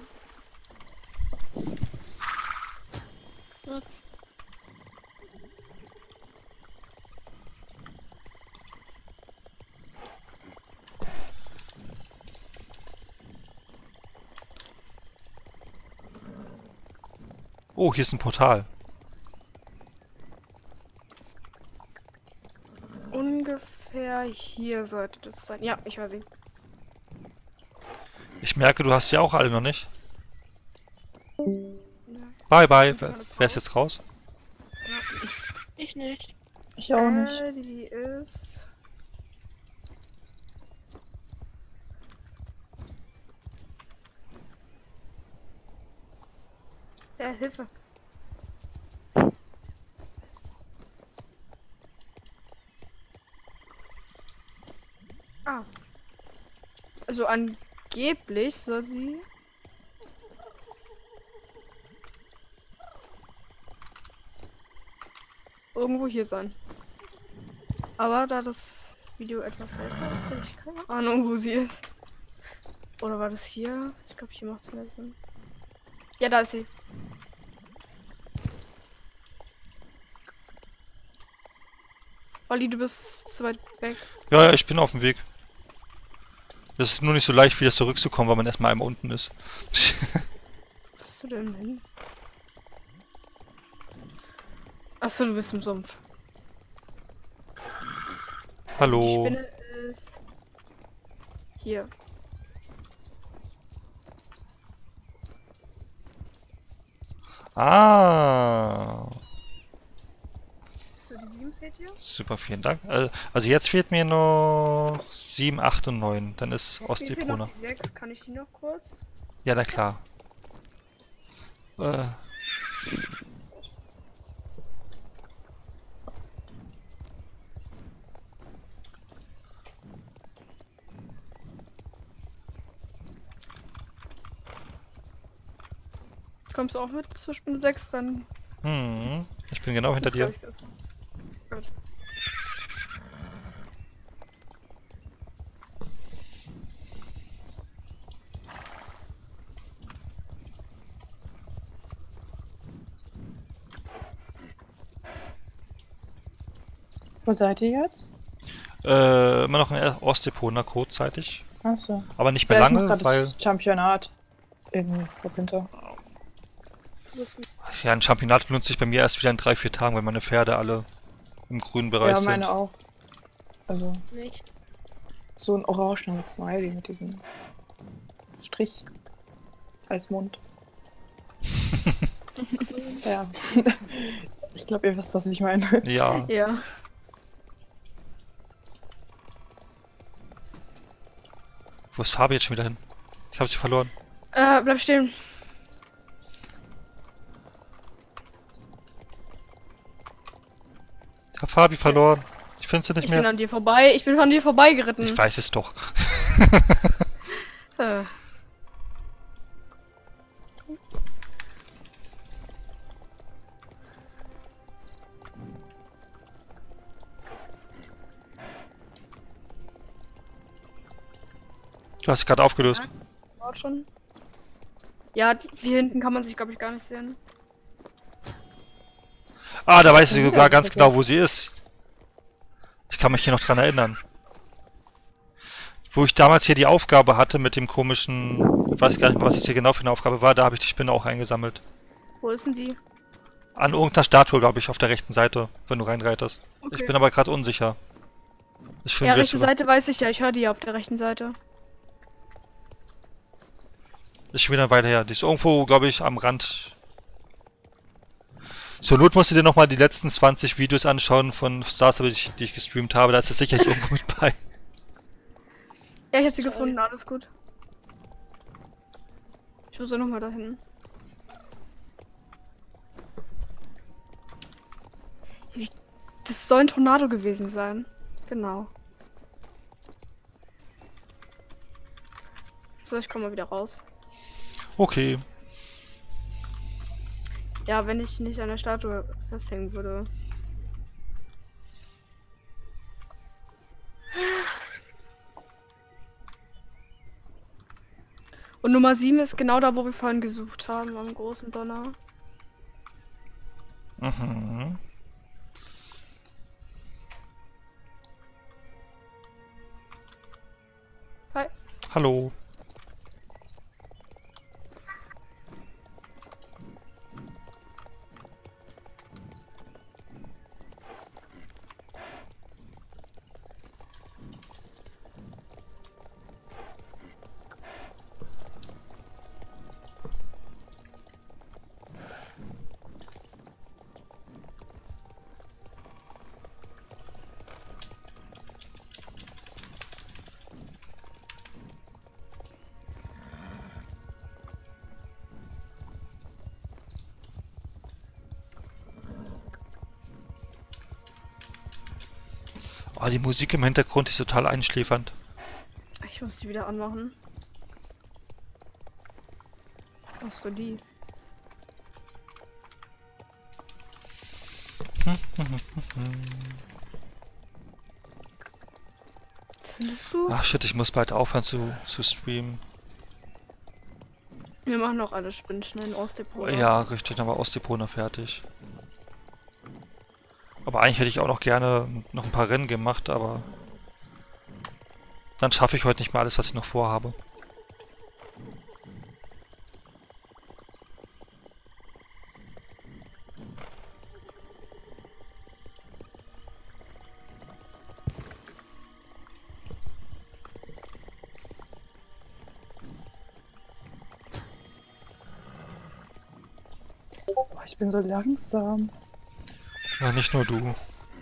oh, hier ist ein Portal. Ungefähr hier sollte das sein. Ja, ich weiß ihn. Ich merke, du hast sie auch alle noch nicht. Bye, bye. Wer, wer ist jetzt raus? Ich nicht. Ich auch nicht. Äh, die, die ist... Ja, Hilfe. Ah. Also angeblich soll sie... irgendwo hier sein. Aber da das Video etwas älter ist, habe ich keine Ahnung, wo sie ist. Oder war das hier? Ich glaube, hier macht es mehr Sinn. Ja, da ist sie. Olli, du bist zu weit weg. Ja, ja, ich bin auf dem Weg. Das ist nur nicht so leicht, wieder zurückzukommen, weil man erstmal einmal unten ist. Wo bist du denn hin? Achso, du bist im Sumpf. Die Hallo. Spinne ist... hier. Ah. So, die sieben fehlt hier? Super, vielen Dank. Äh, Also jetzt fehlt mir noch sieben, acht und neun. Dann ist Mir fehlt Ostseebrunner. noch die sechs. Kann ich die noch kurz? Ja, na klar. Äh. Jetzt kommst du auch mit zur Spinne sechs, dann Hm. Ich bin genau hinter ist, dir. glaub ich, besser. Gut. Wo seid ihr jetzt? Äh, immer noch ein Ostseebrunner kurzzeitig. Achso. Aber nicht mehr Ja, ich mach lange, grad weil... das Championat. In Winter. Ja, ein Championat benutze ich bei mir erst wieder in drei, vier Tagen, weil meine Pferde alle im grünen Bereich Ja, meine sind. auch. Also, Nicht. so ein orangenes Smiley mit diesem Strich als Mund. Ja. Ich glaube, ihr wisst, was ich meine. Ja. Ja. Wo ist Fabi jetzt schon wieder hin? Ich habe sie verloren. Äh, bleib stehen. Ich habe Fabi verloren. Ich finde sie nicht Ich bin mehr. an dir vorbei. Ich bin von dir vorbeigeritten. Ich weiß es doch. Äh. Du hast dich gerade aufgelöst. Dort schon. Ja, hier hinten kann man sich, glaube ich, gar nicht sehen. Ah, da weiß ich Ja, sogar das ganz ist genau, jetzt- wo sie ist. Ich kann mich hier noch dran erinnern. Wo ich damals hier die Aufgabe hatte mit dem komischen... Ich weiß gar nicht mehr, was das hier genau für eine Aufgabe war. Da habe ich die Spinne auch eingesammelt. Wo ist denn die? An irgendeiner Statue, glaube ich, auf der rechten Seite, wenn du reinreitest. Ich Okay. bin aber gerade unsicher. Ich Ja, jetzt rechte über- Seite weiß ich ja. Ich höre die auf der rechten Seite. Ist schon wieder eine Weile her. Die ist irgendwo, glaube ich, am Rand. Zur Not musst du dir nochmal die letzten zwanzig Videos anschauen von Stars, die ich, die ich gestreamt habe. Da ist es sicherlich irgendwo mit bei. Ja, ich habe sie gefunden. Alles gut. Ich muss auch nochmal dahin. Wie- Das soll ein Tornado gewesen sein. Genau. So, ich komme mal wieder raus. Okay. Ja, wenn ich nicht an der Statue festhängen würde. Und Nummer sieben ist genau da, wo wir vorhin gesucht haben, am großen Donner. Mhm. Hi. Hallo. Oh, die Musik im Hintergrund ist total einschläfernd. Ich muss die wieder anmachen. Was für die? Findest du? Ach shit, ich muss bald aufhören zu, zu streamen. Wir machen noch alle Sprint schnell in Ostdepot. oder? Ja, richtig, dann war Ostdepona fertig. Aber eigentlich hätte ich auch noch gerne noch ein paar Rennen gemacht, aber dann schaffe ich heute nicht mehr alles, was ich noch vorhabe. Oh, ich bin so langsam. Ja, nicht nur du.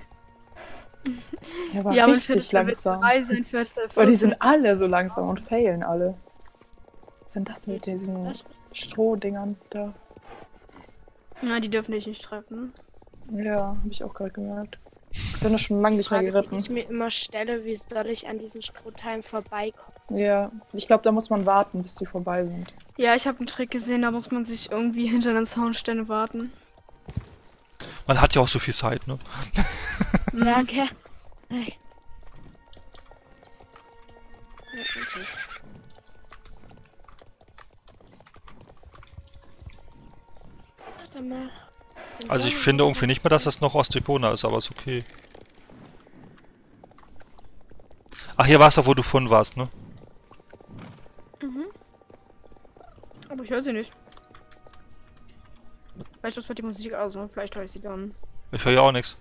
Ja, war Ja, aber richtig für langsam. drei sein, für das Aber die sind alle so langsam und failen alle. Was sind das mit diesen Strohdingern da? Na, die dürfen dich nicht treffen. Ja, habe ich auch gerade gemerkt. Ich bin schon lange nicht mehr Frage, die geritten. ich mir immer stelle, wie soll ich an diesen Strohteilen vorbeikommen? Ja, ich glaube, da muss man warten, bis die vorbei sind. Ja, ich habe einen Trick gesehen, da muss man sich irgendwie hinter den Zaunständen warten. Man hat ja auch so viel Zeit, ne? Ja, okay. Hey. Ja, okay. Warte mal. Also ich finde irgendwie nicht mehr, dass das noch Ostdepona ist, aber ist okay. Ach, hier war es doch, wo du vorhin warst, ne? Aber ich höre sie nicht. Vielleicht das wird die Musik aus, ne? Vielleicht höre ich sie dann. Ich höre ja auch nichts.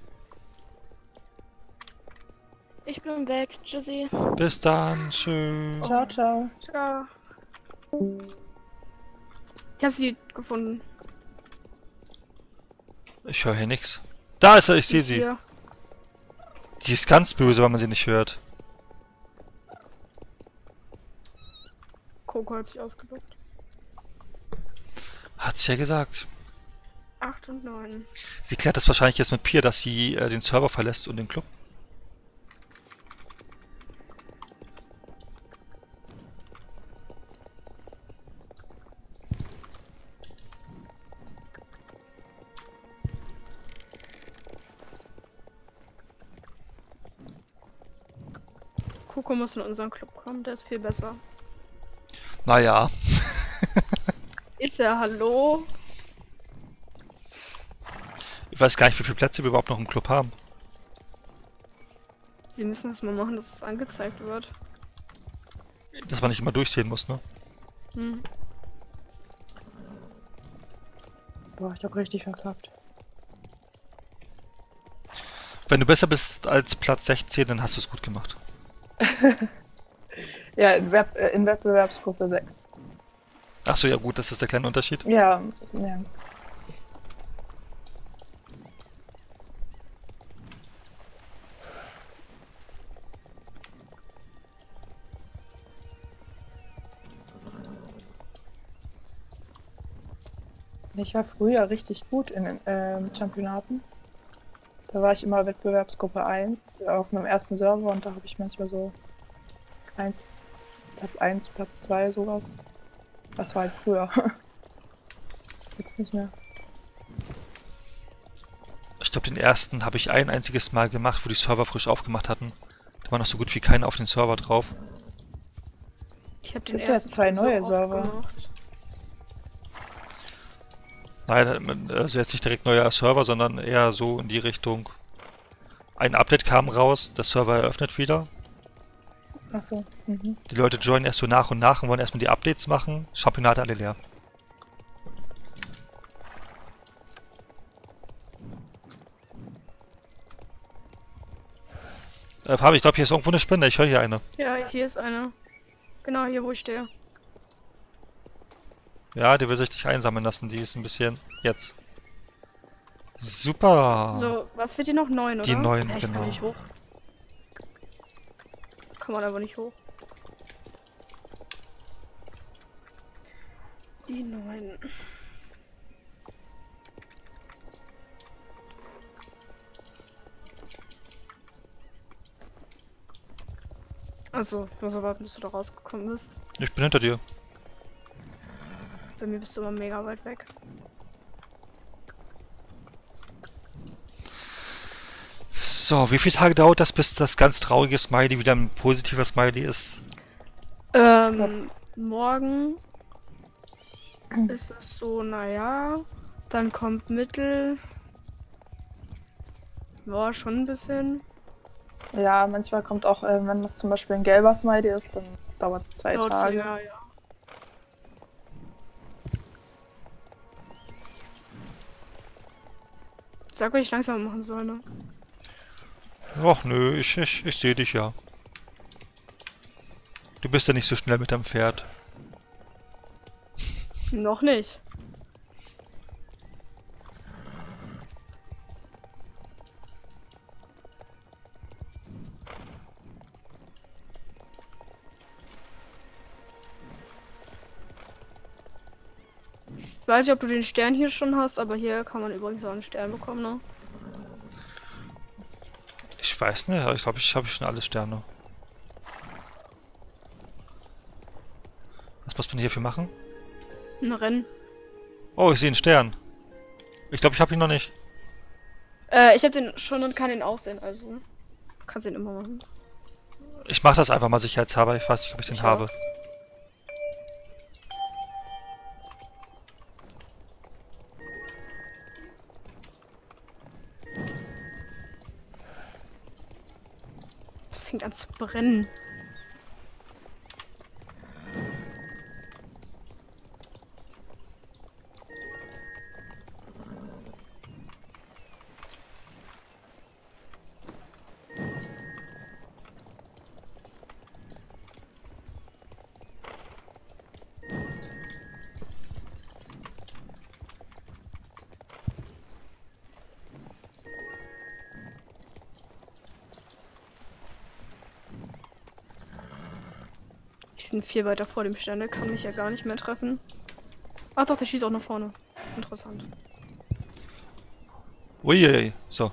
Ich bin weg. Tschüssi. Bis dann, tschüss. Ciao, ciao. Ciao. Ich habe sie gefunden. Ich höre hier nichts. Da ist er, ich sehe sie. Hier. Die ist ganz böse, wenn man sie nicht hört. Coco hat sich ausgedruckt. Hat sie ja gesagt. acht und neun. Sie klärt das wahrscheinlich jetzt mit Pia, dass sie äh, den Server verlässt und den Club. Coco muss in unseren Club kommen, der ist viel besser. Naja. Ist er, hallo? Ich weiß gar nicht, wie viele Plätze wir überhaupt noch im Club haben. Sie müssen das mal machen, dass es angezeigt wird. Dass man nicht immer durchsehen muss, ne? Hm. Boah, ich hab richtig verkackt. Wenn du besser bist als Platz sechzehn, dann hast du es gut gemacht. Ja, in, Web, äh, in Wettbewerbsgruppe sechs. Achso, ja gut, das ist der kleine Unterschied. Ja, ja. Ich war früher richtig gut in den ähm, Championaten. Da war ich immer Wettbewerbsgruppe eins auf einem ersten Server und da habe ich manchmal so eins, Platz eins, Platz zwei, sowas. Das war halt früher. Jetzt nicht mehr. Ich glaube, den ersten habe ich ein einziges Mal gemacht, wo die Server frisch aufgemacht hatten. Da war noch so gut wie keiner auf den Server drauf. Ich habe den Gibt ja ersten jetzt zwei so neue oft Server. gemacht. Nein, also jetzt nicht direkt neuer Server, sondern eher so in die Richtung. Ein Update kam raus, der Server eröffnet wieder. Achso. Mhm. Die Leute joinen erst so nach und nach und wollen erstmal die Updates machen. Championate alle leer. Äh, Fabi, ich glaube, hier ist irgendwo eine Spinne. Ich höre hier eine. Ja, hier ist eine. Genau, hier wo ich stehe. Ja, die will sich nicht einsammeln lassen. Die ist ein bisschen... Jetzt. Super. So, was wird hier noch? Neun, oder? Die neun, ja, ich genau. Kann nicht hoch. Kann man aber nicht hoch. Die neun. Also, ich muss aber warten, bis du da rausgekommen bist. Ich bin hinter dir. Bei mir bist du immer mega weit weg. So, wie viele Tage dauert das, bis das ganz traurige Smiley wieder ein positiver Smiley ist? Ähm, morgen ist es so, naja. Dann kommt Mittel. War schon ein bisschen. Ja, manchmal kommt auch, äh, wenn das zum Beispiel ein gelber Smiley ist, dann dauert es zwei Dauert's Tage. länger, ja. Sag, was ich langsam machen soll, ne? Och nö, ich, ich, ich sehe dich ja. Du bist ja nicht so schnell mit deinem Pferd. Noch nicht. Ich weiß nicht, ob du den Stern hier schon hast, aber hier kann man übrigens auch einen Stern bekommen, ne? Ich weiß nicht, aber ich glaube, ich habe schon alle Sterne. Was muss man hierfür machen? Ein Rennen. Oh, ich sehe einen Stern. Ich glaube, ich habe ihn noch nicht. Äh, ich habe den schon und kann ihn auch sehen, also. Du kannst ihn immer machen. Ich mache das einfach mal sicherheitshalber. Ich weiß nicht, ob ich den Ich habe. Es fängt an zu brennen. Ich bin viel weiter vor dem Stern, der kann mich ja gar nicht mehr treffen. Ach doch, der schießt auch nach vorne. Interessant. Uiuiui, so.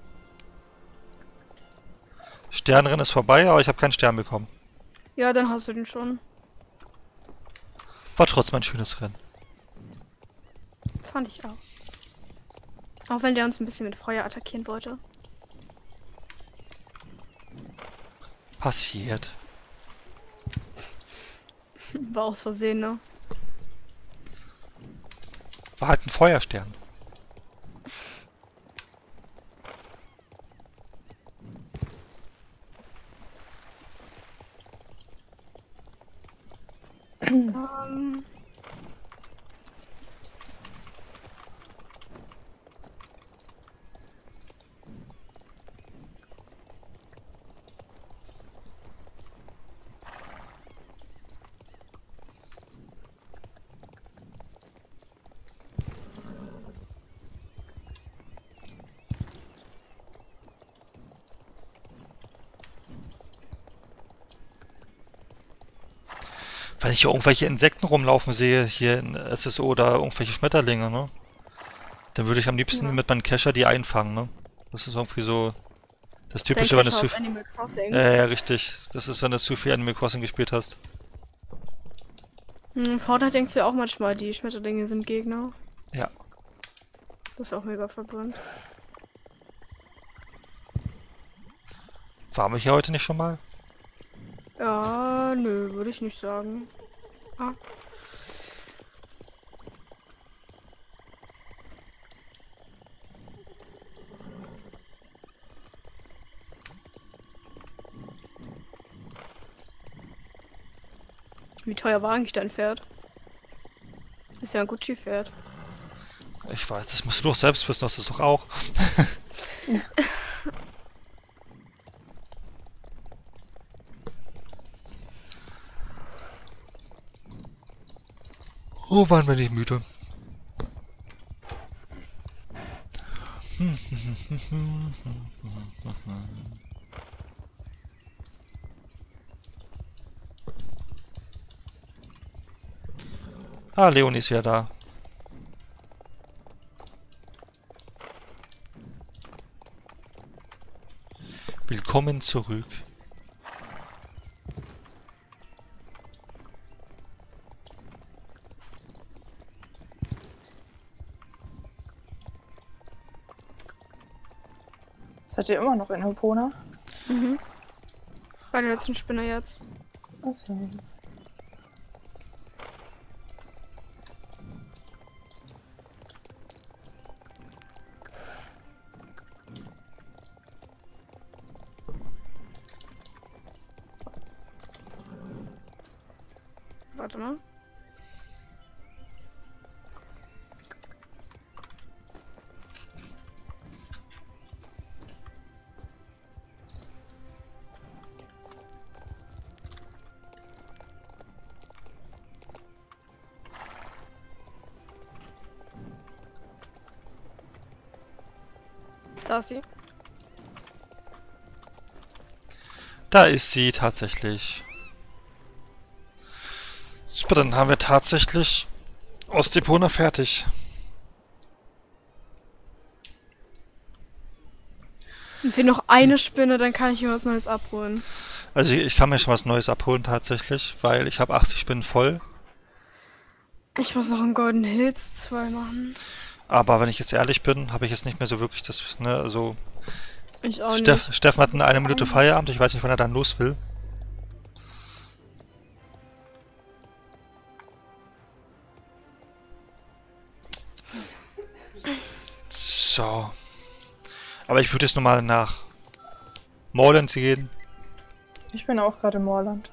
Sternrennen ist vorbei, aber ich habe keinen Stern bekommen. Ja, dann hast du den schon. War trotzdem ein schönes Rennen. Fand ich auch. Auch wenn der uns ein bisschen mit Feuer attackieren wollte. Passiert. War aus Versehen, ne? War halt ein Feuerstern. Ähm, Wenn ich hier irgendwelche Insekten rumlaufen sehe, hier in S S O oder irgendwelche Schmetterlinge, ne? Dann würde ich am liebsten Ja. mit meinem Kescher die einfangen, ne? Das ist irgendwie so das dein Typische, wenn es Cacher zu... aus Animal Crossing. Äh, ja, richtig. Das ist, wenn du zu viel Animal Crossing gespielt hast. Hm, Fortnite denkst du ja auch manchmal, die Schmetterlinge sind Gegner. Ja. Das ist auch mega verwirrend. Waren wir hier heute nicht schon mal? Ja, nö, würde ich nicht sagen. Ah. Wie teuer war eigentlich dein Pferd? Ist ja ein Gucci-Pferd. Ich weiß, das musst du doch selbst wissen, das ist doch auch. Oh, waren wir nicht müde. Ah, Leonie ist wieder da. Willkommen zurück. Seid ihr immer noch in Hopona? Mhm. Bei der letzten Spinne jetzt. Achso. Warte mal. Da ist sie. Da ist sie tatsächlich. Super, dann haben wir tatsächlich Ostepona fertig. Und fehlt noch eine Spinne, dann kann ich mir was Neues abholen. Also ich kann mir schon was Neues abholen tatsächlich, weil ich habe achtzig Spinnen voll. Ich muss noch einen Golden Hills zwei machen. Aber wenn ich jetzt ehrlich bin, habe ich jetzt nicht mehr so wirklich das, ne, also... Ich auch Steff, nicht. Steffen hat in einer Minute Feierabend, ich weiß nicht, wann er dann los will. So. Aber ich würde jetzt nochmal nach Moorland gehen Ich bin auch gerade im Moorland.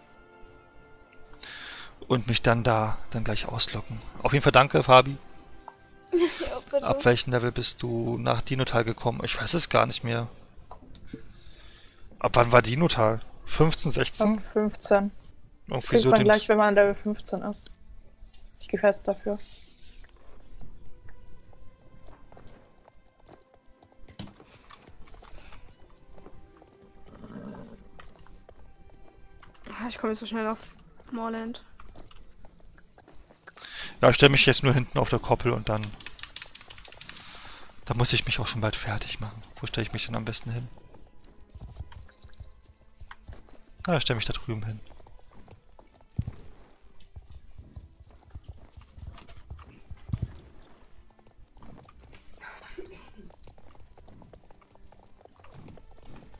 und mich dann da dann gleich ausloggen. Auf jeden Fall danke, Fabi. Ja, bitte. Ab welchem Level bist du nach Dinotal gekommen? Ich weiß es gar nicht mehr. Ab wann war Dinotal? fünfzehn, sechzehn? Am fünfzehn. Irgendwie Kriegt so man den... gleich, wenn man Level fünfzehn ist. Ich gehe fest dafür. Ah, ich komme jetzt so schnell auf Moorland. Ja, ich stelle mich jetzt nur hinten auf der Koppel und dann... Da muss ich mich auch schon bald fertig machen. Wo stelle ich mich denn am besten hin? Ah, ich stelle mich da drüben hin.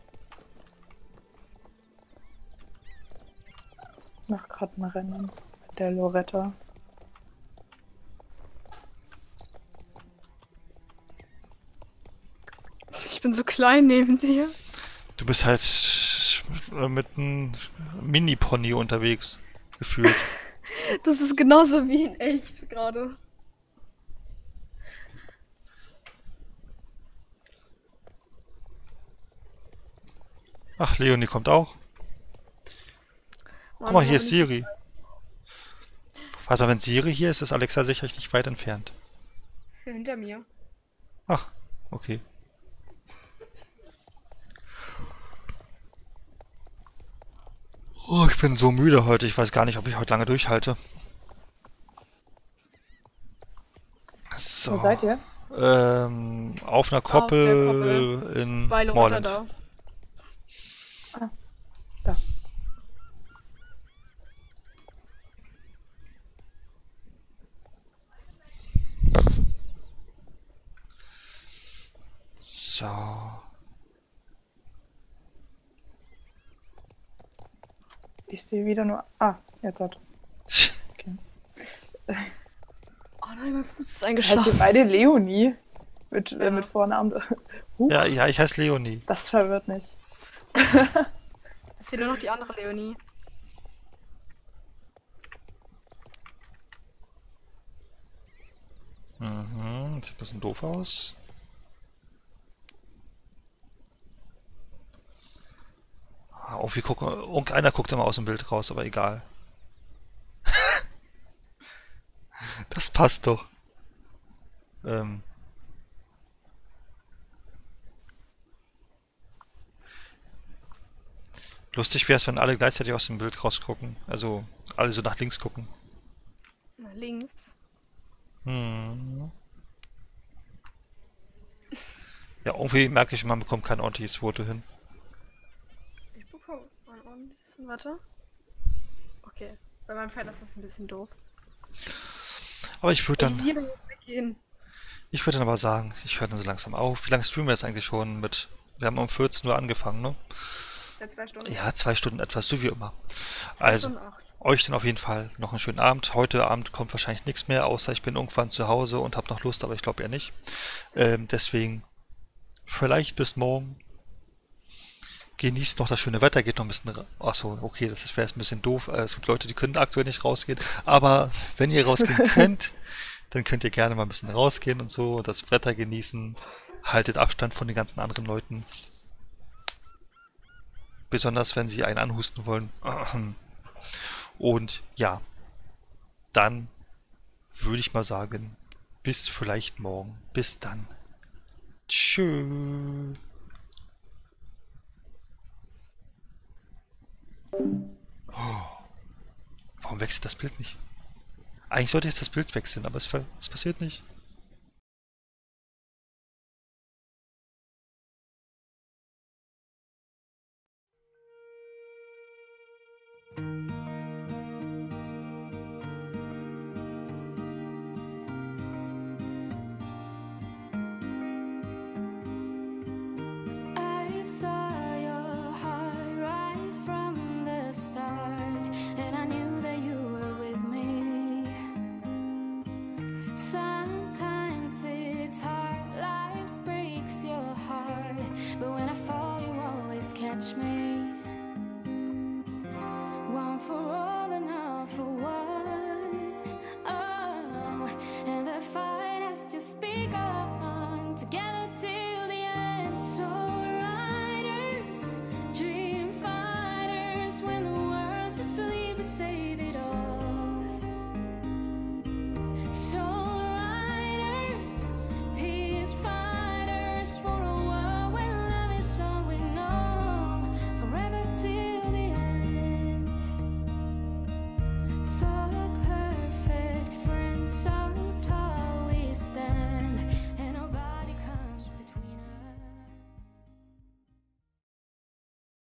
Mach gerade ein Rennen. der Loretta. Ich bin so klein neben dir. Du bist halt mit einem Mini-Pony unterwegs, gefühlt. Das ist genauso wie in echt gerade. Ach, Leonie kommt auch. Guck mal, hier ist Siri. Warte, wenn Siri hier ist, ist Alexa sicherlich nicht weit entfernt. Hinter mir. Ach, okay. Oh, ich bin so müde heute. Ich weiß gar nicht, ob ich heute lange durchhalte. So. Wo seid ihr? Ähm, auf einer der Koppel, Koppel. in Bei Loretta Moorland. da. Da. So. Ich sehe wieder nur. Ah, jetzt hat. Okay. Oh nein, mein Fuß ist Heißt ihr eingeschlafen. beide Leonie? Mit, Ja. äh, mit Vornamen. Huh, Ja, ja, ich heiße Leonie. das verwirrt mich. Fehlt nur noch die andere Leonie. Mhm, sieht ein bisschen doof aus. Ah, irgendwie gucken, irgendeiner guckt immer aus dem Bild raus, aber egal. Das passt doch. Ähm. Lustig wäre es, wenn alle gleichzeitig aus dem Bild rausgucken. Also alle so nach links gucken. Nach links. Hm. Ja, irgendwie merke ich, man bekommt kein ordentliches Foto hin. Ich bekomme ein ordentliches. Warte. Okay. Bei meinem Pferd ist das ein bisschen doof. Aber ich würde Die dann, Siri muss weggehen. ich würde dann aber sagen, ich höre dann so langsam auf. Wie lange streamen wir jetzt eigentlich schon mit? Wir haben um vierzehn Uhr angefangen, ne? Seit zwei Stunden. Ja, zwei Stunden etwas, so wie immer. Zwei Also, Stunden acht. euch dann auf jeden Fall noch einen schönen Abend. Heute Abend kommt wahrscheinlich nichts mehr, außer ich bin irgendwann zu Hause und habe noch Lust, aber ich glaube eher nicht. Ähm, deswegen vielleicht bis morgen. Genießt noch das schöne Wetter, geht noch ein bisschen... ra- Achso, okay, das wäre jetzt ein bisschen doof. Äh, Es gibt Leute, die können aktuell nicht rausgehen. Aber wenn ihr rausgehen könnt, dann könnt ihr gerne mal ein bisschen rausgehen und so, das Wetter genießen. Haltet Abstand von den ganzen anderen Leuten. Besonders wenn sie einen anhusten wollen. Und ja, dann würde ich mal sagen, bis vielleicht morgen. Bis dann. Tschüss. Warum wechselt das Bild nicht? Eigentlich sollte jetzt das Bild wechseln, aber es, ver- es passiert nicht.